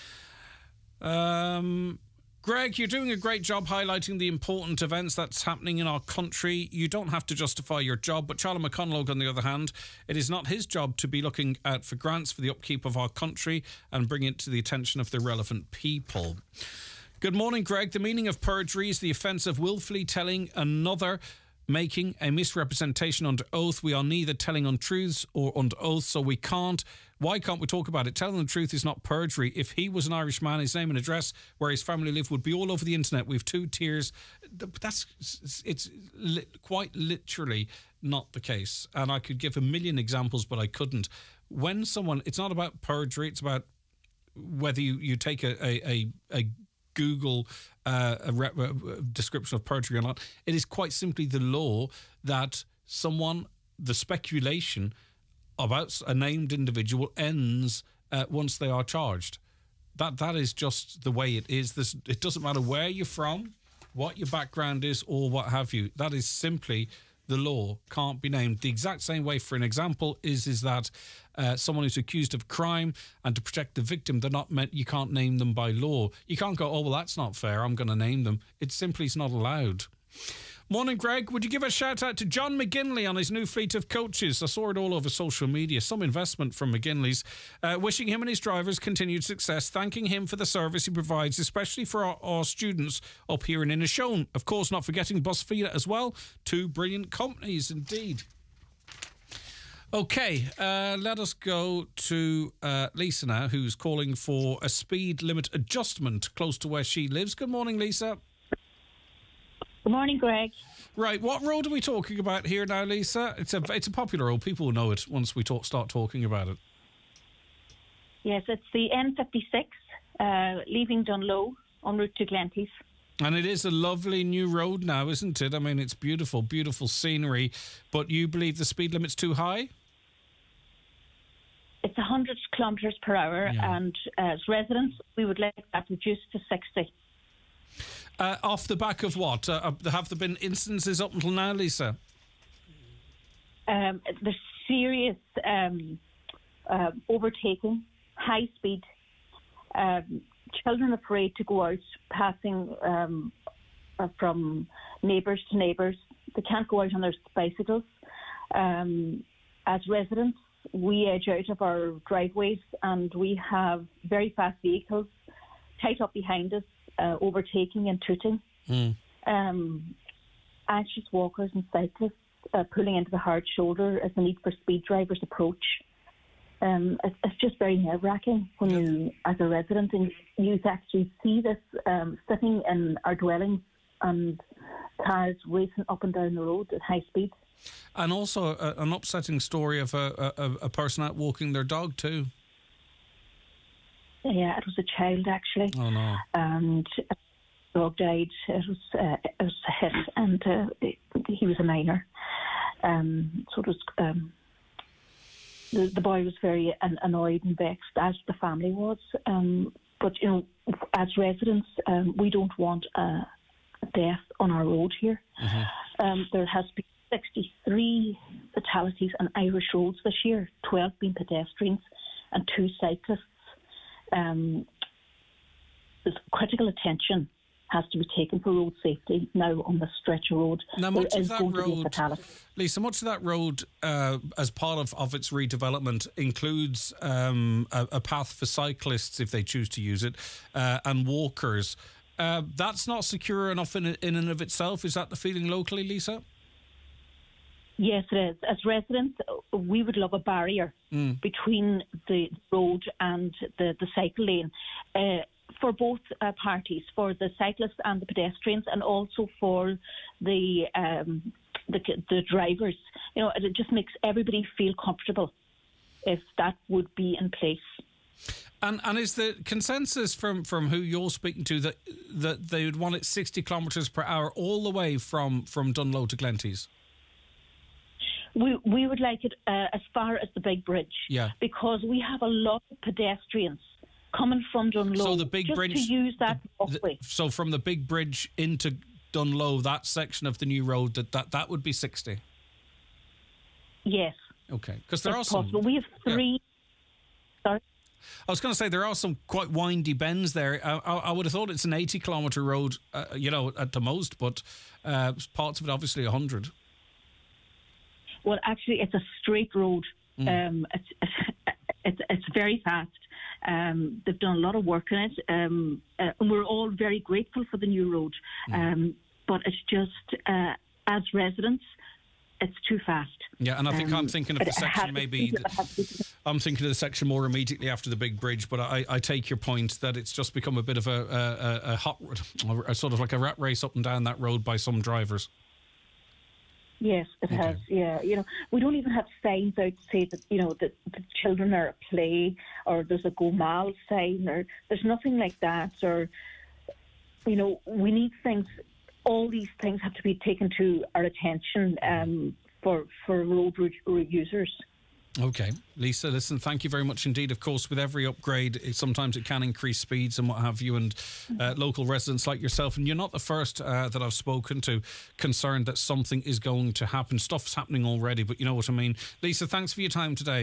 Um, Greg, you're doing a great job highlighting the important events that's happening in our country. You don't have to justify your job, but Charlie McConalogue, on the other hand, it is not his job to be looking out for grants for the upkeep of our country and bring it to the attention of the relevant people. Good morning, Greg. The meaning of perjury is the offence of willfully telling another, making a misrepresentation under oath. We are neither telling untruths or under oath, so we can't. Why can't we talk about it? Telling the truth is not perjury. If he was an Irish man, his name and address where his family lived would be all over the internet. We have two tiers. That's it's li- quite literally not the case. And I could give a million examples, but I couldn't. When someone, it's not about perjury. It's about whether you, you take a a, a, a Google uh, a, re- a description of perjury or not. It is quite simply the law that someone, the speculation about a named individual ends uh, once they are charged. That that is just the way it is. This, it doesn't matter where you're from, what your background is, or what have you. That is simply the law. Can't be named. The exact same way, for an example, is is that uh, someone who's accused of crime, and to protect the victim, they're not meant. You can't name them by law. You can't go, oh well, that's not fair, I'm going to name them. It simply is not allowed. Morning, Greg. Would you give a shout out to John McGinley on his new fleet of coaches? I saw it all over social media. Some investment from McGinley's. Uh, wishing him and his drivers continued success. Thanking him for the service he provides, especially for our, our students up here in Inishowen. Of course, not forgetting BusFeeder as well. Two brilliant companies indeed. OK, uh, let us go to uh, Lisa now, who's calling for a speed limit adjustment close to where she lives. Good morning, Lisa. Good morning, Greg. Right, what road are we talking about here now, Lisa? It's a it's a popular road. People will know it once we talk, start talking about it. Yes, it's the N fifty-six, uh, leaving Dunloe en route to Glenties. And it is a lovely new road now, isn't it? I mean, it's beautiful, beautiful scenery. But you believe the speed limit's too high? It's one hundred kilometres per hour, yeah. and as residents, we would like that reduced to sixty. Uh, off the back of what? Uh, have there been instances up until now, Lisa? Um, there's serious um, uh, overtaking, high speed, um, children afraid to go out, passing um, uh, from neighbours to neighbours. They can't go out on their bicycles. Um, as residents, we edge out of our driveways and we have very fast vehicles tight up behind us, Uh, overtaking and tooting. Mm. Um, anxious walkers and cyclists uh, pulling into the hard shoulder as the need for speed drivers approach. Um, it's, it's just very nerve-wracking when you, as a resident, and you actually see this um, sitting in our dwellings and cars racing up and down the road at high speed. And also uh, an upsetting story of a, a, a person out walking their dog too. Yeah, it was a child actually. Oh no! And the dog died. It was uh, it was a hit, and uh, he was a minor. Um, so it was. Um, the, the boy was very an, annoyed and vexed, as the family was. Um, but you know, as residents, um, we don't want a death on our road here. Mm-hmm. Um, there has been sixty-three fatalities on Irish roads this year, twelve being pedestrians and two cyclists. Um, critical attention has to be taken for road safety now on the stretch of road. Now, much there of is that going to be a road, fatality. Lisa, much of that road, uh, as part of, of its redevelopment, includes um, a, a path for cyclists if they choose to use it, uh, and walkers. Uh, that's not secure enough in, in and of itself. Is that the feeling locally, Lisa? Yes, it is. As residents, we would love a barrier mm. between the road and the, the cycle lane uh, for both uh, parties, for the cyclists and the pedestrians, and also for the, um, the the drivers. You know, it just makes everybody feel comfortable if that would be in place. And and is the consensus from, from who you're speaking to that that they would want it sixty kilometres per hour all the way from, from Dunlow to Glenties? We we would like it uh, as far as the big bridge, yeah, because we have a lot of pedestrians coming from Dunlow. So the big just bridge to use that the, walkway. The, so from the big bridge into Dunlow, that section of the new road, that that, that would be sixty. Yes. Okay, because there it's are some. Possible. We have three. Yeah. Sorry. I was going to say there are some quite windy bends there. I, I, I would have thought it's an eighty kilometre road, uh, you know, at the most, but uh, parts of it obviously a hundred. Well, actually, it's a straight road. Mm. Um, it's, it's it's very fast. Um, they've done a lot of work in it, um, uh, and we're all very grateful for the new road. Mm. Um, but it's just, uh, as residents, it's too fast. Yeah, and I think um, I'm thinking of the section maybe. The, I'm thinking of the section more immediately after the big bridge, but I, I take your point that it's just become a bit of a, a, a hot, a sort of like a rat race up and down that road by some drivers. Yes, it okay. has. Yeah, you know, we don't even have signs out to say that, you know, that the children are at play, or there's a go mal sign, or there's nothing like that. Or, you know, we need things. All these things have to be taken to our attention um, for for road users. Okay, Lisa, listen, thank you very much indeed. Of course, with every upgrade, it, sometimes it can increase speeds and what have you, and uh, local residents like yourself, and you're not the first uh, that I've spoken to concerned that something is going to happen. Stuff's happening already, but you know what I mean. Lisa, thanks for your time today.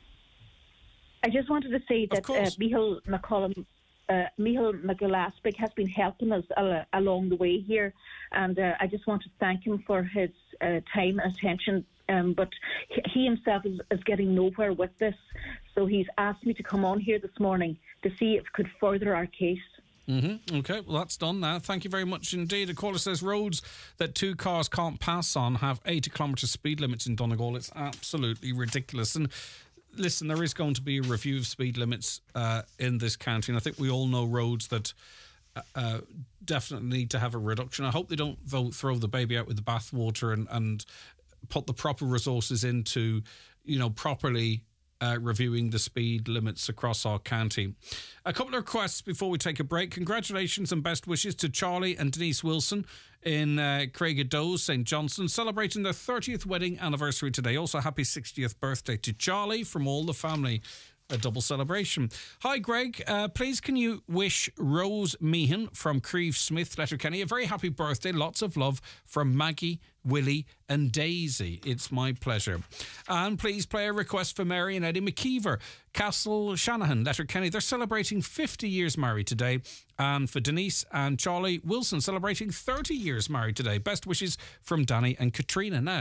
I just wanted to say that uh, Michael McCollum, uh, Michael McGillaspig has been helping us uh, along the way here, and uh, I just want to thank him for his uh, time and attention. Um, but he himself is, is getting nowhere with this. So he's asked me to come on here this morning to see if it could further our case. Mm-hmm. Okay, well, that's done now. Thank you very much indeed. A caller says roads that two cars can't pass on have eighty kilometre speed limits in Donegal. It's absolutely ridiculous. And listen, there is going to be a review of speed limits uh, in this county. And I think we all know roads that uh, definitely need to have a reduction. I hope they don't vote, throw the baby out with the bathwater and, and put the proper resources into, you know, properly uh, reviewing the speed limits across our county. A couple of requests before we take a break. Congratulations and best wishes to Charlie and Denise Wilson in uh, Craigiedows, Saint Johnstone, celebrating their thirtieth wedding anniversary today. Also, happy sixtieth birthday to Charlie from all the family. A double celebration. Hi, Greg. Uh, please, can you wish Rose Meehan from Creve Smith, Letterkenny, a very happy birthday. Lots of love from Maggie, Willie and Daisy. It's my pleasure. And please play a request for Mary and Eddie McKeever, Castle Shanahan, Letterkenny. They're celebrating fifty years married today. And for Denise and Charlie Wilson, celebrating thirty years married today. Best wishes from Danny and Katrina. Now,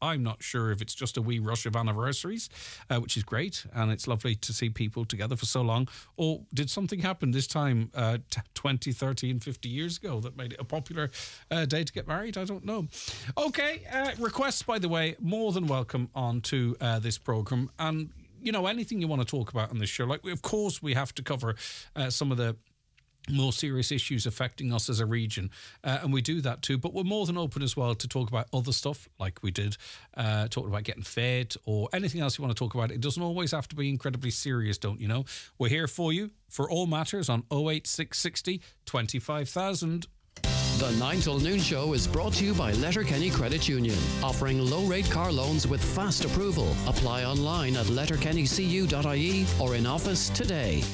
I'm not sure if it's just a wee rush of anniversaries, uh, which is great, and it's lovely to see people together for so long. Or did something happen this time uh, t- twenty, thirty and fifty years ago that made it a popular uh, day to get married? I don't know. Okay, uh, requests, by the way, more than welcome onto uh, this programme. And, you know, anything you want to talk about on this show. Like, of course, we have to cover uh, some of the more serious issues affecting us as a region, uh, and we do that too, but we're more than open as well to talk about other stuff, like we did uh, talking about getting fed or anything else you want to talk about. It doesn't always have to be incredibly serious, don't you know? We're here for you for all matters on oh eight six six oh, twenty-five thousand. The Nine Till Noon Show is brought to you by Letterkenny Credit Union, offering low-rate car loans with fast approval. Apply online at letterkenny c u dot i e or in office today.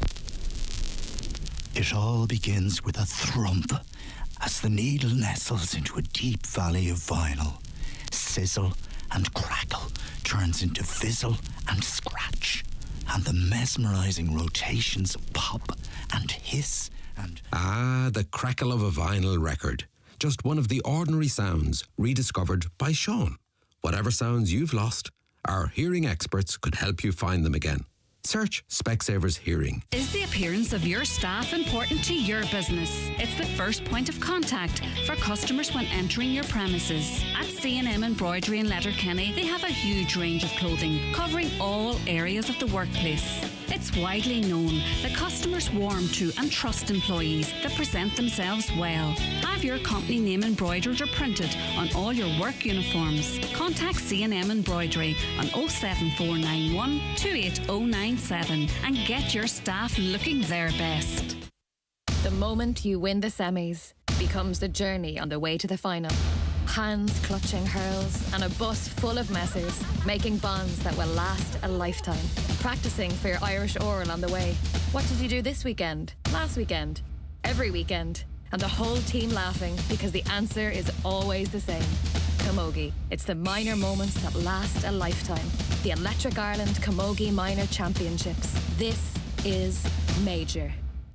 It all begins with a thump as the needle nestles into a deep valley of vinyl. Sizzle and crackle turns into fizzle and scratch, and the mesmerizing rotations pop and hiss and... Ah, the crackle of a vinyl record. Just one of the ordinary sounds rediscovered by Sean. Whatever sounds you've lost, our hearing experts could help you find them again. Search Specsavers Hearing. Is the appearance of your staff important to your business? It's the first point of contact for customers when entering your premises. At C and M Embroidery in Letterkenny, they have a huge range of clothing covering all areas of the workplace. It's widely known that customers warm to and trust employees that present themselves well. Have your company name embroidered or printed on all your work uniforms. Contact C and M Embroidery on oh seven four nine one, two eight oh nine seven and get your staff looking their best. The moment you win the semis becomes the journey on the way to the final. Hands clutching hurls and a bus full of messers, making bonds that will last a lifetime. Practicing for your Irish oral on the way. What did you do this weekend? Last weekend? Every weekend? And the whole team laughing because the answer is always the same. Camogie. It's the minor moments that last a lifetime. The Electric Ireland Camogie Minor Championships. This is major.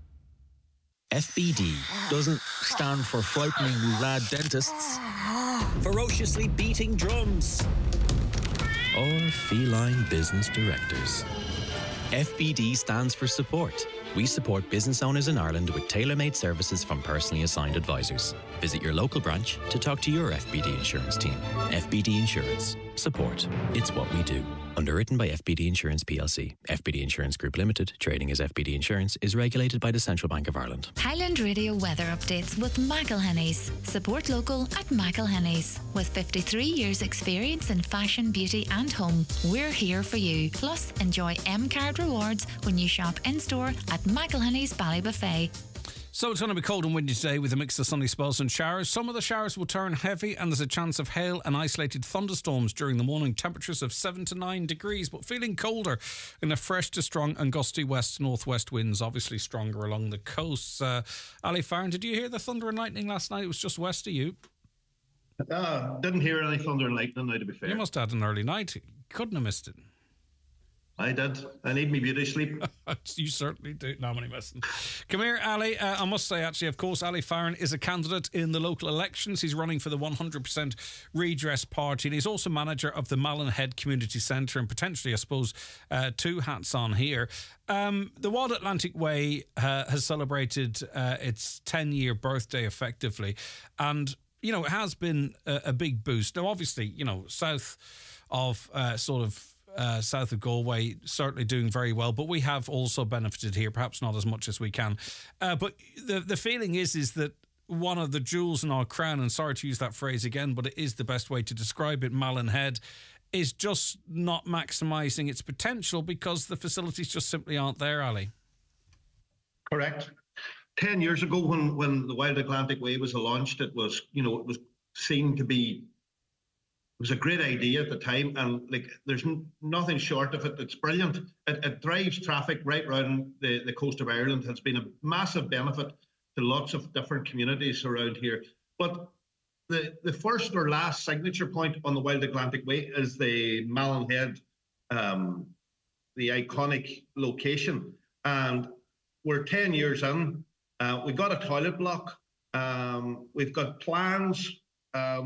F B D doesn't stand for frighteningly rad dentists, ferociously beating drums, or feline business directors. F B D stands for support. We support business owners in Ireland with tailor-made services from personally assigned advisors. Visit your local branch to talk to your F B D insurance team. F B D Insurance. Support. It's what we do. Underwritten by F B D Insurance P L C. F B D Insurance Group Limited, trading as F B D Insurance, is regulated by the Central Bank of Ireland. Highland Radio weather updates with McElhenny's. Support local at McElhenny's. With fifty-three years experience in fashion, beauty and home, we're here for you. Plus, enjoy M-Card rewards when you shop in-store at McElhenny's Ballybuffet. So it's going to be cold and windy today with a mix of sunny spells and showers. Some of the showers will turn heavy and there's a chance of hail and isolated thunderstorms during the morning. Temperatures of seven to nine degrees, but feeling colder in a fresh to strong and gusty west-northwest winds, obviously stronger along the coasts. Uh, Ali Farron, did you hear the thunder and lightning last night? It was just west of you. Uh, didn't hear any thunder and lightning, now, to be fair. You must have had an early night. Couldn't have missed it. I did. I need me beauty sleep. You certainly do. No, I'm only messing. Come here, Ali. Uh, I must say, actually, of course, Ali Farron is a candidate in the local elections. He's running for the one hundred percent Redress Party, and he's also manager of the Mallinhead Community Centre, and potentially, I suppose, uh, two hats on here. Um, the Wild Atlantic Way uh, has celebrated uh, its ten-year birthday, effectively, and, you know, it has been a, a big boost. Now, obviously, you know, south of uh, sort of Uh, south of Galway, certainly doing very well, but we have also benefited here, perhaps not as much as we can. Uh, but the the feeling is is that one of the jewels in our crown, and sorry to use that phrase again, but it is the best way to describe it, Mallinhead, is just not maximising its potential because the facilities just simply aren't there, Ali. Correct. Ten years ago, when when the Wild Atlantic Way was launched, it was, you know, it was seen to be It was a great idea at the time, and like there's n- nothing short of it. It's brilliant. It, it drives traffic right around the, the coast of Ireland. It's been a massive benefit to lots of different communities around here. But the, the first or last signature point on the Wild Atlantic Way is the Mallinhead, um, the iconic location. And we're ten years in. Uh, we got a toilet block. Um, we've got plans. Um,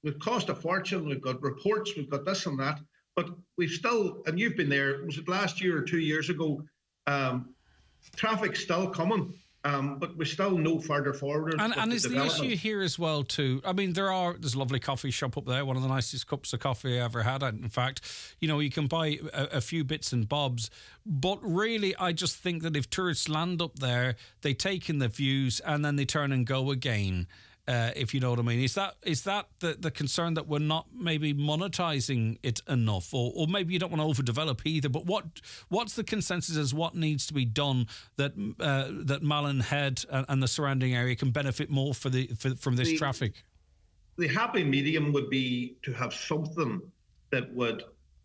we've cost a fortune. We've got reports. We've got this and that. But we've still, and you've been there. Was it last year or two years ago? Um, traffic's still coming. Um, but we're still no further forward. And, and is the issue here as well too? I mean, there are there's a lovely coffee shop up there, one of the nicest cups of coffee I ever had. In fact, you know, you can buy a, a few bits and bobs, but really, I just think that if tourists land up there, they take in the views and then they turn and go again. Uh, if you know what I mean. Is that is that the, the concern that we're not maybe monetising it enough, or, or maybe you don't want to overdevelop either? But what what's the consensus as what needs to be done that uh, that Malin Head and, and the surrounding area can benefit more for the for, from this the, traffic? The happy medium would be to have something that would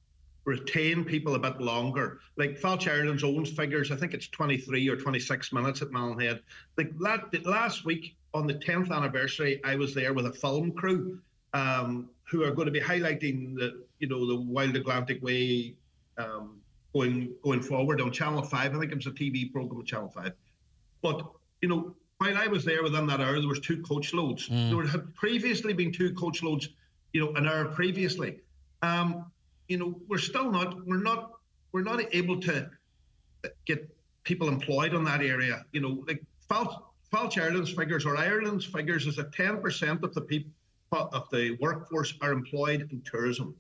retain people a bit longer. Like Falch Ireland's own figures, I think it's twenty-three or twenty-six minutes at Malin Head. Like that, last week, on the tenth anniversary, I was there with a film crew um, who are going to be highlighting the, you know, the Wild Atlantic Way um, going going forward on Channel five. I think it was a T V program on Channel five. But, you know, while I was there within that hour, there was two coach loads. Mm. There had previously been two coach loads, you know, an hour previously. Um, you know, we're still not, we're not, we're not able to get people employed on that area. You know, like Falch, Falch Ireland's figures or Ireland's figures is that ten percent of the people of the workforce are employed in tourism.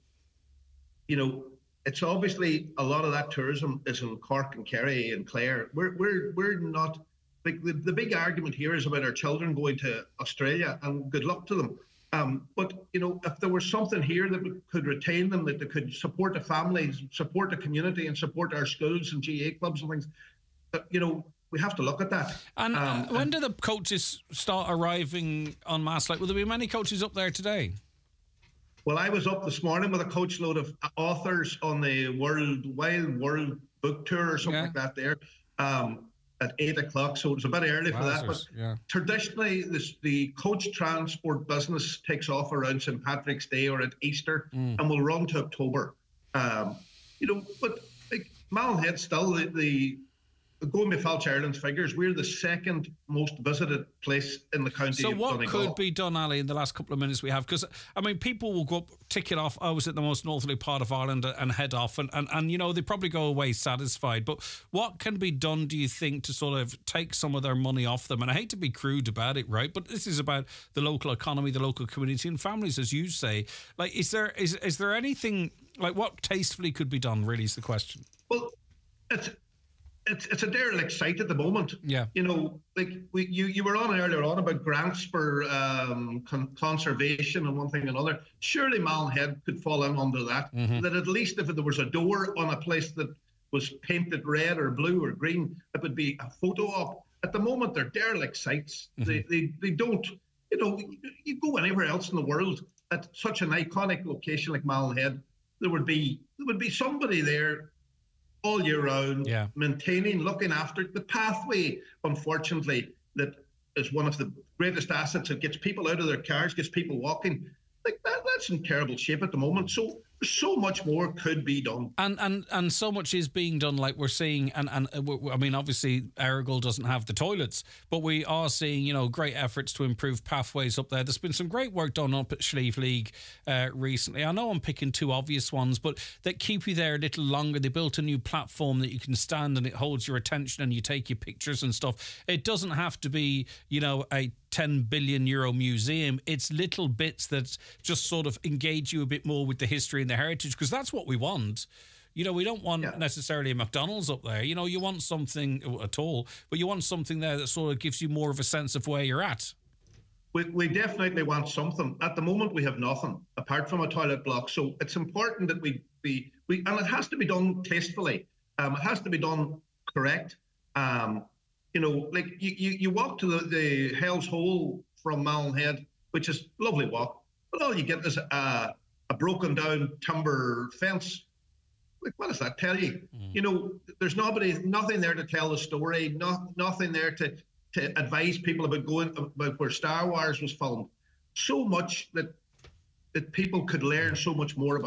You know, it's obviously a lot of that tourism is in Cork and Kerry and Clare. We're we're we're not like the, the big argument here is about our children going to Australia, and good luck to them. Um, but you know, if there was something here that we could retain them, that they could support the families, support the community, and support our schools and G A clubs and things, that, you know, we have to look at that. And um, uh, when and, do the coaches start arriving en masse? Like, will there be many coaches up there today? Well, I was up this morning with a coach load of authors on the World Wild World Book Tour or something yeah. like that there um, at eight o'clock. So it was a bit early for that. But yeah. traditionally, this, the coach transport business takes off around Saint Patrick's Day or at Easter mm. and will run to October. Um, you know, but like Malin Head still the, the going by Falch Ireland's figures, we're the second most visited place in the county. So of what Donegal. could be done, Ali, in the last couple of minutes we have? Because, I mean, people will go up, tick it off, I was at the most northerly part of Ireland and head off. And, and, and, you know, they probably go away satisfied. But what can be done, do you think, to sort of take some of their money off them? And I hate to be crude about it, right? But this is about the local economy, the local community and families, as you say. Like, is there is is there anything, like, what tastefully could be done, really, is the question? Well, it's... It's it's a derelict site at the moment. Yeah. You know, like we you, you were on earlier on about grants for um, con- conservation and one thing and another. Surely Malin Head could fall in under that. Mm-hmm. That at least if there was a door on a place that was painted red or blue or green, it would be a photo op. At the moment, they're derelict sites. Mm-hmm. They, they they don't. You know, you go anywhere else in the world at such an iconic location like Malin Head, there would be there would be somebody there all year round, yeah. maintaining, looking after the pathway, unfortunately, that is one of the greatest assets. It gets people out of their cars, gets people walking. Like that, that's in terrible shape at the moment. So so much more could be done. And and and so much is being done, like we're seeing, and, and I mean, obviously, Errigal doesn't have the toilets, but we are seeing, you know, great efforts to improve pathways up there. There's been some great work done up at Schlieve League uh, recently. I know I'm picking two obvious ones, but that keep you there a little longer. They built a new platform that you can stand and it holds your attention and you take your pictures and stuff. It doesn't have to be, you know, a ten billion euro museum. It's little bits that just sort of engage you a bit more with the history and the heritage, because that's what we want. You know, we don't want yeah. necessarily a McDonald's up there. You know, you want something at all, but you want something there that sort of gives you more of a sense of where you're at. We, we definitely want something. At the moment, we have nothing apart from a toilet block. So it's important that we, we, we and it has to be done tastefully. Um, it has to be done correct. Um, you know, like you, you, you walk to the, the Hell's Hole from Malin Head, which is a lovely walk, but all you get is a, a broken down timber fence. Like, what does that tell you? Mm. You know, there's nobody, nothing there to tell the story, not, nothing there to, to advise people about going about where Star Wars was filmed. So much that that people could learn so much more about.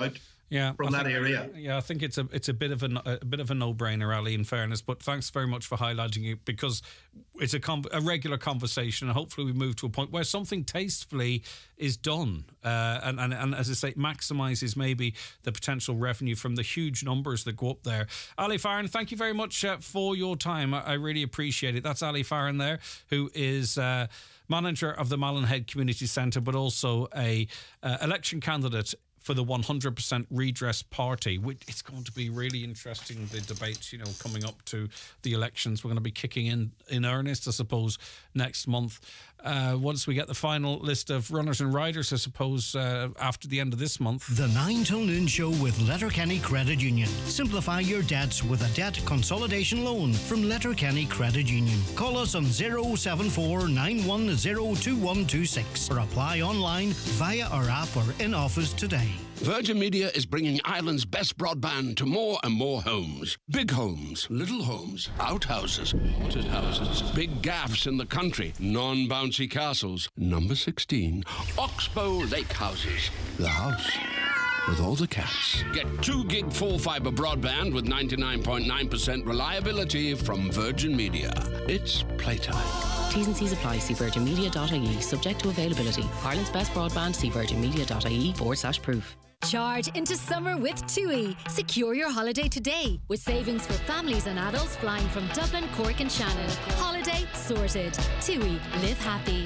Yeah, from I that think, area. Yeah, I think it's a it's a bit of a, a bit of a no-brainer, Ali, in fairness. But thanks very much for highlighting it, because it's a com- a regular conversation, and hopefully we move to a point where something tastefully is done, uh, and, and and as I say, maximises maybe the potential revenue from the huge numbers that go up there. Ali Farron, thank you very much uh, for your time. I, I really appreciate it. That's Ali Farron there, who is uh, manager of the Mallinhead Community Centre, but also a uh, election candidate for the one hundred percent Redress Party. It's going to be really interesting, the debates, you know, coming up to the elections. We're going to be kicking in in earnest, I suppose, next month. Uh, once we get the final list of runners and riders, I suppose, uh, after the end of this month. The Nine Til Noon Show with Letterkenny Credit Union. Simplify your debts with a debt consolidation loan from Letterkenny Credit Union. Call us on zero seven four nine one zero two one two six or apply online via our app or in office today. Virgin Media is bringing Ireland's best broadband to more and more homes. Big homes, little homes, outhouses, haunted houses, big gaffs in the country, non-bouncy castles. Number sixteen, Oxbow Lake Houses. The house with all the cats. Get two gig full fibre broadband with ninety-nine point nine percent reliability from Virgin Media. It's playtime. T's and C's apply. See virgin media dot I E. Subject to availability. Ireland's best broadband. See virgin media dot I E forward slash proof. Charge into summer with T U I. Secure your holiday today with savings for families and adults flying from Dublin, Cork and Shannon. Holiday sorted. T U I. Live happy.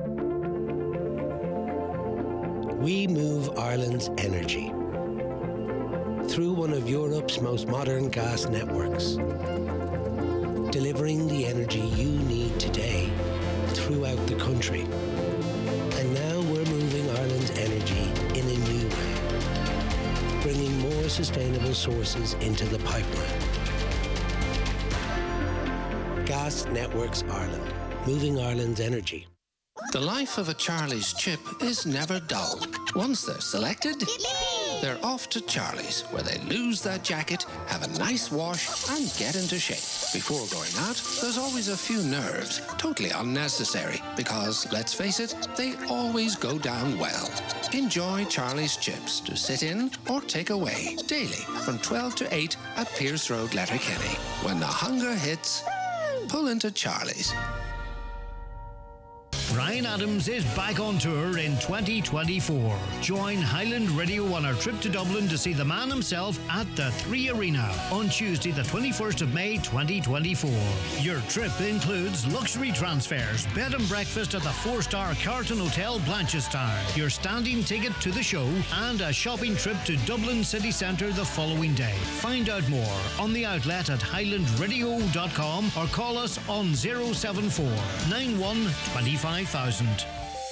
We move Ireland's energy through one of Europe's most modern gas networks, delivering the energy you need today throughout the country. And now we're moving Ireland's energy in a new way, bringing more sustainable sources into the pipeline. Gas Networks Ireland, moving Ireland's energy. The life of a Charlie's chip is never dull. Once they're selected, they're off to Charlie's, where they lose their jacket, have a nice wash, and get into shape. Before going out, there's always a few nerves, totally unnecessary, because, let's face it, they always go down well. Enjoy Charlie's chips to sit in or take away daily from twelve to eight at Pierce Road, Letterkenny. When the hunger hits, pull into Charlie's. Brian Adams is back on tour in twenty twenty-four. Join Highland Radio on our trip to Dublin to see the man himself at the Three Arena on Tuesday the twenty-first of May twenty twenty-four. Your trip includes luxury transfers, bed and breakfast at the four-star Carlton Hotel Blanchardstown, your standing ticket to the show, and a shopping trip to Dublin city centre the following day. Find out more on the outlet at highland radio dot com or call us on zero seven four nine one two five thousand.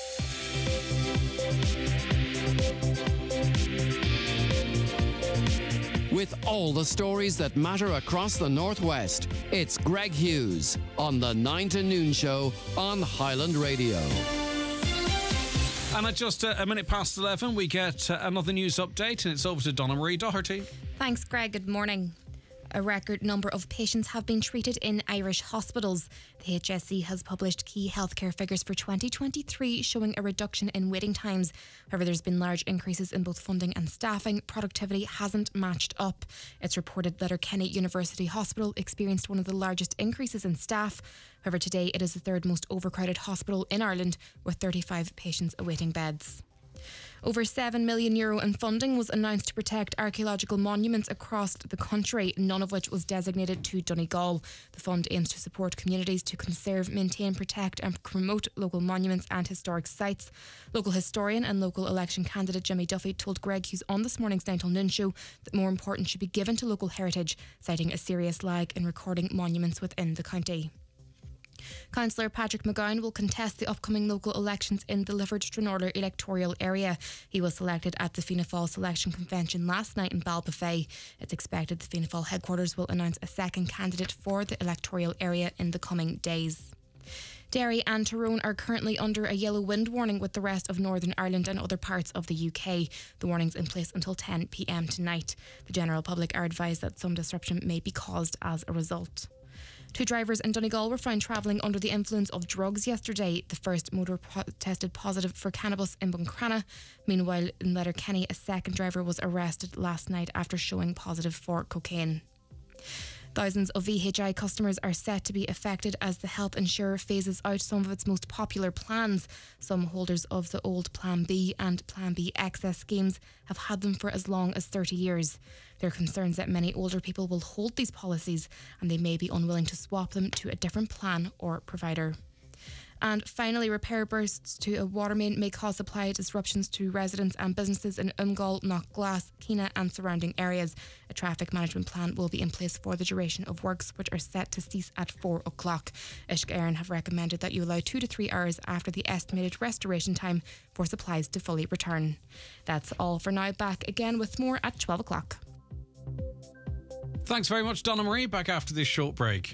With all the stories that matter across the Northwest, it's Greg Hughes on the Nine Til Noon Show on Highland Radio. And at just uh, a minute past eleven, we get uh, another news update, and it's over to Donna Marie Doherty. Thanks, Greg. Good morning. A record number of patients have been treated in Irish hospitals. The H S E has published key healthcare figures for twenty twenty-three showing a reduction in waiting times. However, there's been large increases in both funding and staffing. Productivity hasn't matched up. It's reported Letterkenny University Hospital experienced one of the largest increases in staff. However, today it is the third most overcrowded hospital in Ireland with thirty-five patients awaiting beds. Over seven million euro in funding was announced to protect archaeological monuments across the country, none of which was designated to Donegal. The fund aims to support communities to conserve, maintain, protect and promote local monuments and historic sites. Local historian and local election candidate Jimmy Duffy told Greg Hughes on this morning's Nine Til Noon Show that more importance should be given to local heritage, citing a serious lag in recording monuments within the county. Councillor Patrick McGowan will contest the upcoming local elections in the Lifford-Stranorlar electoral area. He was selected at the Fianna Fáil selection convention last night in Balbuffet. It's expected the Fianna Fáil headquarters will announce a second candidate for the electoral area in the coming days. Derry and Tyrone are currently under a yellow wind warning, with the rest of Northern Ireland and other parts of the U K. The warning's in place until ten p m tonight. The general public are advised that some disruption may be caused as a result. Two drivers in Donegal were found travelling under the influence of drugs yesterday. The first motor po- tested positive for cannabis in Buncrana. Meanwhile, in Letterkenny, a second driver was arrested last night after showing positive for cocaine. Thousands of V H I customers are set to be affected as the health insurer phases out some of its most popular plans. Some holders of the old Plan B and Plan B excess schemes have had them for as long as thirty years. There are concerns that many older people will hold these policies and they may be unwilling to swap them to a different plan or provider. And finally, repair bursts to a water main may cause supply disruptions to residents and businesses in Umgall, Knockglass, Keena and surrounding areas. A traffic management plan will be in place for the duration of works, which are set to cease at four o'clock. Uisce Éireann have recommended that you allow two to three hours after the estimated restoration time for supplies to fully return. That's all for now. Back again with more at twelve o'clock. Thanks very much, Donna Marie. Back after this short break.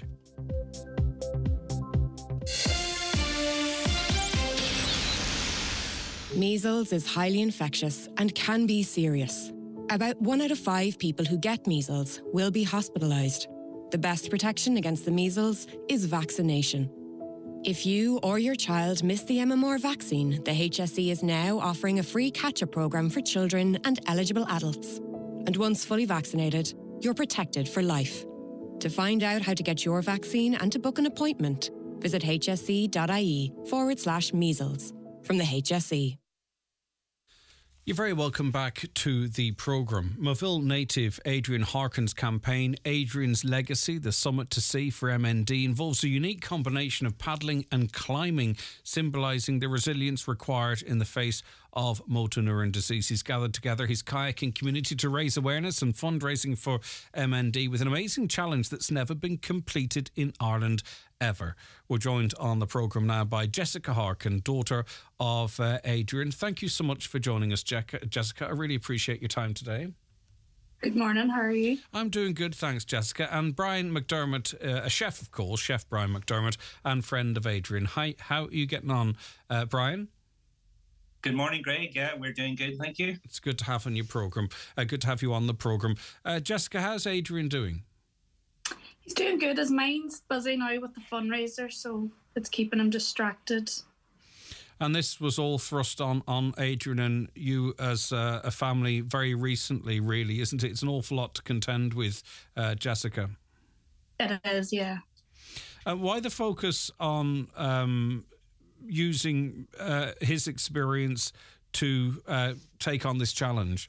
Measles is highly infectious and can be serious. About one out of five people who get measles will be hospitalised. The best protection against the measles is vaccination. If you or your child missed the M M R vaccine, the H S E is now offering a free catch-up programme for children and eligible adults. And once fully vaccinated, you're protected for life. To find out how to get your vaccine and to book an appointment, visit hse.ie forward slash measles. From the H S E. You're very welcome back to the programme. Moville native Adrian Harkin's campaign, Adrian's Legacy, the Summit to See for M N D, involves a unique combination of paddling and climbing, symbolising the resilience required in the face of motor neuron disease. He's gathered together his kayaking community to raise awareness and fundraising for M N D with an amazing challenge that's never been completed in Ireland ever. We're joined on the programme now by Jessica Harkin, daughter of uh, Adrian. Thank you so much for joining us, Jessica. I really appreciate your time today. Good morning, how are you? I'm doing good, thanks, Jessica. And Brian McDermott, uh, a chef, of course, Chef Brian McDermott, and friend of Adrian. Hi, how are you getting on, uh, Brian? Good morning, Greg. Yeah, we're doing good, thank you. It's good to have on your programme. Uh, good to have you on the programme. Uh, Jessica, how's Adrian doing? He's doing good. His mind's busy now with the fundraiser, so it's keeping him distracted. And this was all thrust on, on Adrian and you as uh, a family very recently, really, isn't it? It's an awful lot to contend with, uh, Jessica. It is, yeah. Uh, why the focus on um, using uh, his experience to uh, take on this challenge?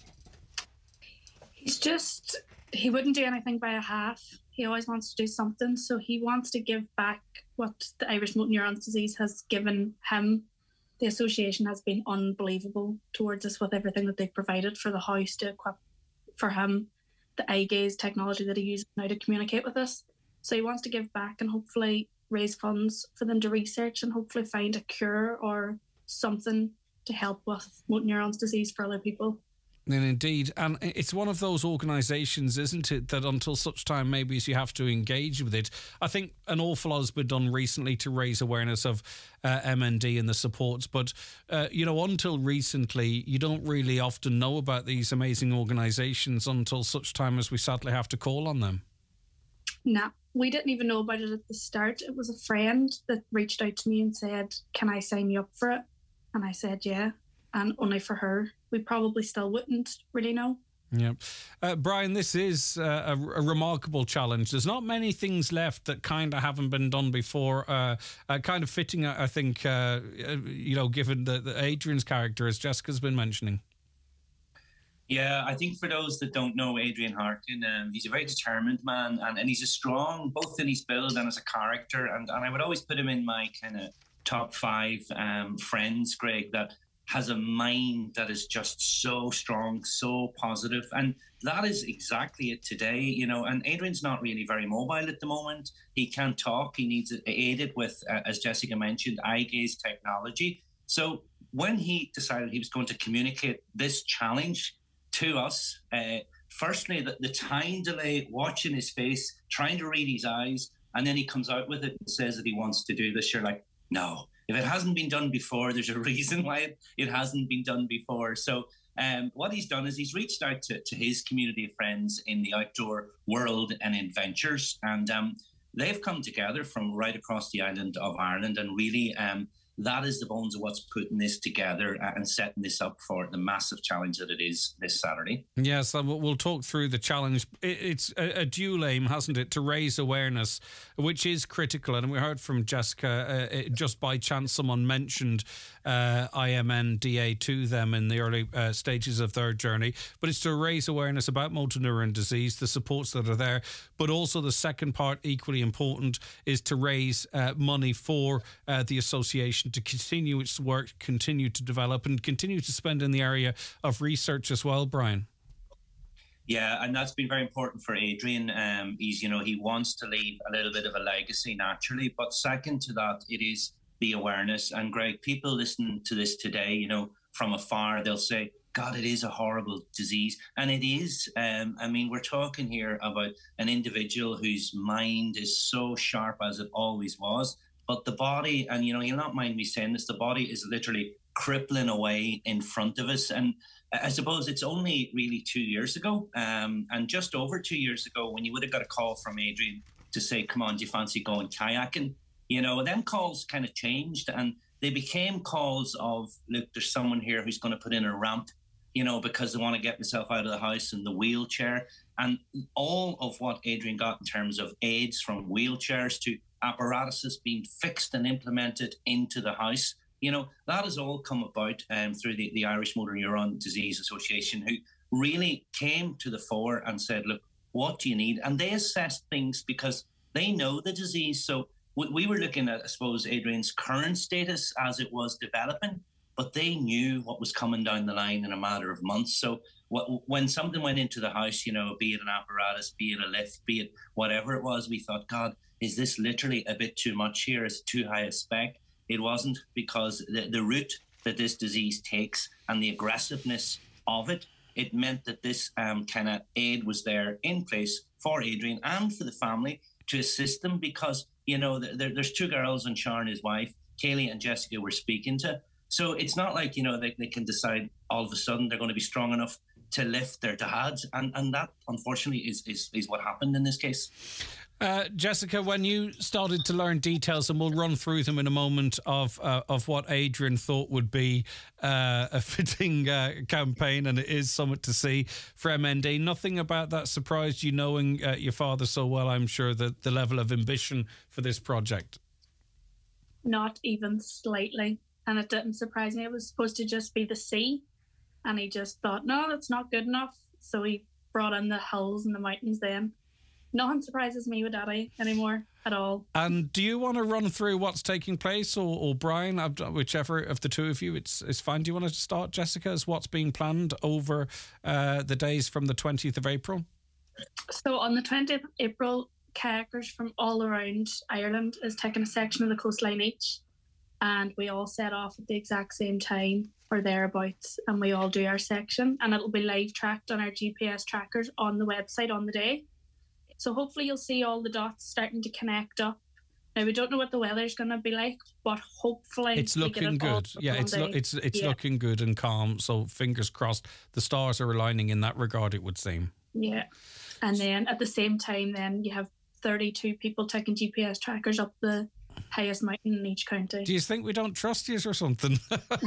He's just, he wouldn't do anything by a half. He always wants to do something, so he wants to give back what the Irish Motor Neurons Disease has given him. The association has been unbelievable towards us with everything that they've provided for the house to equip for him, the eye gaze technology that he uses now to communicate with us. So he wants to give back and hopefully raise funds for them to research and hopefully find a cure or something to help with motor neurons disease for other people. And indeed, and it's one of those organisations, isn't it, that until such time maybe as you have to engage with it. I think an awful lot has been done recently to raise awareness of uh, M N D and the supports, but, uh, you know, until recently, you don't really often know about these amazing organisations until such time as we sadly have to call on them. Nah, we didn't even know about it at the start. It was a friend that reached out to me and said, can I sign you up for it? And I said, yeah, and only for her. We probably still wouldn't really know. Yeah. Uh, Brian, this is uh, a, a remarkable challenge. There's not many things left that kind of haven't been done before. Uh, uh, kind of fitting, I think, uh, you know, given the, the Adrian's character, as Jessica's been mentioning. Yeah, I think for those that don't know Adrian Harkin, um, he's a very determined man and, and he's a strong, both in his build and as a character. And, and I would always put him in my kind of top five um, friends, Greg, that has a mind that is just so strong, so positive. And that is exactly it today, you know. And Adrian's not really very mobile at the moment. He can't talk. He needs it aided with, uh, as Jessica mentioned, eye gaze technology. So when he decided he was going to communicate this challenge to us, uh, firstly, the, the time delay, watching his face, trying to read his eyes, and then he comes out with it and says that he wants to do this. You're like, no. If it hasn't been done before, there's a reason why it, it hasn't been done before. So um, what he's done is he's reached out to, to his community of friends in the outdoor world and adventures. And um, they've come together from right across the island of Ireland, and really um, that is the bones of what's putting this together and setting this up for the massive challenge that it is this Saturday. Yes, we'll talk through the challenge. It's a dual aim, hasn't it, to raise awareness, which is critical. And we heard from Jessica, uh, just by chance someone mentioned uh, I M N D A to them in the early uh, stages of their journey. But it's to raise awareness about motor neuron disease, the supports that are there. But also the second part, equally important, is to raise uh, money for uh, the association to continue its work, continue to develop, and continue to spend in the area of research as well, Brian. Yeah, and that's been very important for Adrian. Um, he's, you know, he wants to leave a little bit of a legacy naturally, but second to that, it is the awareness. And Greg, people listening to this today, you know, from afar, they'll say, God, it is a horrible disease. And it is. Um, I mean, we're talking here about an individual whose mind is so sharp as it always was. But the body, and, you know, you'll not mind me saying this, the body is literally crippling away in front of us. And I suppose it's only really two years ago, um, and just over two years ago, when you would have got a call from Adrian to say, come on, do you fancy going kayaking? You know, them calls kind of changed, and they became calls of, look, there's someone here who's going to put in a ramp, you know, because they want to get themselves out of the house in the wheelchair. And all of what Adrian got in terms of aids, from wheelchairs to apparatuses being fixed and implemented into the house, you know, that has all come about um, through the, the Irish Motor Neuron Disease Association, who really came to the fore and said, look, what do you need? And they assessed things because they know the disease. So we, we were looking at, I suppose, Adrian's current status as it was developing, but they knew what was coming down the line in a matter of months. So what, when something went into the house, you know, be it an apparatus, be it a lift, be it whatever it was, we thought, God, is this literally a bit too much here? Is it too high a spec? It wasn't, because the, the route that this disease takes and the aggressiveness of it, it meant that this um, kind of aid was there in place for Adrian and for the family to assist them, because, you know, there, there's two girls and Sharon, his wife, Kaylee and Jessica, we're speaking to. So it's not like, you know, they, they can decide all of a sudden they're going to be strong enough to lift their dads. And, and that, unfortunately, is, is, is what happened in this case. Uh, Jessica, when you started to learn details, and we'll run through them in a moment, of uh, of what Adrian thought would be uh, a fitting uh, campaign, and it is something to see for M N D, nothing about that surprised you, knowing uh, your father so well, I'm sure, that the level of ambition for this project? Not even slightly. And it didn't surprise me. It was supposed to just be the sea. And he just thought, no, that's not good enough. So he brought in the hills and the mountains then. Nothing surprises me with Daddy anymore at all. And do you want to run through what's taking place, or, or Brian, whichever of the two of you, it's it's fine. Do you want to start, Jessica, as what's being planned over uh, the days from the twentieth of April? So on the twentieth of April, kayakers from all around Ireland is taking a section of the coastline each, and we all set off at the exact same time or thereabouts, and we all do our section, and it'll be live tracked on our G P S trackers on the website on the day. So hopefully you'll see all the dots starting to connect up. Now, we don't know what the weather's going to be like, but hopefully it's looking it good. Yeah, it's lo- it's it's yeah. looking good and calm. So fingers crossed, the stars are aligning in that regard, it would seem. Yeah, and then at the same time, then you have thirty-two people taking G P S trackers up the highest mountain in each county. Do you think we don't trust you or something?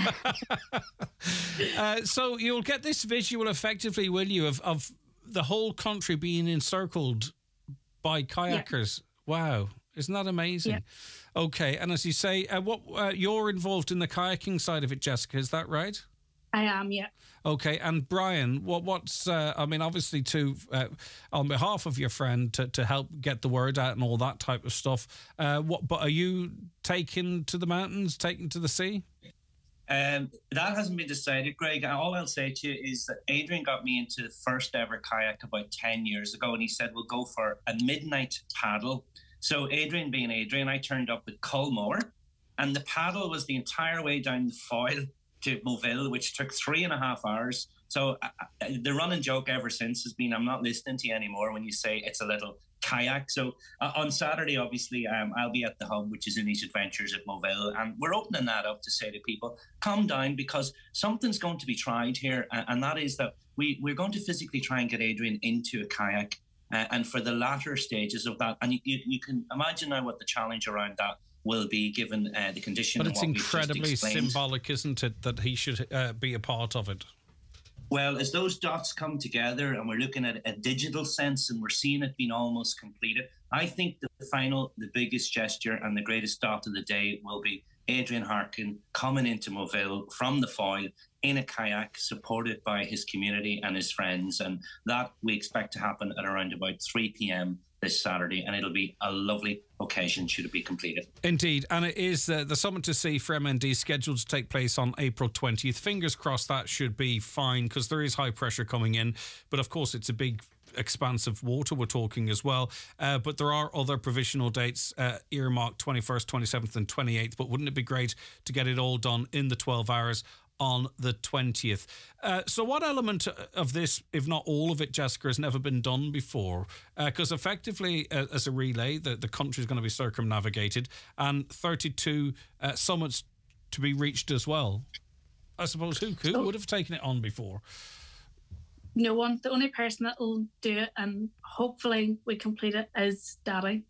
uh, so you'll get this visual effectively, will you, of of the whole country being encircled by kayakers? Yeah. Wow, isn't that amazing? Yeah. Okay, and as you say, uh, what uh, you're involved in the kayaking side of it, Jessica, is that right? I am, yeah. Okay, and Brian, what what's uh, I mean, obviously, to uh, on behalf of your friend, to, to help get the word out and all that type of stuff. Uh, what? But are you taking to the mountains, taking to the sea? Um, that hasn't been decided, Greg. All I'll say to you is that Adrian got me into the first ever kayak about ten years ago, and he said, we'll go for a midnight paddle. So Adrian being Adrian, I turned up at Culmore, and the paddle was the entire way down the foil to Moville, which took three and a half hours. So uh, the running joke ever since has been, I'm not listening to you anymore when you say it's a little kayak. So uh, on Saturday, obviously, um, I'll be at the hub, which is in these adventures at Moville, and we're opening that up to say to people, come down, because something's going to be tried here, and, and that is that we, we're going to physically try and get Adrian into a kayak Uh, and for the latter stages of that, and you, you, you can imagine now what the challenge around that will be, given uh, the condition. But and it's what we've just incredibly explained. symbolic, isn't it, that he should uh, be a part of it? Well, as those dots come together and we're looking at a digital sense and we're seeing it being almost completed, I think the final, the biggest gesture and the greatest dot of the day will be Adrian Harkin coming into Moville from the foil in a kayak, supported by his community and his friends. And that we expect to happen at around about three p.m. this Saturday, and it'll be a lovely occasion should it be completed. Indeed, and it is uh, the Summit to Sea for M N D scheduled to take place on April twentieth. Fingers crossed that should be fine, because there is high pressure coming in, but of course it's a big expanse of water we're talking as well, uh, but there are other provisional dates uh, earmarked, twenty-first, twenty-seventh and twenty-eighth, but wouldn't it be great to get it all done in the twelve hours on the twentieth. Uh, so what element of this, if not all of it, Jessica, has never been done before? Because uh, effectively, uh, as a relay, the, the country is going to be circumnavigated, and thirty-two uh, summits to be reached as well. I suppose who, who so, would have taken it on before? No one. The only person that will do it, and hopefully we complete it, is Daddy.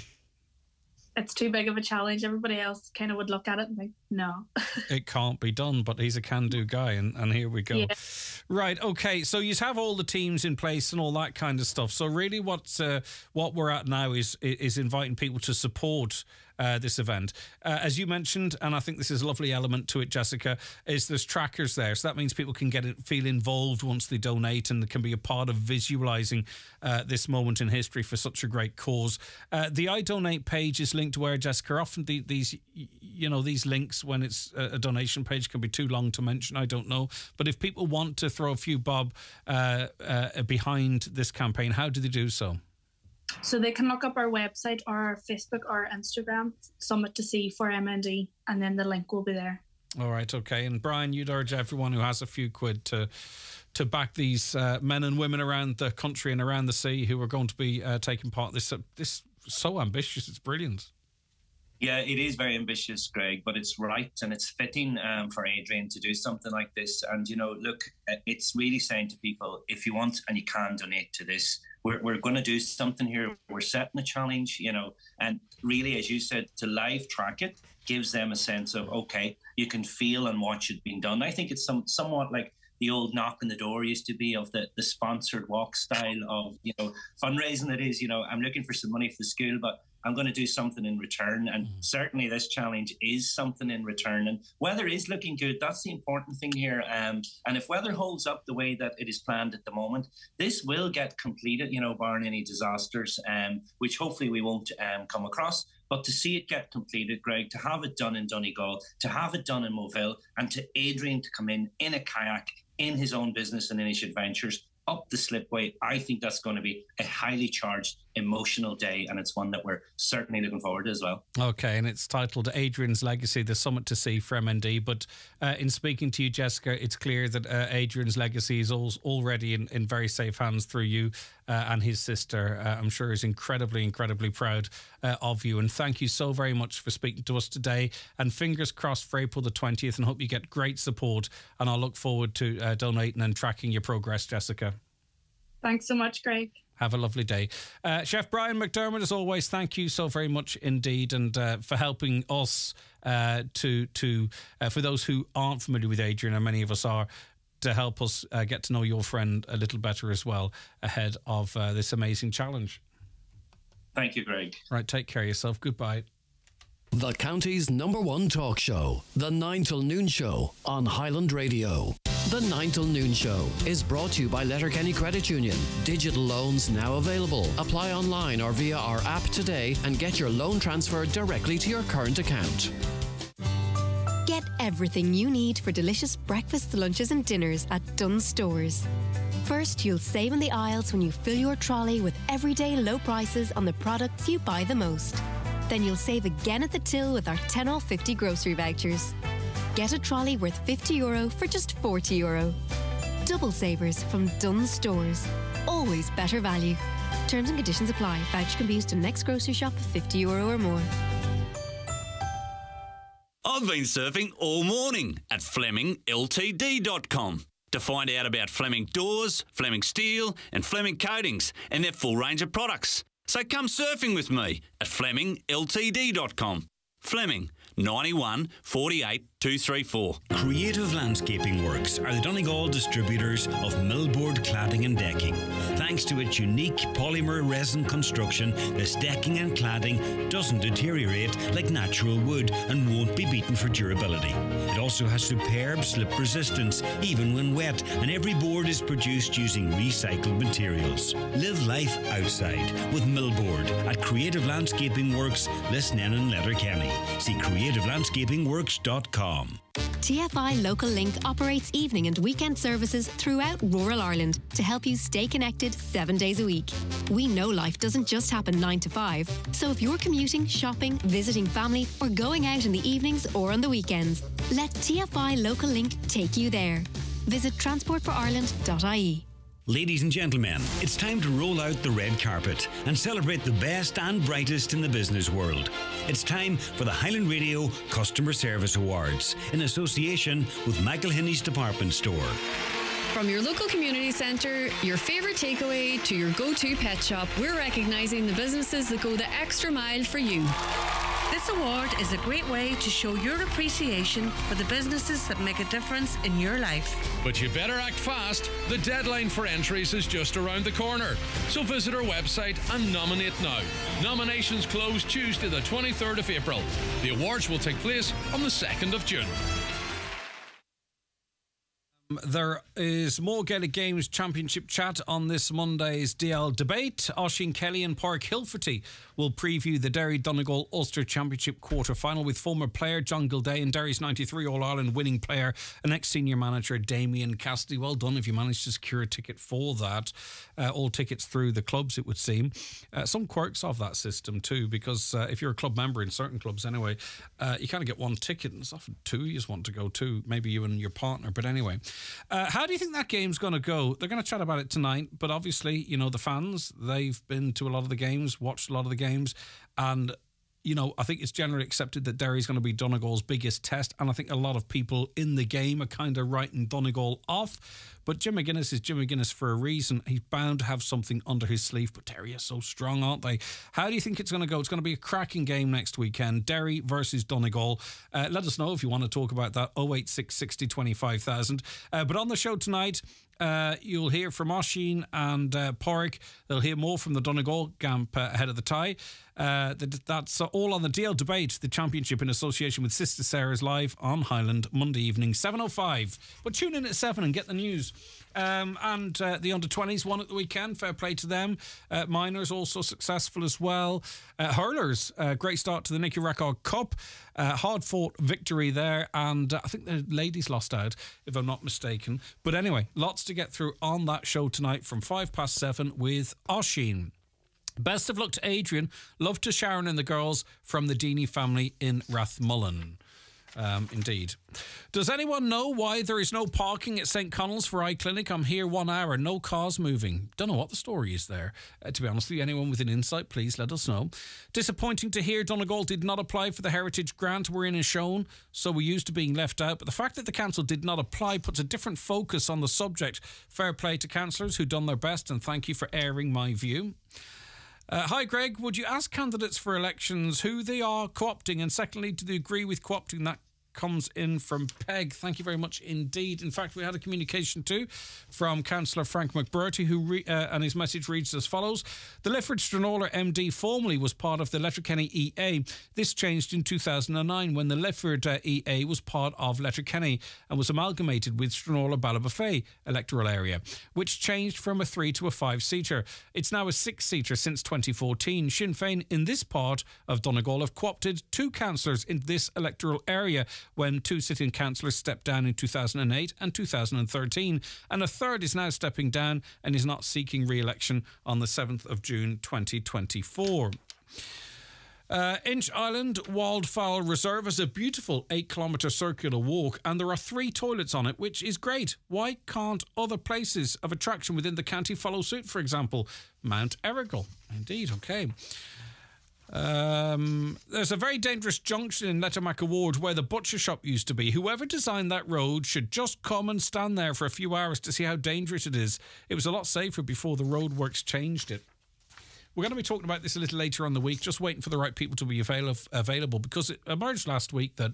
It's too big of a challenge. Everybody else kind of would look at it and think, no. It can't be done, but he's a can-do guy, and, and here we go. Yeah. Right, okay, so you have all the teams in place and all that kind of stuff. So really what, uh, what we're at now is, is inviting people to support Uh, this event. Uh, as you mentioned, and I think this is a lovely element to it, Jessica, is there's trackers there. So that means people can get it, feel involved once they donate, and can be a part of visualising uh, this moment in history for such a great cause. Uh, the I Donate page is linked to where, Jessica? Often the, these, you know, these links, when it's a, a donation page, can be too long to mention, I don't know. But if people want to throw a few bob uh, uh, behind this campaign, how do they do so? So they can look up our website or our Facebook or Instagram, Summit to Sea for M N D, and then the link will be there. All right, okay. And Brian, you'd urge everyone who has a few quid to to back these uh, men and women around the country and around the sea who are going to be uh, taking part. This uh, this so ambitious, it's brilliant. Yeah, it is very ambitious, Greg, but it's right and it's fitting um, for Adrian to do something like this. And, you know, look, it's really saying to people, if you want and you can donate to this, we're, we're going to do something here. We're setting a challenge, you know, and really, as you said, to live track it gives them a sense of, okay, you can feel and watch it being done. I think it's some somewhat like the old knock on the door used to be, of the, the sponsored walk style of, you know, fundraising. It is, you know, I'm looking for some money for the school, but I'm going to do something in return. And mm. certainly this challenge is something in return. And weather is looking good. That's the important thing here. Um, and if weather holds up the way that it is planned at the moment, this will get completed, you know, barring any disasters, um, which hopefully we won't um, come across. But to see it get completed, Greg, to have it done in Donegal, to have it done in Moville, and to Adrian to come in in a kayak, in his own business and in his adventures, up the slipway, I think that's going to be a highly charged, emotional day, and it's one that we're certainly looking forward to as well. Okay, and it's titled Adrian's Legacy, the Summit to Sea for M N D. But uh, in speaking to you, Jessica, it's clear that uh, Adrian's legacy is al- already in, in very safe hands through you uh, and his sister. Uh, I'm sure is incredibly, incredibly proud uh, of you. And thank you so very much for speaking to us today. And fingers crossed for April the twentieth, and hope you get great support. And I'll look forward to uh, donating and tracking your progress, Jessica. Thanks so much, Greg. Have a lovely day. Uh, Chef Brian McDermott, as always, thank you so very much indeed, and uh, for helping us uh, to, to uh, for those who aren't familiar with Adrian, and many of us are, to help us uh, get to know your friend a little better as well ahead of uh, this amazing challenge. Thank you, Greg. Right, take care of yourself. Goodbye. The county's number one talk show, The Nine Til Noon Show on Highland Radio. The Nine Til Noon Show is brought to you by Letterkenny Credit Union. Digital loans now available. Apply online or via our app today and get your loan transferred directly to your current account. Get everything you need for delicious breakfasts, lunches and dinners at Dunnes Stores. First, you'll save in the aisles when you fill your trolley with everyday low prices on the products you buy the most. Then you'll save again at the till with our ten off fifty grocery vouchers. Get a trolley worth fifty euro for just forty euro. Double savers from Dunnes Stores. Always better value. Terms and conditions apply. Voucher can be used in next grocery shop of fifty euro or more. I've been surfing all morning at Fleming L T D dot com. to find out about Fleming Doors, Fleming Steel and Fleming Coatings and their full range of products. So come surfing with me at fleming l t d dot com. Fleming, ninety-one forty-eight two three four. Creative Landscaping Works are the Donegal distributors of millboard cladding and decking. Thanks to its unique polymer resin construction, this decking and cladding doesn't deteriorate like natural wood and won't be beaten for durability. It also has superb slip resistance even when wet, and every board is produced using recycled materials. Live life outside with millboard at Creative Landscaping Works, Lisnen and Letterkenny. See creative landscaping works dot com. T F I Local Link operates evening and weekend services throughout rural Ireland to help you stay connected seven days a week. We know life doesn't just happen nine to five, so if you're commuting, shopping, visiting family, or going out in the evenings or on the weekends, let T F I Local Link take you there. Visit transport for ireland dot I E. Ladies and gentlemen, it's time to roll out the red carpet and celebrate the best and brightest in the business world. It's time for the Highland Radio Customer Service Awards in association with Michael Hinney's Department Store. From your local community centre, your favourite takeaway to your go-to pet shop, we're recognising the businesses that go the extra mile for you. This award is a great way to show your appreciation for the businesses that make a difference in your life. But you better act fast. The deadline for entries is just around the corner. So visit our website and nominate now. Nominations close Tuesday the twenty-third of April. The awards will take place on the second of June. There is more Gaelic Games Championship chat on this Monday's D L debate. Oisín Kelly and Páirc Hilferty will preview the Derry Donegal Ulster Championship quarter-final with former player John Gilday and Derry's ninety-three All-Ireland winning player and ex-senior manager Damien Cassidy. Well done if you managed to secure a ticket for that. Uh, all tickets through the clubs, it would seem. Uh, some quirks of that system too, because uh, if you're a club member in certain clubs anyway, uh, you kind of get one ticket, and it's often two you just want to go to, maybe you and your partner, but anyway. Uh, how do you think that game's going to go? They're going to chat about it tonight, but obviously, you know, the fans, they've been to a lot of the games, watched a lot of the games, and, you know, I think it's generally accepted that Derry's going to be Donegal's biggest test, and I think a lot of people in the game are kind of writing Donegal off. But Jim McGuinness is Jim McGuinness for a reason. He's bound to have something under his sleeve, but Derry is so strong, aren't they? How do you think it's going to go? It's going to be a cracking game next weekend, Derry versus Donegal. Uh, let us know if you want to talk about that, oh eight six, sixty, twenty-five thousand. Uh, but on the show tonight, Uh, you'll hear from Oisín and uh, Páirc. They'll hear more from the Donegal camp uh, ahead of the tie. Uh, that's all on the D L Debate, the championship in association with Sister Sarah's live on Highland Monday evening, seven oh five. But tune in at seven and get the news. Um, and uh, the under twenties won at the weekend. Fair play to them. Uh, minors also successful as well. Uh, hurlers, uh, great start to the Nicky Rackard Cup. Uh, hard fought victory there. And uh, I think the ladies lost out, if I'm not mistaken. But anyway, lots to get through on that show tonight from five past seven with Oisín. Best of luck to Adrian. Love to Sharon and the girls from the Deeney family in Rathmullen. Um, indeed. Does anyone know why there is no parking at Saint Connell's for Eye Clinic? I'm here one hour, no cars moving. Don't know what the story is there. Uh, to be honest with you, anyone with an insight, please let us know. Disappointing to hear Donegal did not apply for the Heritage Grant we're in as shown, so we're used to being left out. But the fact that the council did not apply puts a different focus on the subject. Fair play to councillors who've done their best, and thank you for airing my view. Uh, hi, Greg. Would you ask candidates for elections who they are co-opting? And secondly, do they agree with co-opting? That comes in from Peg. Thank you very much indeed. In fact, we had a communication too from Councillor Frank McBurty, who re- uh, and his message reads as follows. The Lifford-Stranora M D formerly was part of the Letterkenny E A. This changed in two thousand nine when the Lifford uh, E A was part of Letterkenny and was amalgamated with Stranora-Ballybofey electoral area, which changed from a three to a five-seater. It's now a six-seater since twenty fourteen. Sinn Féin in this part of Donegal have co-opted two councillors in this electoral area when two sitting councillors stepped down in two thousand eight and two thousand thirteen, and a third is now stepping down and is not seeking re-election on the seventh of June twenty twenty-four. Uh, Inch Island Wildfowl Reserve is a beautiful eight kilometre circular walk, and there are three toilets on it, which is great. Why can't other places of attraction within the county follow suit? For example, Mount Errigal. Indeed, okay. Um, there's a very dangerous junction in Lettermack Ward where the butcher shop used to be. Whoever designed that road should just come and stand there for a few hours to see how dangerous it is. It was a lot safer before the roadworks changed it. We're going to be talking about this a little later on the week, just waiting for the right people to be avail- available, because it emerged last week that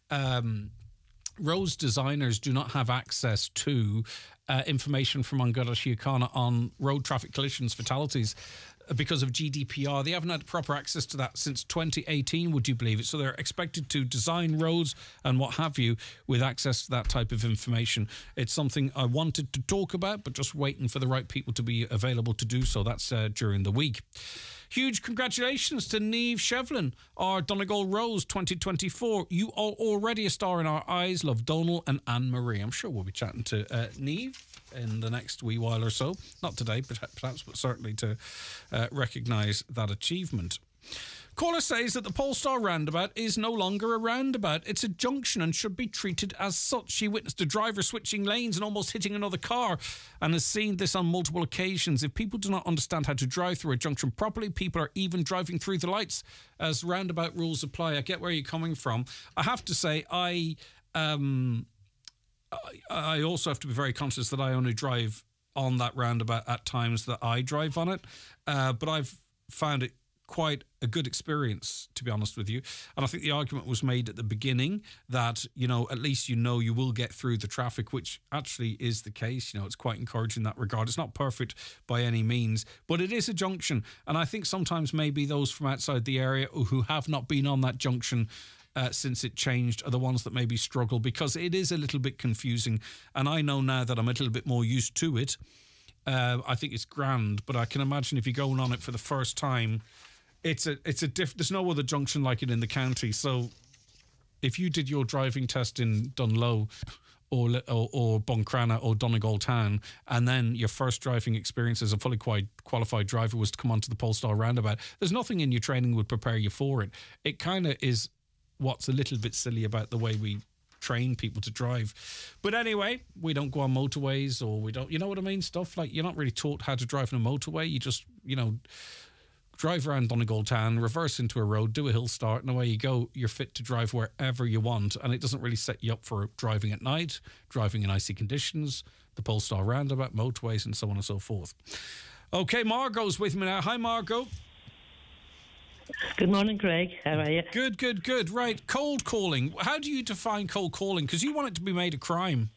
um, roads designers do not have access to uh, information from An Garda Síochána on road traffic collisions, fatalities, because of G D P R. They haven't had proper access to that since twenty eighteen, would you believe it? So they're expected to design roads and what have you with access to that type of information. It's something I wanted to talk about, but just waiting for the right people to be available to do so. That's uh, during the week. Huge congratulations to Niamh Shevlin, our Donegal Rose twenty twenty-four. You are already a star in our eyes. Love, Donal and Anne-Marie. I'm sure we'll be chatting to uh, Niamh in the next wee while or so. Not today, but perhaps, but certainly to uh, recognise that achievement. Caller says that the Polestar roundabout is no longer a roundabout. It's a junction and should be treated as such. She witnessed a driver switching lanes and almost hitting another car and has seen this on multiple occasions. If people do not understand how to drive through a junction properly, people are even driving through the lights as roundabout rules apply. I get where you're coming from. I have to say, I, um, I, I also have to be very conscious that I only drive on that roundabout at times that I drive on it. Uh, but I've found it quite a good experience, to be honest with you. And I think the argument was made at the beginning that, you know, at least you know you will get through the traffic, which actually is the case. You know, it's quite encouraging in that regard. It's not perfect by any means, but it is a junction. And I think sometimes maybe those from outside the area who have not been on that junction Uh, since it changed are the ones that maybe struggle, because it is a little bit confusing. And I know now that I'm a little bit more used to it. Uh, I think it's grand, but I can imagine if you're going on it for the first time, it's a it's a diff. There's no other junction like it in the county. So if you did your driving test in Dunlow or or, or Buncrana or Donegal Town, and then your first driving experience as a fully qualified qualified driver was to come onto the Polestar roundabout, there's nothing in your training would prepare you for it. It kind of is what's a little bit silly about the way we train people to drive. But anyway, we don't go on motorways, or we don't, you know what I mean? Stuff like, you're not really taught how to drive on a motorway. You just, you know, drive around Donegal Town, reverse into a road, do a hill start, and away you go. You're fit to drive wherever you want. And it doesn't really set you up for driving at night, driving in icy conditions, the Polestar roundabout, motorways, and so on and so forth. Okay, Margot's with me now. Hi, Margot. Good morning, Craig. How are you? Good, good, good. Right, cold calling. How do you define cold calling? Because you want it to be made a crime.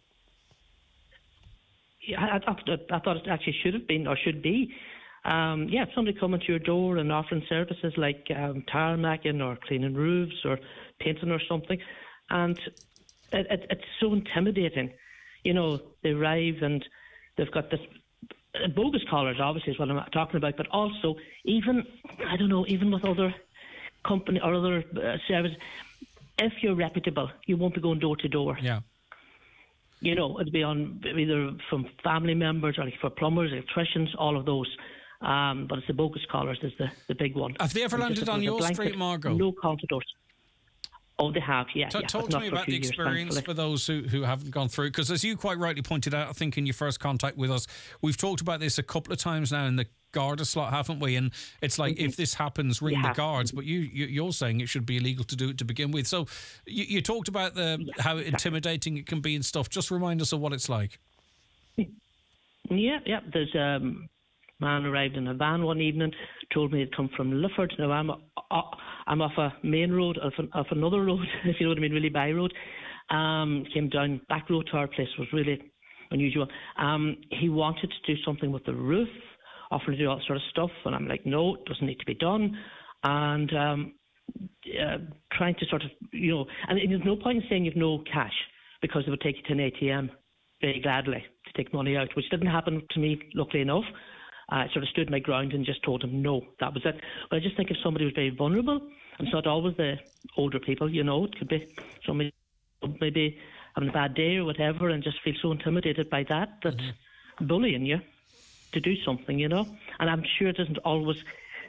Yeah, I, I, I thought it actually should have been, or should be. Um, yeah, if somebody coming to your door and offering services like um, tarmacking or cleaning roofs or painting or something, and it, it, it's so intimidating. You know, they arrive and they've got this bogus collars, obviously, is what I'm talking about, but also even, I don't know, even with other company or other uh, service, if you're reputable, you won't be going door to door. Yeah. You know, it'll be on either from family members or for plumbers, electricians, all of those. Um, but it's the bogus collars is the, the big one. Have they ever landed on your street, Margot? No counter-doors. Oh, they have, yeah. T- yeah talk to me about the experience years, for those who, who haven't gone through, because as you quite rightly pointed out, I think in your first contact with us, we've talked about this a couple of times now in the Garda slot, haven't we? And it's like, mm-hmm. if this happens, ring yeah. the guards. But you, you, you're saying it should be illegal to do it to begin with. So you, you talked about the yeah, how intimidating it can be and stuff. Just remind us of what it's like. Yeah, yeah. There's a um, man arrived in a van one evening, told me he'd come from Lifford. Now, I'm... Uh, I'm off a main road, off, an, off another road, if you know what I mean, really by road. Um, came down back road to our place, was really unusual. Um, he wanted to do something with the roof, offering to do all that sort of stuff, and I'm like, no, it doesn't need to be done. And um, uh, trying to sort of, you know, and there's no point in saying you've no cash, because they would take you to an A T M very gladly to take money out, which didn't happen to me, luckily enough. I sort of stood my ground and just told him no, that was it. But I just think if somebody was very vulnerable, and it's not always the older people, you know, it could be somebody maybe having a bad day or whatever and just feel so intimidated by that, that mm-hmm. bullying you to do something, you know. And I'm sure it doesn't always,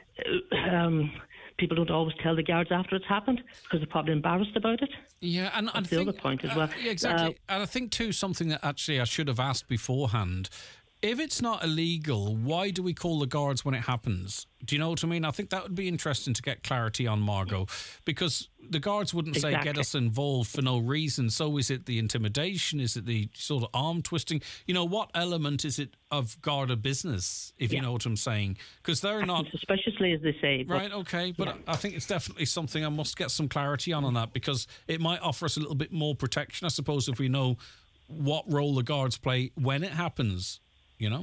um, people don't always tell the guards after it's happened because they're probably embarrassed about it. Yeah, and That's I the think, other point as well. Uh, yeah, exactly. Uh, and I think too, something that actually I should have asked beforehand. if it's not illegal, why do we call the guards when it happens? Do you know what I mean? I think that would be interesting to get clarity on, Margot, because the guards wouldn't say Exactly. get us involved for no reason. So is it the intimidation? Is it the sort of arm twisting? You know, what element is it of Garda business, if Yeah. you know what I'm saying? Because they're not... Suspiciously, as they say. but- Right, okay, but Yeah. I think it's definitely something I must get some clarity on on that, because it might offer us a little bit more protection, I suppose, if we know what role the guards play when it happens, you know?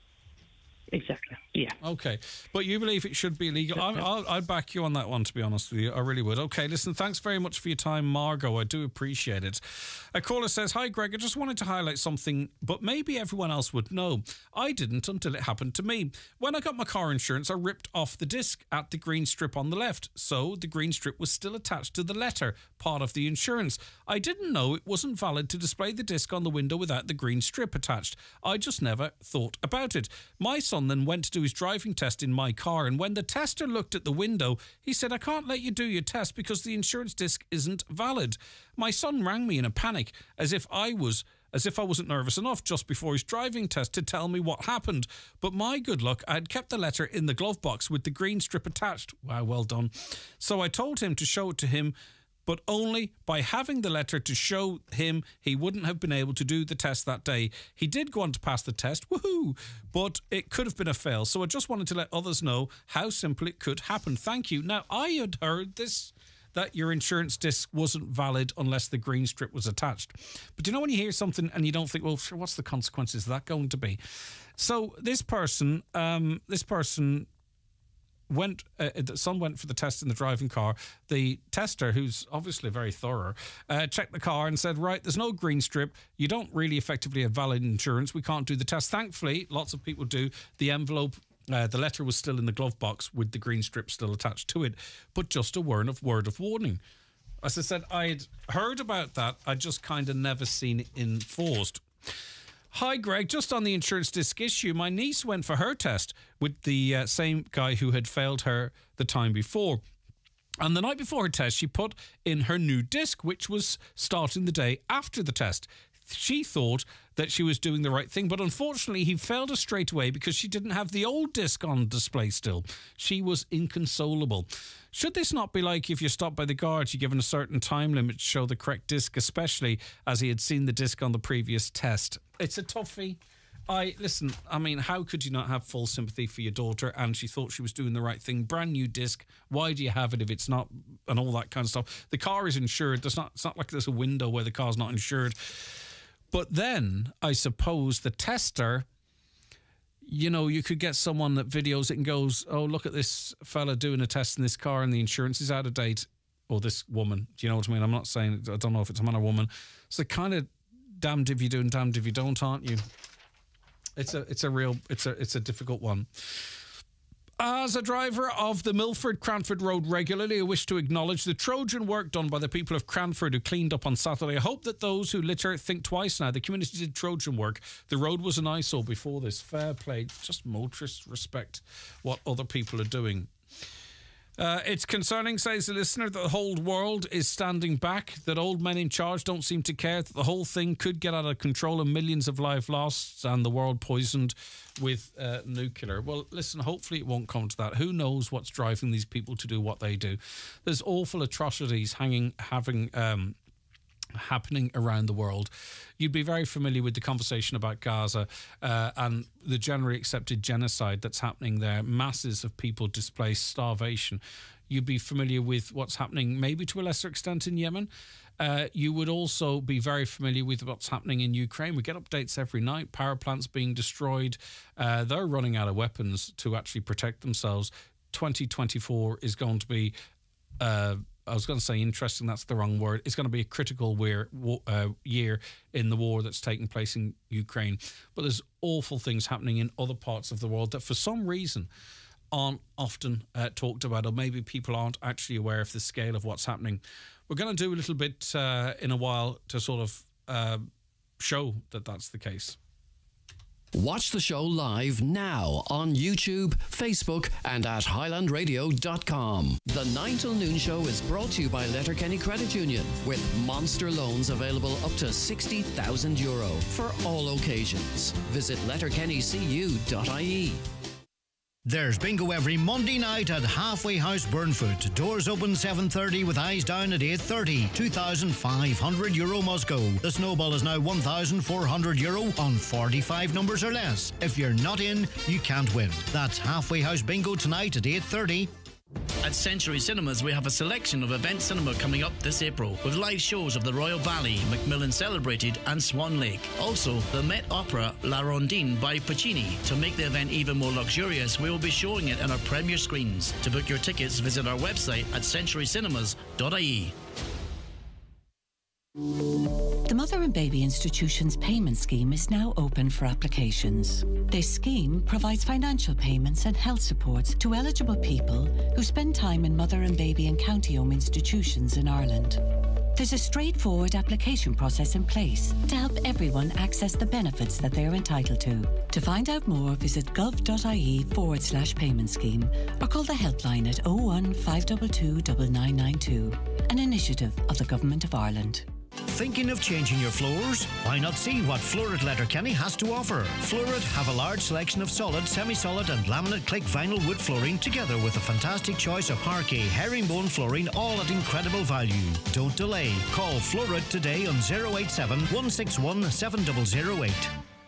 Exactly, yeah. Okay, but you believe it should be illegal. I'll, I'll, I'd back you on that one, to be honest with you. I really would. Okay, listen, thanks very much for your time, Margot. I do appreciate it. A caller says, hi, Greg, I just wanted to highlight something, but maybe everyone else would know. I didn't until it happened to me. When I got my car insurance, I ripped off the disc at the green strip on the left, so the green strip was still attached to the letter, part of the insurance. I didn't know it wasn't valid to display the disc on the window without the green strip attached. I just never thought about it. My son then went to do his driving test in my car, and when the tester looked at the window, he said, I can't let you do your test because the insurance disc isn't valid. My son rang me in a panic, as if I was as if I wasn't nervous enough just before his driving test to tell me what happened. But my good luck, I had kept the letter in the glove box with the green strip attached. Wow, well done. So I told him to show it to him, but only by having the letter to show him he wouldn't have been able to do the test that day. He did go on to pass the test, woohoo, but it could have been a fail. So I just wanted to let others know how simple it could happen. Thank you. Now, I had heard this, that your insurance disc wasn't valid unless the green strip was attached. But do you know when you hear something and you don't think, well, sure, what's the consequences of that going to be? So this person, um, this person... went uh, the son went for the test in the driving car. The tester, who's obviously very thorough, uh, checked the car and said, right, there's no green strip, you don't really effectively have valid insurance, we can't do the test. Thankfully, lots of people do. The envelope, uh, the letter was still in the glove box with the green strip still attached to it, but just a word of word of warning. As I said, I'd heard about that, I just kind of never seen it enforced. Hi, Greg. Just on the insurance disc issue, my niece went for her test with the uh, same guy who had failed her the time before. And the night before her test, she put in her new disc, which was starting the day after the test. She thought that she was doing the right thing, but unfortunately he failed her straight away because she didn't have the old disc on display still. She was inconsolable. Should this not be like if you're stopped by the guards, you're given a certain time limit to show the correct disc, especially as he had seen the disc on the previous test? It's a toughie. I listen, I mean, how could you not have full sympathy for your daughter? And she thought she was doing the right thing. Brand new disc. Why do you have it if it's not? And all that kind of stuff. The car is insured. There's not, it's not like there's a window where the car's not insured. But then, I suppose, the tester, you know, you could get someone that videos it and goes, oh, look at this fella doing a test in this car and the insurance is out of date. Or this woman. Do you know what I mean? I'm not saying, I don't know if it's a man or woman. So kind of damned if you do and damned if you don't, aren't you? It's a, it's a real, it's a, it's a difficult one. As a driver of the Milford-Cranford Road regularly, I wish to acknowledge the Trojan work done by the people of Cranford who cleaned up on Saturday. I hope that those who litter think twice now. The community did Trojan work. The road was an eyesore before this. Fair play. Just motorists respect what other people are doing. Uh, it's concerning, says the listener, that the whole world is standing back, that old men in charge don't seem to care, that the whole thing could get out of control and millions of lives lost and the world poisoned with uh, nuclear. Well, listen, hopefully it won't come to that. Who knows what's driving these people to do what they do? There's awful atrocities hanging, having... Um, happening around the world. You'd be very familiar with the conversation about Gaza uh, and the generally accepted genocide that's happening there, masses of people displaced, starvation. You'd be familiar with what's happening maybe to a lesser extent in Yemen. Uh, you would also be very familiar with what's happening in Ukraine. We get updates every night, power plants being destroyed. Uh, they're running out of weapons to actually protect themselves. twenty twenty-four is going to be uh, I was going to say interesting, that's the wrong word. It's going to be a critical wear, uh, year in the war that's taking place in Ukraine. But there's awful things happening in other parts of the world that for some reason aren't often uh, talked about, or maybe people aren't actually aware of the scale of what's happening. We're going to do a little bit uh, in a while to sort of uh, show that that's the case. Watch the show live now on YouTube, Facebook and at highland radio dot com. The Nine Till Noon Show is brought to you by Letterkenny Credit Union with monster loans available up to sixty thousand euro for all occasions. Visit letterkenny c u dot i e. There's bingo every Monday night at Halfway House Burnfoot. Doors open seven thirty with eyes down at eight thirty. two thousand five hundred euro must go. The snowball is now one thousand four hundred euro on forty-five numbers or less. If you're not in, you can't win. That's Halfway House Bingo tonight at eight thirty. At Century Cinemas, we have a selection of event cinema coming up this April with live shows of the Royal Ballet, Macmillan Celebrated and Swan Lake. Also, the Met Opera La Rondine by Puccini. To make the event even more luxurious, we will be showing it on our premier screens. To book your tickets, visit our website at century cinemas dot i e. The Mother and Baby Institution's payment scheme is now open for applications. This scheme provides financial payments and health supports to eligible people who spend time in mother and baby and county-owned institutions in Ireland. There's a straightforward application process in place to help everyone access the benefits that they're entitled to. To find out more, visit gov.ie forward slash payment scheme or call the helpline at oh one five two two nine nine nine two, an initiative of the Government of Ireland. Thinking of changing your floors? Why not see what Florid Letterkenny has to offer? Florid have a large selection of solid, semi-solid and laminate click vinyl wood flooring together with a fantastic choice of parquet, herringbone flooring, all at incredible value. Don't delay. Call Florid today on oh eight seven, one six one, seven zero zero eight.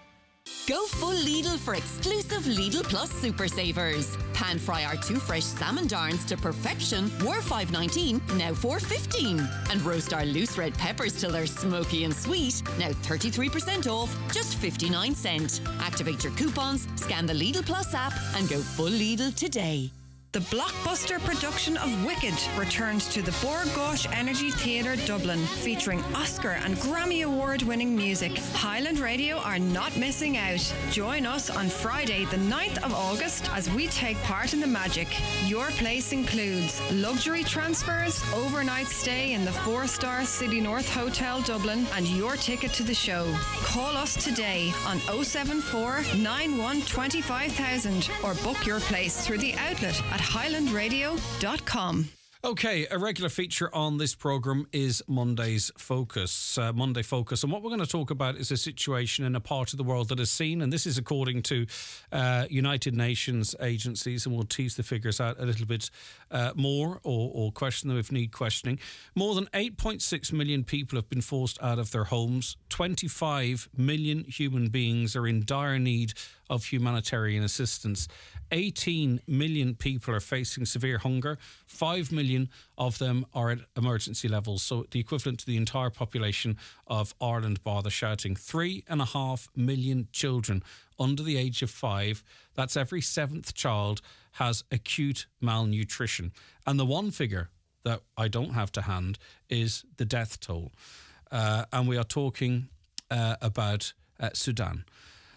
Go full Lidl for exclusive Lidl Plus Super Savers. Pan fry our two fresh salmon darns to perfection, were five nineteen, now four fifteen. And roast our loose red peppers till they're smoky and sweet, now thirty-three percent off, just fifty-nine cents. Activate your coupons, scan the Lidl Plus app and go full Lidl today. The blockbuster production of Wicked returns to the Bord Gáis Energy Theatre Dublin, featuring Oscar and Grammy Award-winning music. Highland Radio are not missing out. Join us on Friday, the ninth of August, as we take part in the magic. Your place includes luxury transfers, overnight stay in the four-star City North Hotel Dublin, and your ticket to the show. Call us today on oh seven four, nine one two five thousand or book your place through the outlet at highland radio dot com. Okay, a regular feature on this programme is Monday's Focus. Uh, Monday Focus. And what we're going to talk about is a situation in a part of the world that has seen, and this is according to uh, United Nations agencies, and we'll tease the figures out a little bit uh, more or, or question them if need questioning. More than eight point six million people have been forced out of their homes. twenty-five million human beings are in dire need of humanitarian assistance. eighteen million people are facing severe hunger. five million of them are at emergency levels, so the equivalent to the entire population of Ireland, bar the shouting. Three and a half million children under the age of five, that's every seventh child, has acute malnutrition. And the one figure that I don't have to hand is the death toll. Uh, and we are talking uh, about uh, Sudan.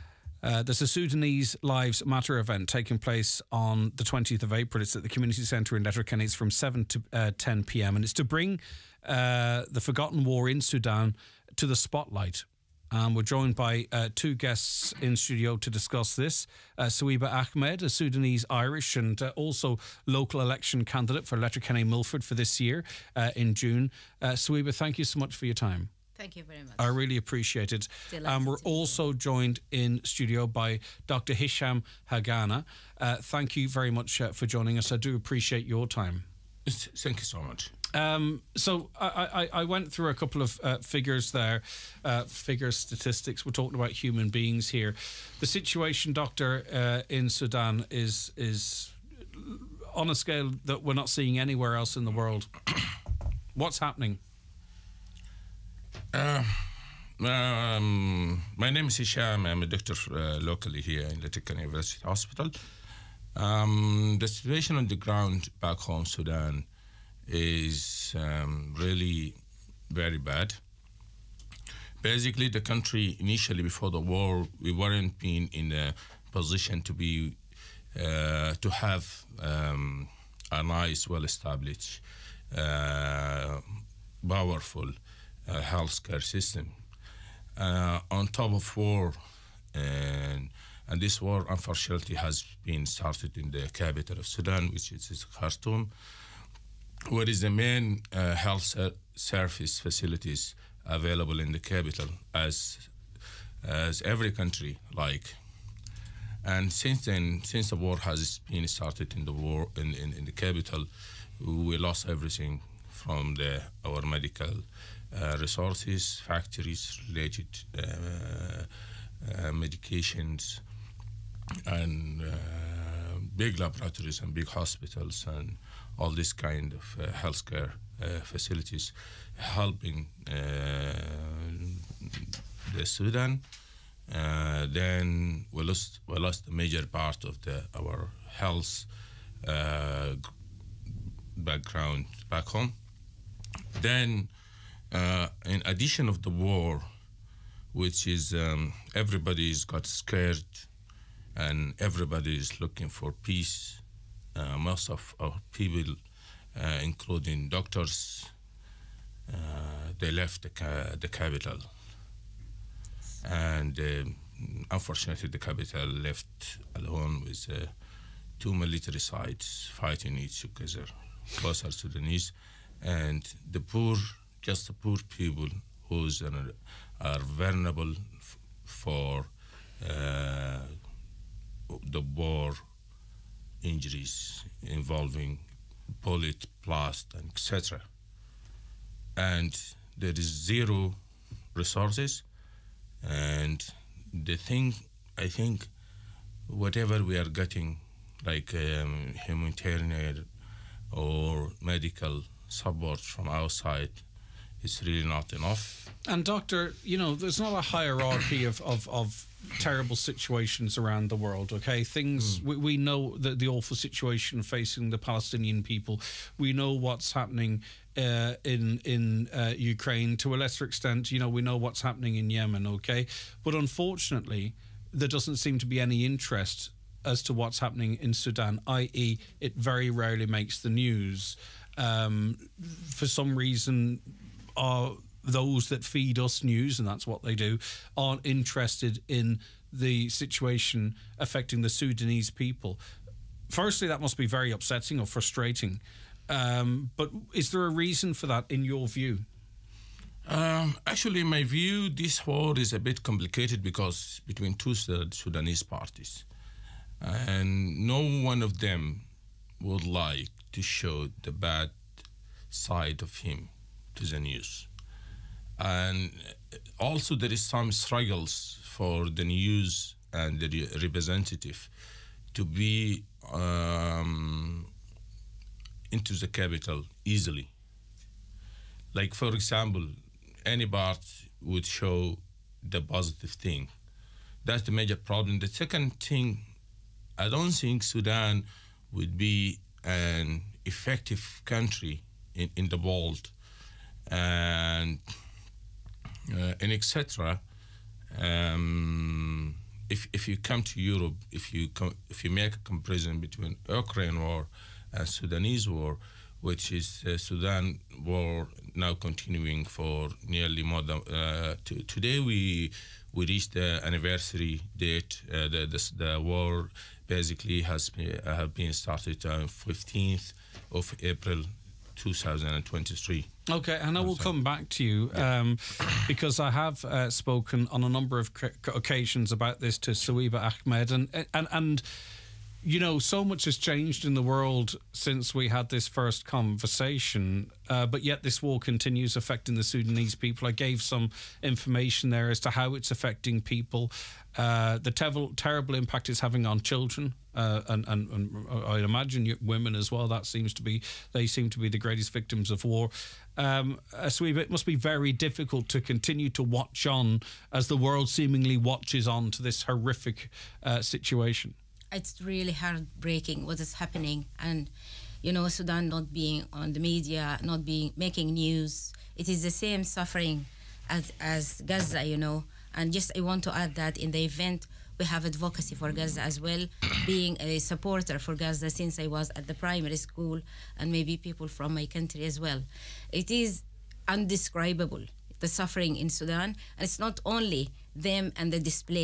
Uh, there's a Sudanese Lives Matter event taking place on the twentieth of April. It's at the Community Centre in Letterkenny. It's from seven to uh, ten p.m. and it's to bring uh, the forgotten war in Sudan to the spotlight. Um, we're joined by uh, two guests in studio to discuss this. Uh, Suiba Ahmed, a Sudanese Irish and uh, also local election candidate for Letterkenny Milford for this year uh, in June. Uh, Suiba, thank you so much for your time. Thank you very much. I really appreciate it. And um, we're also joined in studio by Doctor Hisham Hagana. Uh, thank you very much uh, for joining us. I do appreciate your time. Thank you so much. Um, so I, I, I went through a couple of uh, figures there, uh, figures, statistics. We're talking about human beings here. The situation, Doctor, uh, in Sudan is is on a scale that we're not seeing anywhere else in the world. What's happening? Uh, um, my name is Hisham. I'm a doctor uh, locally here in Letterkenny University Hospital. Um, the situation on the ground back home, Sudan, is um, really very bad. Basically, the country initially before the war, we weren't being in a position to be uh, to have um, a nice, well-established, uh, powerful Uh, healthcare system. Uh, on top of war, and and this war, unfortunately, has been started in the capital of Sudan, which is Khartoum, where is the main uh, health ser- service facilities available in the capital, as as every country like. And since then, since the war has been started in the war in, in, in the capital, we lost everything from the our medical uh, resources, factories related uh, uh, medications, and uh, big laboratories and big hospitals and all this kind of uh, healthcare uh, facilities helping uh, the Sudan. Uh, then we lost we lost a major part of the our health uh, background back home. Then, uh, in addition of the war, which is um, everybody's got scared and everybody is looking for peace. Uh, most of our people, uh, including doctors, uh, they left the, ca- the capital. And uh, unfortunately, the capital left alone with uh, two military sides fighting each other closer to the east. And the poor, just the poor people who are vulnerable f- for uh, the war injuries involving bullet, blast, and et cetera. And there is zero resources. And the thing, I think, whatever we are getting, like um, humanitarian or medical support from outside, is really not enough. And Doctor, you know, there's not a hierarchy of, of, of terrible situations around the world, okay? Things, mm. we, we know that the awful situation facing the Palestinian people. We know what's happening uh, in in uh, Ukraine. To a lesser extent, you know, we know what's happening in Yemen, okay? But unfortunately, there doesn't seem to be any interest as to what's happening in Sudan, that is it very rarely makes the news. Um, for some reason, uh, those that feed us news, and that's what they do, aren't interested in the situation affecting the Sudanese people. Firstly, that must be very upsetting or frustrating. Um, but is there a reason for that in your view? Um, actually, in my view, this war is a bit complicated because between two Sudanese parties. And no one of them would like to show the bad side of him to the news. And also there is some struggles for the news and the representative to be um, into the capital easily. Like, for example, any part would show the positive thing. That's the major problem. The second thing, I don't think Sudan would be an effective country in, in the world, and uh, and et cetera. Um, if if you come to Europe, if you com- if you make a comparison between Ukraine war and Sudanese war, which is uh, Sudan war now continuing for nearly more than uh, t- today we we reached the anniversary date. Uh, the, the the war basically has been, uh, have been started on fifteenth of April two thousand twenty-three. Okay, and I will come back to you um, because I have uh, spoken on a number of c- occasions about this to Suwaiba Ahmed, and and and you know, so much has changed in the world since we had this first conversation, uh, but yet this war continues affecting the Sudanese people. I gave some information there as to how it's affecting people, uh, the ter- terrible impact it's having on children, uh, and, and, and I imagine women as well. That seems to be, they seem to be the greatest victims of war. Um, so it must be very difficult to continue to watch on as the world seemingly watches on to this horrific uh, situation. It's really heartbreaking what is happening, and you know, Sudan not being on the media, not being making news. It is the same suffering as as Gaza, you know. And just I want to add that in the event we have advocacy for Gaza as well, being a supporter for Gaza since I was at the primary school, and maybe people from my country as well. It is undescribable, the suffering in Sudan, and it's not only them and the displaced.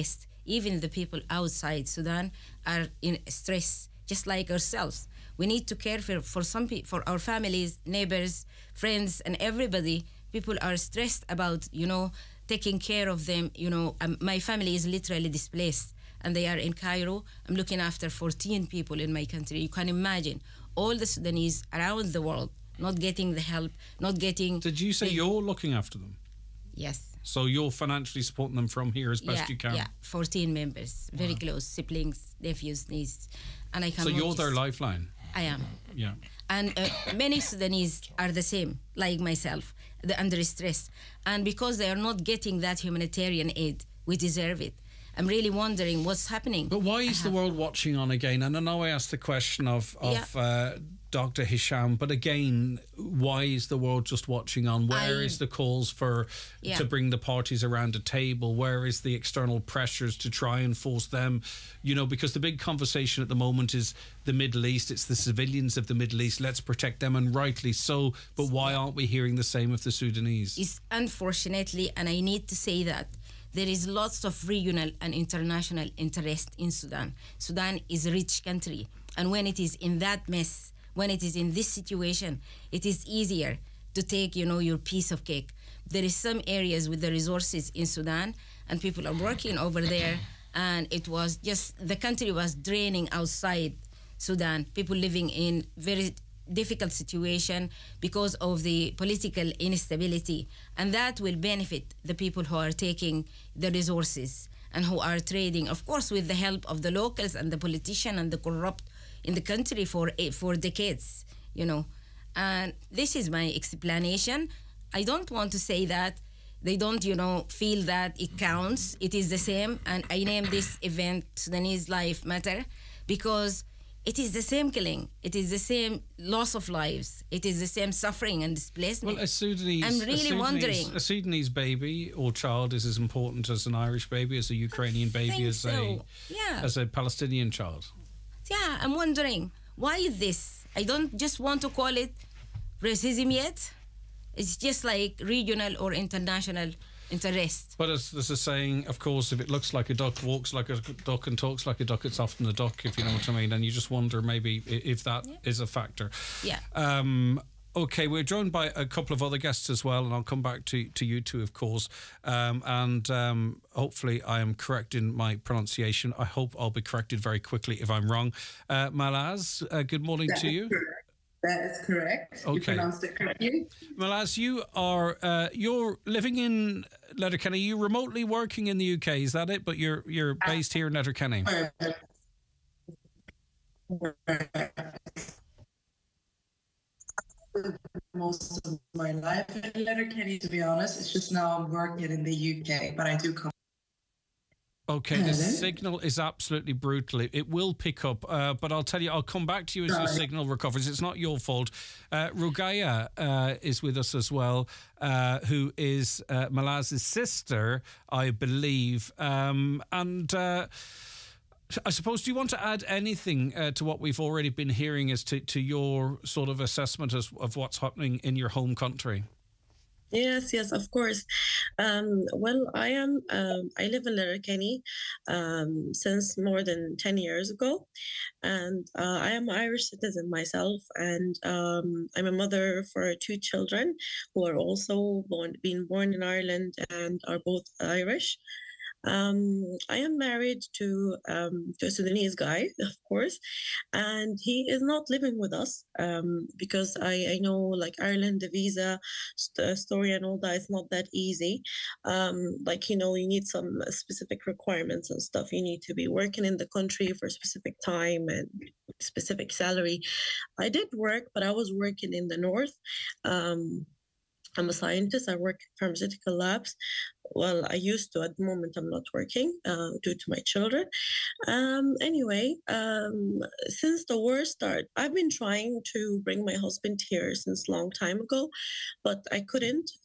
even the people outside Sudan are in stress, just like ourselves. We need to care for, for some pe- for our families, neighbors, friends, and everybody. People are stressed about, you know, taking care of them. You know, um, my family is literally displaced, and they are in Cairo. I'm looking after fourteen people in my country. You can imagine all the Sudanese around the world not getting the help, not getting... Did you say the, you're looking after them? Yes. So you're financially supporting them from here as best yeah, you can? Yeah, fourteen members, very wow. close, siblings, nephews, nieces. And I can So you're just, their lifeline? I am. Yeah. And uh, many Sudanese are the same, like myself, they're under stress. And because they are not getting that humanitarian aid, we deserve it. I'm really wondering what's happening. But why is the world watching on again? And I know I asked the question of, of yeah. uh, Doctor Hisham, but again, why is the world just watching on? Where I, is the calls for yeah. to bring the parties around a table? Where is the external pressures to try and force them? You know, because the big conversation at the moment is the Middle East. It's the civilians of the Middle East. Let's protect them, and rightly so. But why aren't we hearing the same of the Sudanese? It's unfortunately, and I need to say that, there is lots of regional and international interest in Sudan. Sudan is a rich country. And when it is in that mess, when it is in this situation, it is easier to take, you know, your piece of cake. There is some areas with the resources in Sudan, and people are working over there, and it was just, the country was draining outside Sudan. People living in very difficult situation because of the political instability, and that will benefit the people who are taking the resources and who are trading, of course, with the help of the locals and the politician and the corrupt in the country for for decades, you know. And this is my explanation. I don't want to say that they don't, you know, feel that it counts. It is the same, and I name this event Sudanese Life Matter because it is the same killing. It is the same loss of lives. It is the same suffering and displacement. Well, a Sudanese, I'm really a Sudanese, wondering. A Sudanese baby or child is as important as an Irish baby, as a Ukrainian baby, as so. a yeah. as a Palestinian child. Yeah, I'm wondering, why is this? I don't just want to call it racism yet. It's just like regional or international interest. But as there's a saying, of course, if it looks like a duck, walks like a duck, and talks like a duck, it's often a duck, if you know what I mean. And you just wonder maybe if that yeah. is a factor. Yeah. Um, okay, we're joined by a couple of other guests as well, and I'll come back to, to you two, of course. Um, and um, hopefully I am correct in my pronunciation. I hope I'll be corrected very quickly if I'm wrong. Uh, Malaz, uh, good morning that to you. Correct. That is correct. Okay. You pronounced it correctly. Malaz, you are uh, you're living in Letterkenny. You're remotely working in the U K, is that it? But you're you're based here in Letterkenny. Most of my life in Letterkenny, to be honest. It's just now I'm working in the U K, but I do come. Okay, the signal is absolutely brutal. It, it will pick up, uh, but I'll tell you, I'll come back to you as the signal recovers. It's not your fault. Uh, Rugaya uh, is with us as well, uh, who is uh, Malaz's sister, I believe. Um, and uh, I suppose, do you want to add anything uh, to what we've already been hearing as to, to your sort of assessment as, of what's happening in your home country? Yes, yes, of course. Um, well, I am. Um, I live in Letterkenny um, since more than ten years ago, and uh, I am an Irish citizen myself, and um, I'm a mother for two children who are also born, being born in Ireland and are both Irish. Um, I am married to um, to a Sudanese guy, of course, and he is not living with us um, because I, I know, like, Ireland, the visa st- story and all that, it's not that easy. Um, like, you know, you need some specific requirements and stuff. You need to be working in the country for a specific time and specific salary. I did work, but I was working in the north. Um, I'm a scientist. I work in pharmaceutical labs. Well, I used to. At the moment, I'm not working uh, due to my children. Um, anyway, um, since the war started, I've been trying to bring my husband here since a long time ago, but I couldn't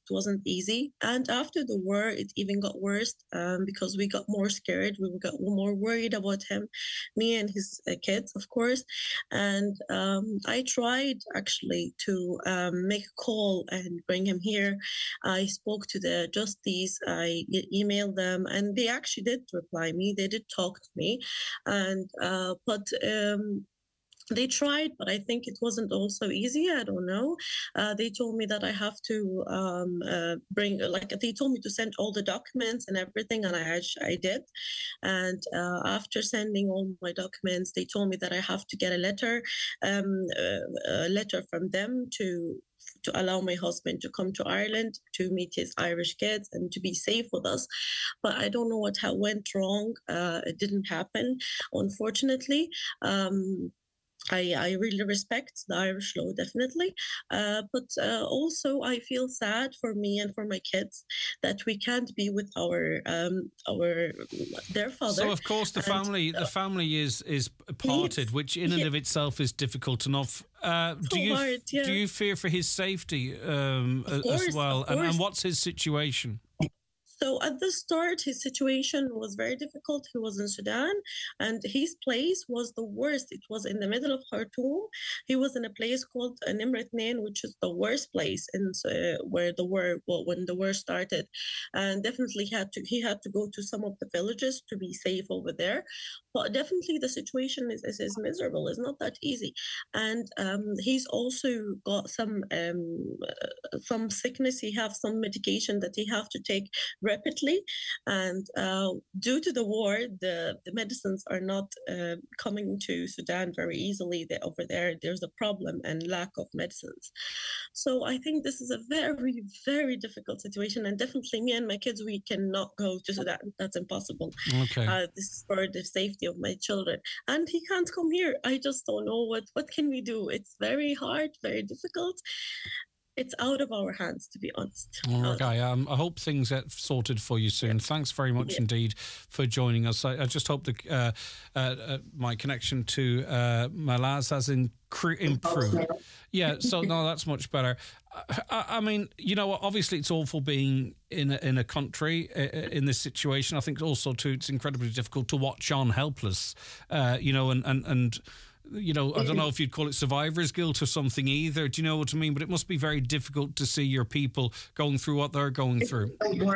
wasn't easy. And after the war, it even got worse um, because we got more scared. We got more worried about him, me and his uh, kids, of course. And um, I tried actually to um, make a call and bring him here. I spoke to the justice. I e- emailed them, and they actually did reply me. They did talk to me, and uh, but. Um, They tried, but I think it wasn't also easy. I don't know. Uh, they told me that I have to um, uh, bring, like, they told me to send all the documents and everything, and I I did. And uh, after sending all my documents, they told me that I have to get a letter, um, uh, a letter from them to to allow my husband to come to Ireland to meet his Irish kids and to be safe with us. But I don't know what ha- went wrong. Uh, it didn't happen, unfortunately. Um, I, I really respect the Irish law, definitely. Uh, but uh, also, I feel sad for me and for my kids that we can't be with our um, our their father. So, of course, the And, family uh, the family is is parted, which in and yeah. of itself is difficult enough. Uh, do So you hard, yeah. do you fear for his safety um, a- course, as well? of And, and course. what's his situation? So at the start, his situation was very difficult. He was in Sudan, and his place was the worst. It was in the middle of Khartoum. He was in a place called uh, Nimrat Nain, which is the worst place in uh, where the war, well, when the war started. And definitely had to he had to go to some of the villages to be safe over there. But definitely the situation is, is, is miserable. It's not that easy. And um, he's also got some um, uh, some sickness. He have some medication that he have to take rapidly, and uh, due to the war, the, the medicines are not uh, coming to Sudan very easily. They, over there, there's a problem and lack of medicines. So I think this is a very, very difficult situation, and definitely me and my kids, we cannot go to Sudan. That's impossible. Okay. Uh, this is for the safety of my children, and he can't come here. I just don't know what what can we do. It's very hard, very difficult. It's out of our hands, to be honest. Okay, um, I hope things get sorted for you soon. Yeah. Thanks very much yeah. indeed for joining us. I, I just hope that uh, uh, uh, my connection to uh, Malaz has incre- improved. Yeah, so no, that's much better. I, I mean, you know, obviously it's awful being in a, in a country uh, in this situation. I think also too, it's incredibly difficult to watch on helpless. Uh, you know, and and and. You know, I don't know if you'd call it survivor's guilt or something either. Do you know what I mean? But it must be very difficult to see your people going through what they're going through.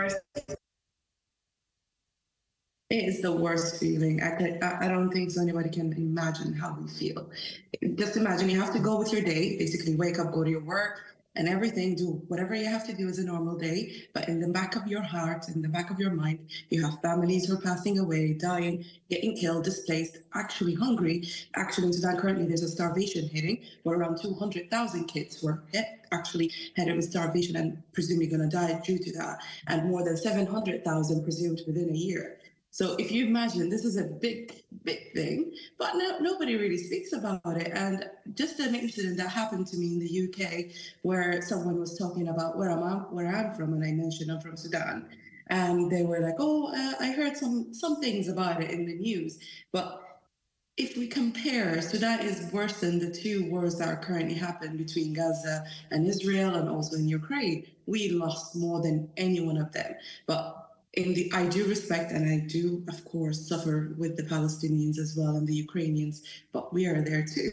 It is the worst feeling. I, could, I don't think so anybody can imagine how we feel. Just imagine you have to go with your day, basically wake up, go to your work, and everything, do whatever you have to do as a normal day. But in the back of your heart, in the back of your mind, you have families who are passing away, dying, getting killed, displaced, actually hungry. Actually, in Sudan currently, there's a starvation hitting where around two hundred thousand kids were hit, actually headed with starvation and presumably going to die due to that. And more than seven hundred thousand presumed within a year. So if you imagine, this is a big, big thing, but no, nobody really speaks about it. And just an incident that happened to me in the U K where someone was talking about where I'm, where I'm from, and I mentioned I'm from Sudan. And they were like, oh, uh, I heard some, some things about it in the news. But if we compare, Sudan is worse than the two wars that are currently happening between Gaza and Israel and also in Ukraine. We lost more than any one of them. But In the, I do respect and I do, of course, suffer with the Palestinians as well and the Ukrainians, but we are there too.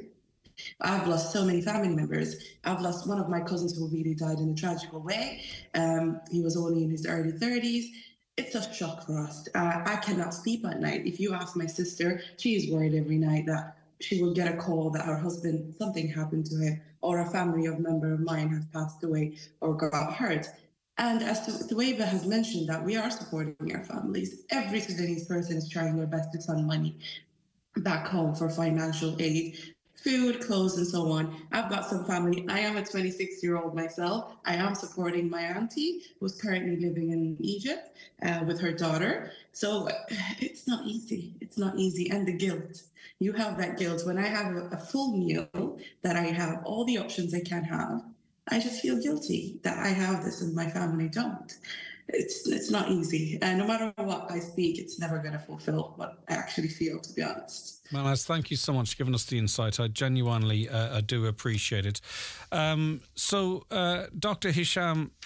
I've lost so many family members. I've lost one of my cousins who really died in a tragic way. Um, he was only in his early thirties. It's a shock for us. Uh, I cannot sleep at night. If you ask my sister, she is worried every night that she will get a call that her husband, something happened to him, or a family of member of mine has passed away or got hurt. And as Tuwaiba has mentioned, that we are supporting our families. Every Sudanese person is trying their best to send money back home for financial aid, food, clothes, and so on. I've got some family. I am a twenty-six-year-old myself. I am supporting my auntie, who's currently living in Egypt uh, with her daughter. So it's not easy. It's not easy. And the guilt. You have that guilt. When I have a, a full meal, that I have all the options I can have, I just feel guilty that I have this and my family don't. It's it's not easy. And no matter what I speak, it's never going to fulfill what I actually feel, to be honest. Malaz, thank you so much for giving us the insight. I genuinely uh, I do appreciate it. Um, so, uh, Doctor Hisham,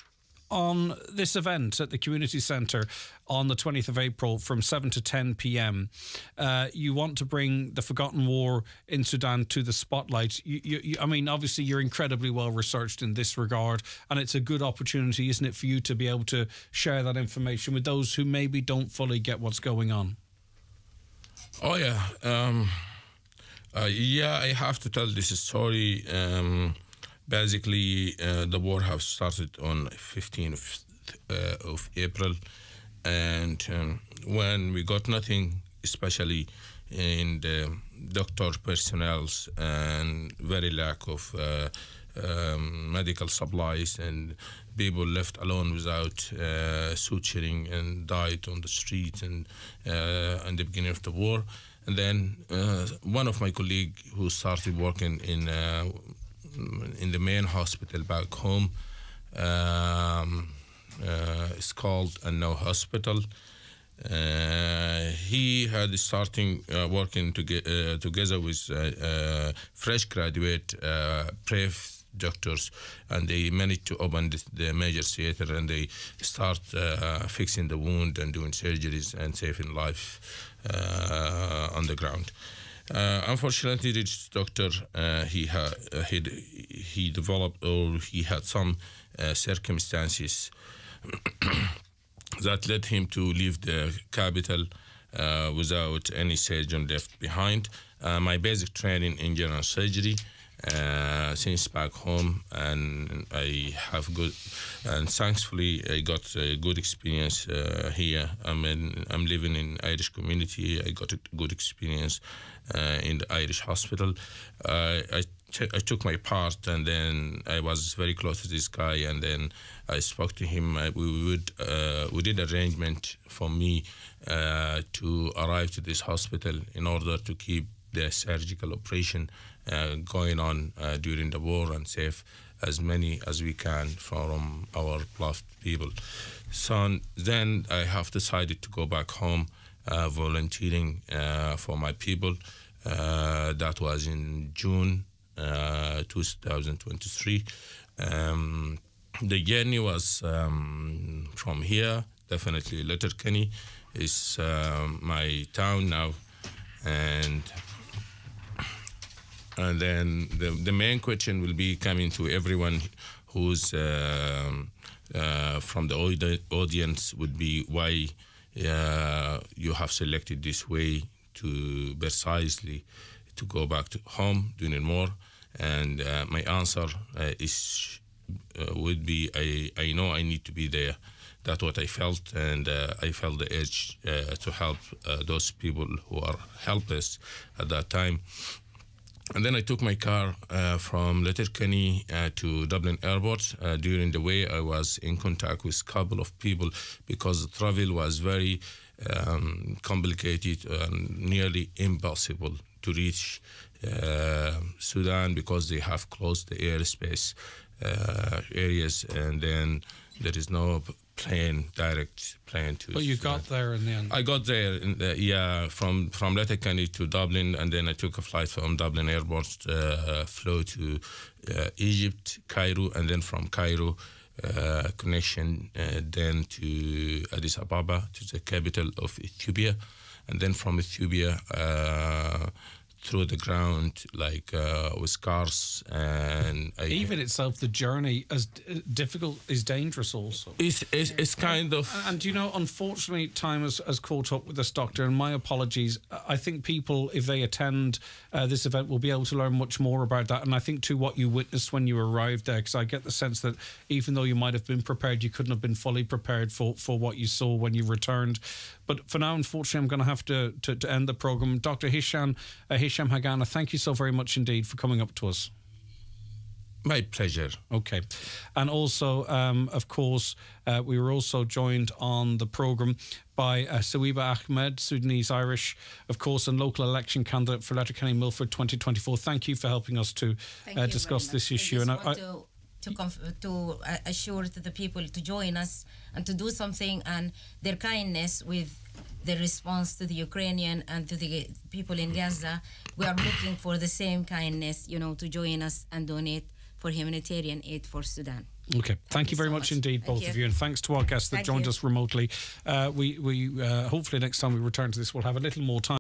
on this event at the community centre on the twentieth of April from seven to ten p.m. Uh, you want to bring the forgotten war in Sudan to the spotlight. You, you, you, I mean, obviously, you're incredibly well researched in this regard, and it's a good opportunity, isn't it, for you to be able to share that information with those who maybe don't fully get what's going on? Oh, yeah. Um, uh, yeah, I have to tell this story. Um, basically, uh, the war has started on fifteenth uh, of April. And um, when we got nothing, especially in the doctor personnel and very lack of uh, um, medical supplies, and people left alone without uh, suturing and died on the street and uh, in the beginning of the war. And then uh, one of my colleagues who started working in uh, in the main hospital back home, um, Uh, it's called Anno Hospital. Uh, he had starting uh, working to get, uh, together with uh, uh, fresh graduate uh, brave doctors, and they managed to open the, the major theater, and they start uh, fixing the wound and doing surgeries and saving life uh, on the ground. Uh, unfortunately, this doctor uh, he had uh, he he developed or he had some uh, circumstances that led him to leave the capital uh, without any surgeon left behind. Uh, my basic training in general surgery uh, since back home, and I have good, and thankfully I got a good experience uh, here. I mean, I'm living in Irish community. I got a good experience uh, in the Irish hospital. Uh, I I took my part, and then I was very close to this guy, and then I spoke to him. I, we would uh, we did arrangement for me uh, to arrive to this hospital in order to keep the surgical operation uh, going on uh, during the war and save as many as we can from our lost people. So then I have decided to go back home, uh, volunteering uh, for my people. Uh, that was in June Uh, two thousand twenty-three. Um, the journey was um, from here, definitely Letterkenny is uh, my town now, and and then the, the main question will be coming to everyone who's uh, uh, from the audi- audience would be why uh, you have selected this way to precisely to go back to home doing more. And uh, my answer uh, is uh, would be I, I know I need to be there. That's what I felt, and uh, I felt the urge uh, to help uh, those people who are helpless at that time. And then I took my car uh, from Letterkenny uh, to Dublin Airport. Uh, during the way, I was in contact with a couple of people because the travel was very um, complicated and nearly impossible to reach uh, Sudan because they have closed the airspace uh, areas, and then there is no plane, direct plane to. But you got there in the end. I got there, in the, yeah, from from Letterkenny to Dublin, and then I took a flight from Dublin Airport, uh, flew to uh, Egypt, Cairo, and then from Cairo, uh, connection uh, then to Addis Ababa, to the capital of Ethiopia, and then from Ethiopia. Uh, through the ground, like uh, with cars, and I, even itself, the journey as d- difficult is dangerous. Also, it's it's, it's kind of. And, and you know, unfortunately, time has, has caught up with us, Doctor. And my apologies. I think people, if they attend uh, this event, will be able to learn much more about that. And I think too, what you witnessed when you arrived there, because I get the sense that even though you might have been prepared, you couldn't have been fully prepared for for what you saw when you returned. But for now, unfortunately, I'm going to have to, to, to end the programme. Doctor Hisham, uh, Hisham Hagana, thank you so very much indeed for coming up to us. My pleasure. Okay. And also, um, of course, uh, we were also joined on the programme by uh, Sawiba Ahmed, Sudanese Irish, of course, and local election candidate for Letterkenny Milford twenty twenty-four. Thank you for helping us to uh, discuss this issue. And I, I to to, conf- to uh, assure to the people to join us and to do something, and their kindness with the response to the Ukrainian and to the people in Gaza. We are looking for the same kindness, you know, to join us and donate for humanitarian aid for Sudan. Okay, thank, thank you very so much. much indeed, thank both you. of you, and thanks to our guests that thank joined you. us remotely. Uh, we we uh, hopefully next time we return to this, we'll have a little more time.